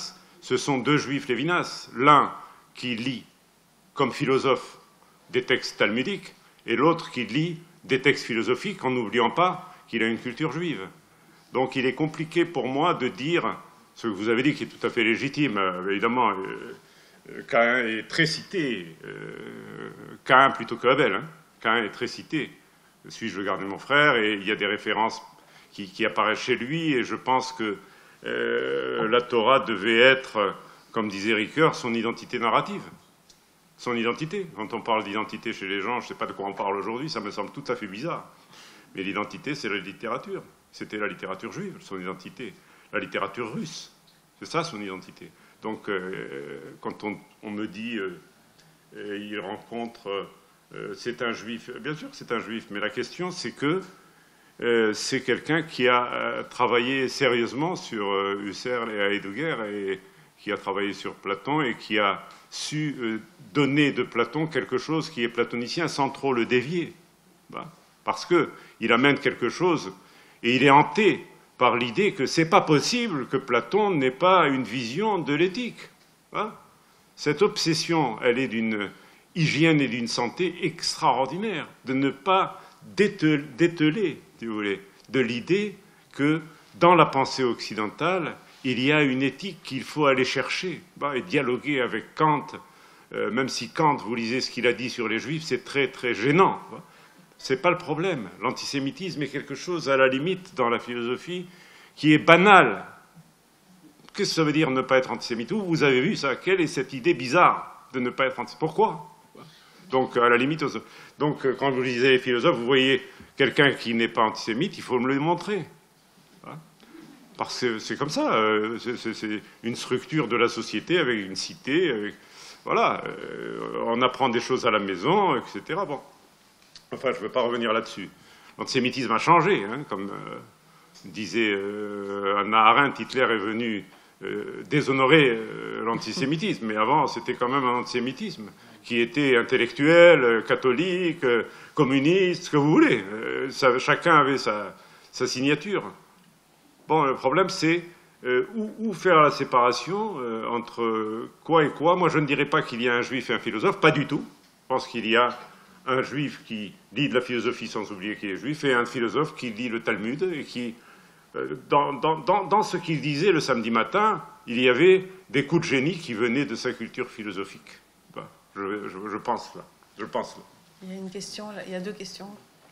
ce sont deux juifs Lévinas, l'un qui lit comme philosophe des textes talmudiques et l'autre qui lit des textes philosophiques en n'oubliant pas qu'il a une culture juive. Donc il est compliqué pour moi de dire ce que vous avez dit, qui est tout à fait légitime. Évidemment, euh, Caïn est très cité, euh, Caïn plutôt que Abel. Hein. Caïn est très cité. Suis-je le garder mon frère? Et il y a des références qui, qui apparaissent chez lui, et je pense que euh, la Torah devait être, comme disait Ricoeur, son identité narrative. Son identité. Quand on parle d'identité chez les gens, je ne sais pas de quoi on parle aujourd'hui, ça me semble tout à fait bizarre. Mais l'identité, c'est la littérature. C'était la littérature juive, son identité. La littérature russe, c'est ça son identité. Donc, euh, quand on, on me dit euh, euh, il rencontre, euh, c'est un juif, bien sûr que c'est un juif, mais la question, c'est que euh, c'est quelqu'un qui a euh, travaillé sérieusement sur euh, Husserl et Heidegger, et qui a travaillé sur Platon, et qui a su euh, donner de Platon quelque chose qui est platonicien sans trop le dévier. Ben, parce qu'il amène quelque chose, et il est hanté par l'idée que ce n'est pas possible que Platon n'ait pas une vision de l'éthique. Hein? Cette obsession, elle est d'une hygiène et d'une santé extraordinaire, de ne pas dételer, si vous voulez, de l'idée que dans la pensée occidentale, il y a une éthique qu'il faut aller chercher, ben, et dialoguer avec Kant, euh, même si Kant, vous lisez ce qu'il a dit sur les Juifs, c'est très très gênant. Ben. Ce n'est pas le problème. L'antisémitisme est quelque chose, à la limite, dans la philosophie, qui est banal. Qu'est-ce que ça veut dire ne pas être antisémite? Où vous avez vu ça? Quelle est cette idée bizarre de ne pas être antisémite? Pourquoi? Donc, à la limite, donc, quand vous lisez les philosophes, vous voyez quelqu'un qui n'est pas antisémite, il faut me le montrer. Parce que c'est comme ça. C'est une structure de la société avec une cité. Avec, voilà. On apprend des choses à la maison, et cetera. Bon. Enfin, je ne veux pas revenir là-dessus. L'antisémitisme a changé, hein, comme euh, disait euh, Hannah Arendt, Hitler est venu euh, déshonorer euh, l'antisémitisme, mais avant, c'était quand même un antisémitisme qui était intellectuel, euh, catholique, euh, communiste, ce que vous voulez. Euh, ça, chacun avait sa, sa signature. Bon, le problème, c'est euh, où, où faire la séparation euh, entre quoi et quoi. Moi, je ne dirais pas qu'il y a un juif et un philosophe, pas du tout. Je pense qu'il y a un juif qui lit de la philosophie sans oublier qu'il est juif, et un philosophe qui lit le Talmud, et qui, euh, dans, dans, dans, dans ce qu'il disait le samedi matin, il y avait des coups de génie qui venaient de sa culture philosophique. Ben, je, je, je pense là. Je pense là. Il y a une question, là. Il y a deux questions.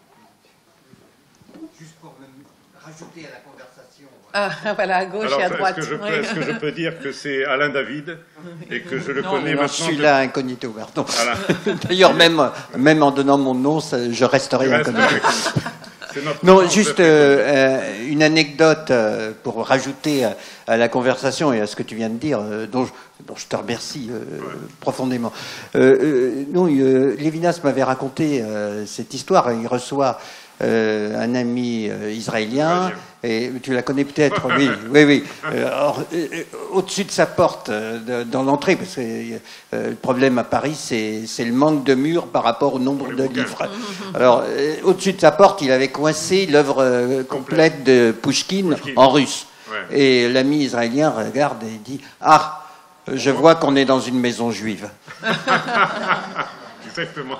Juste pour me rajouter à la conversation. Ah, voilà, à gauche Alors, et à droite. Est-ce que, oui. est-ce que je peux dire que c'est Alain David et que je le non, connais maintenant? Je suis là incognito, pardon. Voilà. D'ailleurs, même, même en donnant mon nom, ça, je resterai je incognito. Non, juste euh, une anecdote euh, pour rajouter à, à la conversation et à ce que tu viens de dire, euh, dont, je, dont je te remercie euh, ouais. profondément. Euh, euh, non, euh, Lévinas m'avait raconté euh, cette histoire. Il reçoit euh, un ami euh, israélien. Et tu la connais peut-être, oui, oui, oui. Euh, euh, au-dessus de sa porte, euh, de, dans l'entrée, parce que euh, le problème à Paris, c'est le manque de murs par rapport au nombre de livres. Alors, euh, au-dessus de sa porte, il avait coincé l'œuvre euh, complète de Pouchkine, Pouchkine en russe. Ouais. Et l'ami israélien regarde et dit « Ah, je vois qu'on est dans une maison juive. » Exactement.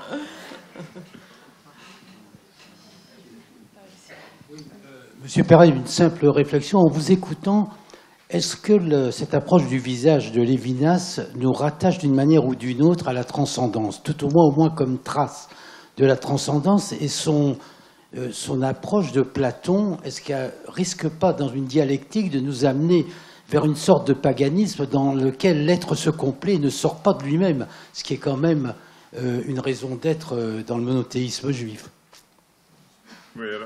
Monsieur Perret, une simple réflexion. En vous écoutant, est-ce que le, cette approche du visage de Lévinas nous rattache d'une manière ou d'une autre à la transcendance, tout au moins, au moins comme trace de la transcendance, et son, euh, son approche de Platon, est-ce qu'elle risque pas, dans une dialectique, de nous amener vers une sorte de paganisme dans lequel l'être se complaît et ne sort pas de lui-même, ce qui est quand même euh, une raison d'être euh, dans le monothéisme juif? Oui, alors.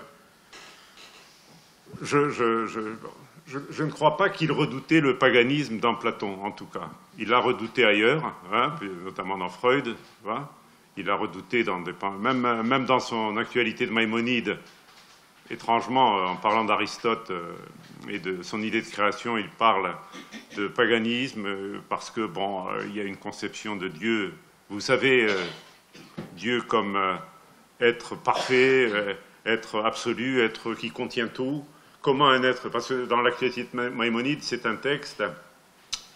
Je, je, je, je, je ne crois pas qu'il redoutait le paganisme dans Platon, en tout cas. Il l'a redouté ailleurs, hein, notamment dans Freud. Hein. Il l'a redouté dans des, même, même dans son actualité de Maïmonide. Étrangement, en parlant d'Aristote et de son idée de création, il parle de paganisme parce que, bon, il y a une conception de Dieu. Vous savez, Dieu comme être parfait, être absolu, être qui contient tout. Comment un être, parce que dans l'actualité de Maïmonide, c'est un texte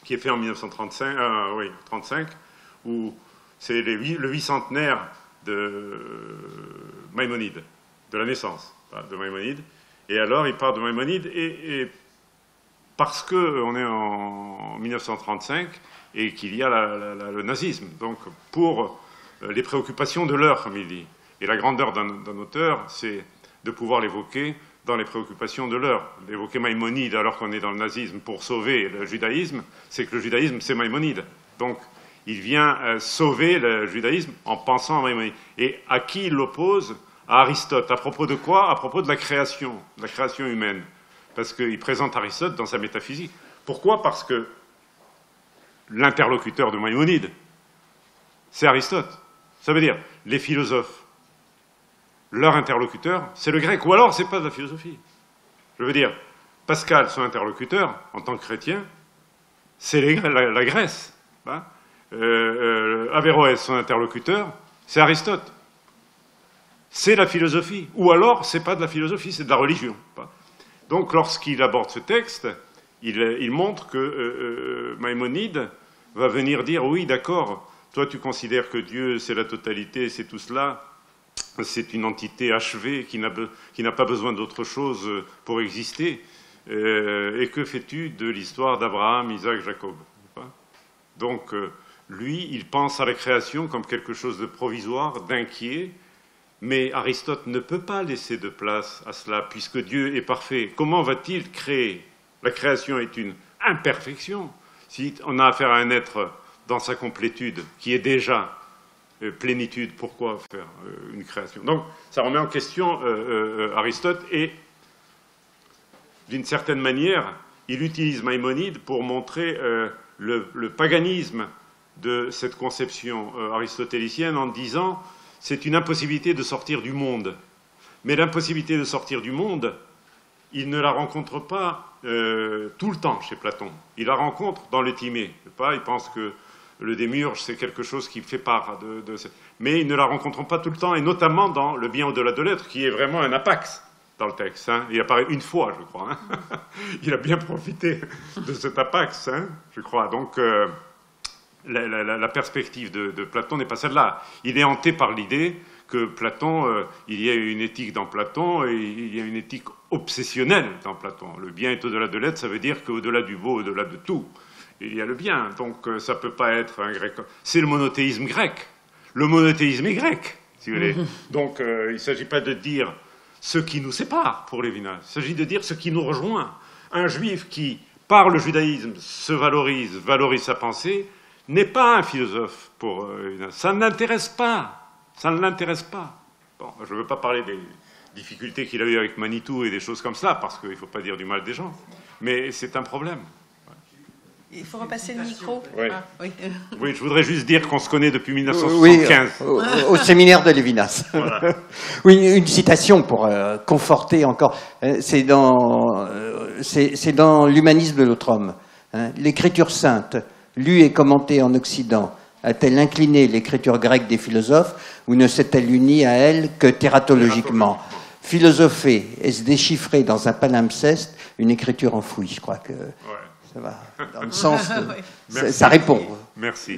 qui est fait en mille neuf cent trente-cinq, euh, oui, trente-cinq, où c'est le huit-centenaire de Maïmonide, de la naissance de Maïmonide. Et alors, il part de Maïmonide, et, et parce qu'on est en mille neuf cent trente-cinq et qu'il y a la, la, la, le nazisme, donc pour les préoccupations de l'heure, comme il dit. Et la grandeur d'un auteur, c'est de pouvoir l'évoquer dans les préoccupations de l'heure. D'évoquer Maïmonide alors qu'on est dans le nazisme pour sauver le judaïsme, c'est que le judaïsme, c'est Maïmonide. Donc, il vient euh, sauver le judaïsme en pensant à Maïmonide. Et à qui il l'oppose? À Aristote. À propos de quoi? À propos de la création, de la création humaine. Parce qu'il présente Aristote dans sa métaphysique. Pourquoi? Parce que l'interlocuteur de Maïmonide, c'est Aristote. Ça veut dire, les philosophes, leur interlocuteur, c'est le grec. Ou alors, c'est pas de la philosophie. Je veux dire, Pascal, son interlocuteur, en tant que chrétien, c'est la, la Grèce. Hein, euh, euh, Averroès, son interlocuteur, c'est Aristote. C'est la philosophie. Ou alors, c'est pas de la philosophie, c'est de la religion. Donc, lorsqu'il aborde ce texte, il, il montre que euh, euh, Maïmonide va venir dire, oui, d'accord, toi, tu considères que Dieu, c'est la totalité, c'est tout cela, c'est une entité achevée qui n'a pas besoin d'autre chose pour exister. Euh, et que fais-tu de l'histoire d'Abraham, Isaac, Jacob? Donc, euh, lui, il pense à la création comme quelque chose de provisoire, d'inquiet, mais Aristote ne peut pas laisser de place à cela, puisque Dieu est parfait. Comment va-t-il créer? La création est une imperfection. Si on a affaire à un être dans sa complétude, qui est déjà euh, plénitude, pourquoi faire euh, une création? Donc, ça remet en question euh, euh, Aristote, et d'une certaine manière, il utilise Maïmonide pour montrer euh, le, le paganisme de cette conception euh, aristotélicienne en disant c'est une impossibilité de sortir du monde. Mais l'impossibilité de sortir du monde, il ne la rencontre pas euh, tout le temps chez Platon. Il la rencontre dans le Timée. Il pense que le démiurge, c'est quelque chose qui fait part de, de... Mais il ne la rencontre pas tout le temps, et notamment dans le bien au-delà de l'être, qui est vraiment un apax dans le texte. Hein. Il apparaît une fois, je crois. Hein. Il a bien profité de cet apax, hein, je crois. Donc, euh, la, la, la perspective de, de Platon n'est pas celle-là. Il est hanté par l'idée que Platon, euh, il y a une éthique dans Platon, et il y a une éthique obsessionnelle dans Platon. Le bien est au-delà de l'être, ça veut dire qu'au-delà du beau, au-delà de tout, il y a le bien. Donc, euh, ça ne peut pas être un grec. C'est le monothéisme grec. Le monothéisme est grec, si vous voulez. Donc, euh, il ne s'agit pas de dire ce qui nous sépare pour Lévinas. Il s'agit de dire ce qui nous rejoint. Un juif qui, par le judaïsme, se valorise, valorise sa pensée, n'est pas un philosophe pour Lévinas. Ça ne l'intéresse pas. Ça ne l'intéresse pas. Bon, je ne veux pas parler des difficultés qu'il a eues avec Manitou et des choses comme ça, parce qu'il ne faut pas dire du mal des gens. Mais c'est un problème. Il faut repasser le micro. Oui, ah, oui. oui, je voudrais juste dire qu'on se connaît depuis mille neuf cent soixante-quinze. Oui, au, au séminaire de Lévinas. Voilà. Oui, une citation pour euh, conforter encore. Euh, c'est dans, euh, c'est dans l'humanisme de l'autre homme. Hein. L'écriture sainte, lue et commentée en Occident, a-t-elle incliné l'écriture grecque des philosophes ou ne s'est-elle unie à elle que tératologiquement? Philosopher, est-ce déchiffrer dans un palimpseste une écriture enfouie? Je crois que... Ouais. Ça va dans le sens de... ça, ça répond. Merci.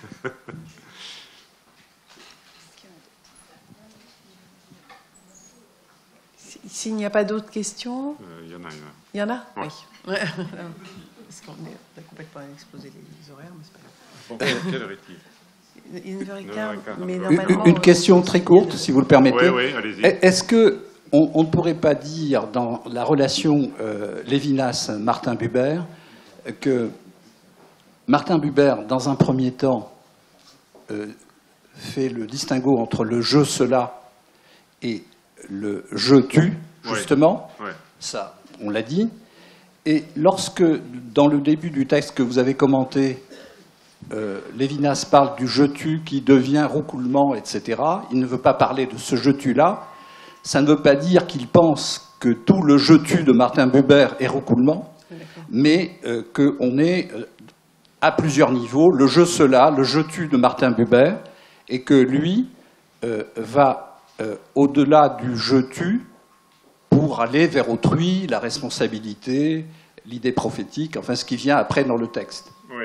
S'il n'y a pas d'autres questions... Il euh, y en a, il y en a. Il y en a ouais. Oui. Parce qu'on a complètement explosé les horaires, mais c'est pas grave. Bon, quelle heure est-il? Une heure et quart, mais normalement... Une question très courte, si vous le permettez. Oui, oui, allez-y. Est-ce que on, on ne pourrait pas dire, dans la relation euh, Lévinas-Martin Buber, que Martin Buber, dans un premier temps, euh, fait le distinguo entre le « je cela » et le « je tu », justement. Ouais. Ouais. Ça, on l'a dit. Et lorsque, dans le début du texte que vous avez commenté, euh, Lévinas parle du « je tu » qui devient roucoulement, et cetera, il ne veut pas parler de ce « je tu-là ». Ça ne veut pas dire qu'il pense que tout le « je tu » de Martin Buber est roucoulement, mais euh, qu'on est euh, à plusieurs niveaux, le je cela, le je tu de Martin Buber, et que lui euh, va euh, au-delà du je tu pour aller vers autrui, la responsabilité, l'idée prophétique, enfin ce qui vient après dans le texte. Oui.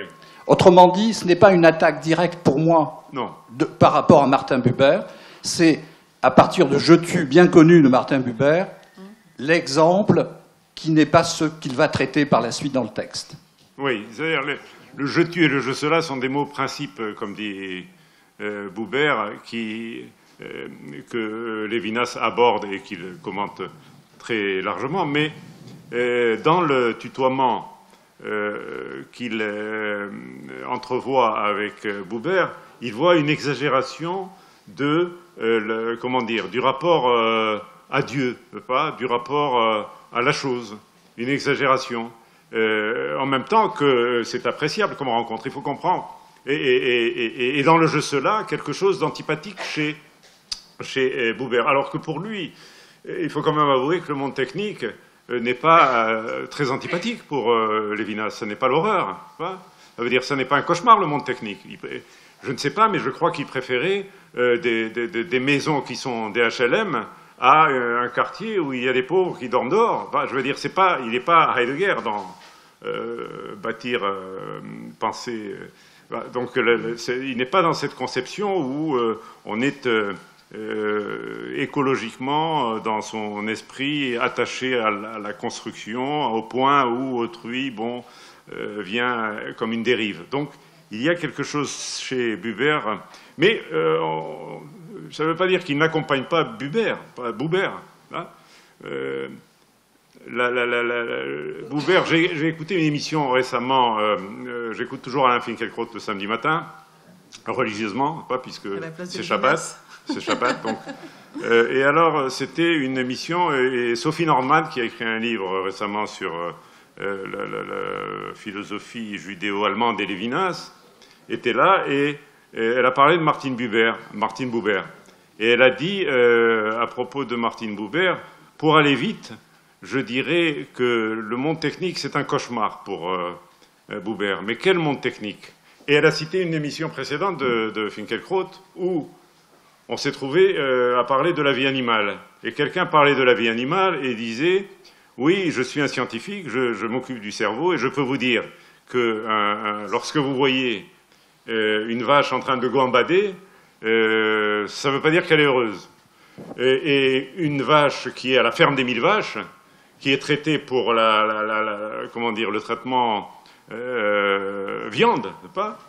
Autrement dit, ce n'est pas une attaque directe pour moi non. De, par rapport à Martin Buber, c'est à partir de Je tue bien connu de Martin Buber, l'exemple qui n'est pas ce qu'il va traiter par la suite dans le texte. Oui, c'est-à-dire le, le je tue et le je cela sont des mots principes, comme dit euh, Buber, qui, euh, que Lévinas aborde et qu'il commente très largement, mais euh, dans le tutoiement euh, qu'il euh, entrevoit avec Buber, il voit une exagération de, euh, le, comment dire, du rapport euh, à Dieu, pas, du rapport euh, à la chose, une exagération. Euh, en même temps que c'est appréciable comme rencontre, il faut comprendre. Et, et, et, et dans le je cela, quelque chose d'antipathique chez, chez Buber. Alors que pour lui, il faut quand même avouer que le monde technique n'est pas euh, très antipathique pour euh, Lévinas. Ce n'est pas l'horreur. Ça veut dire que ce n'est pas un cauchemar, le monde technique. Il, je ne sais pas, mais je crois qu'il préférait euh, des, des, des maisons qui sont des H L M à un quartier où il y a des pauvres qui dorment dehors. Enfin, je veux dire, c'est pas, il n'est pas Heidegger dans euh, bâtir, euh, penser. Euh, donc, le, le, il n'est pas dans cette conception où euh, on est euh, euh, écologiquement, dans son esprit, attaché à la, à la construction, au point où autrui, bon, euh, vient comme une dérive. Donc, il y a quelque chose chez Buber, mais euh, on, ça ne veut pas dire qu'il n'accompagne pas Buber, pas Buber. Hein. Euh, la, la, la, la, Buber, j'ai écouté une émission récemment, euh, euh, j'écoute toujours Alain Finkielkraut le samedi matin, religieusement, pas puisque c'est Shabbat, c'est Shabbat. Donc, euh, et alors, c'était une émission, et Sophie Nordman, qui a écrit un livre récemment sur euh, la, la, la philosophie judéo-allemande et Lévinas, était là, et elle a parlé de Martin Buber, Martin Buber. Et elle a dit, euh, à propos de Martin Buber, pour aller vite, je dirais que le monde technique, c'est un cauchemar pour euh, Buber. Mais quel monde technique? Et elle a cité une émission précédente de, de Finkielkraut où on s'est trouvé euh, à parler de la vie animale. Et quelqu'un parlait de la vie animale et disait, oui, je suis un scientifique, je, je m'occupe du cerveau, et je peux vous dire que un, un, lorsque vous voyez Euh, une vache en train de gambader, euh, ça ne veut pas dire qu'elle est heureuse. Et, et une vache qui est à la ferme des mille vaches, qui est traitée pour la, la, la, la, comment dire, le traitement euh, viande, pas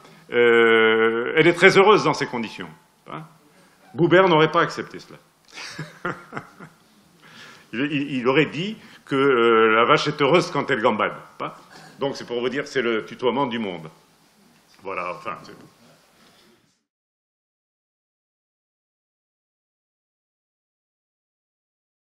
euh, elle est très heureuse dans ces conditions. Pas Buber n'aurait pas accepté cela. il, il, il aurait dit que euh, la vache est heureuse quand elle gambade. Pas Donc c'est pour vous dire que c'est le tutoiement du monde. Voilà, enfin, c'est tout.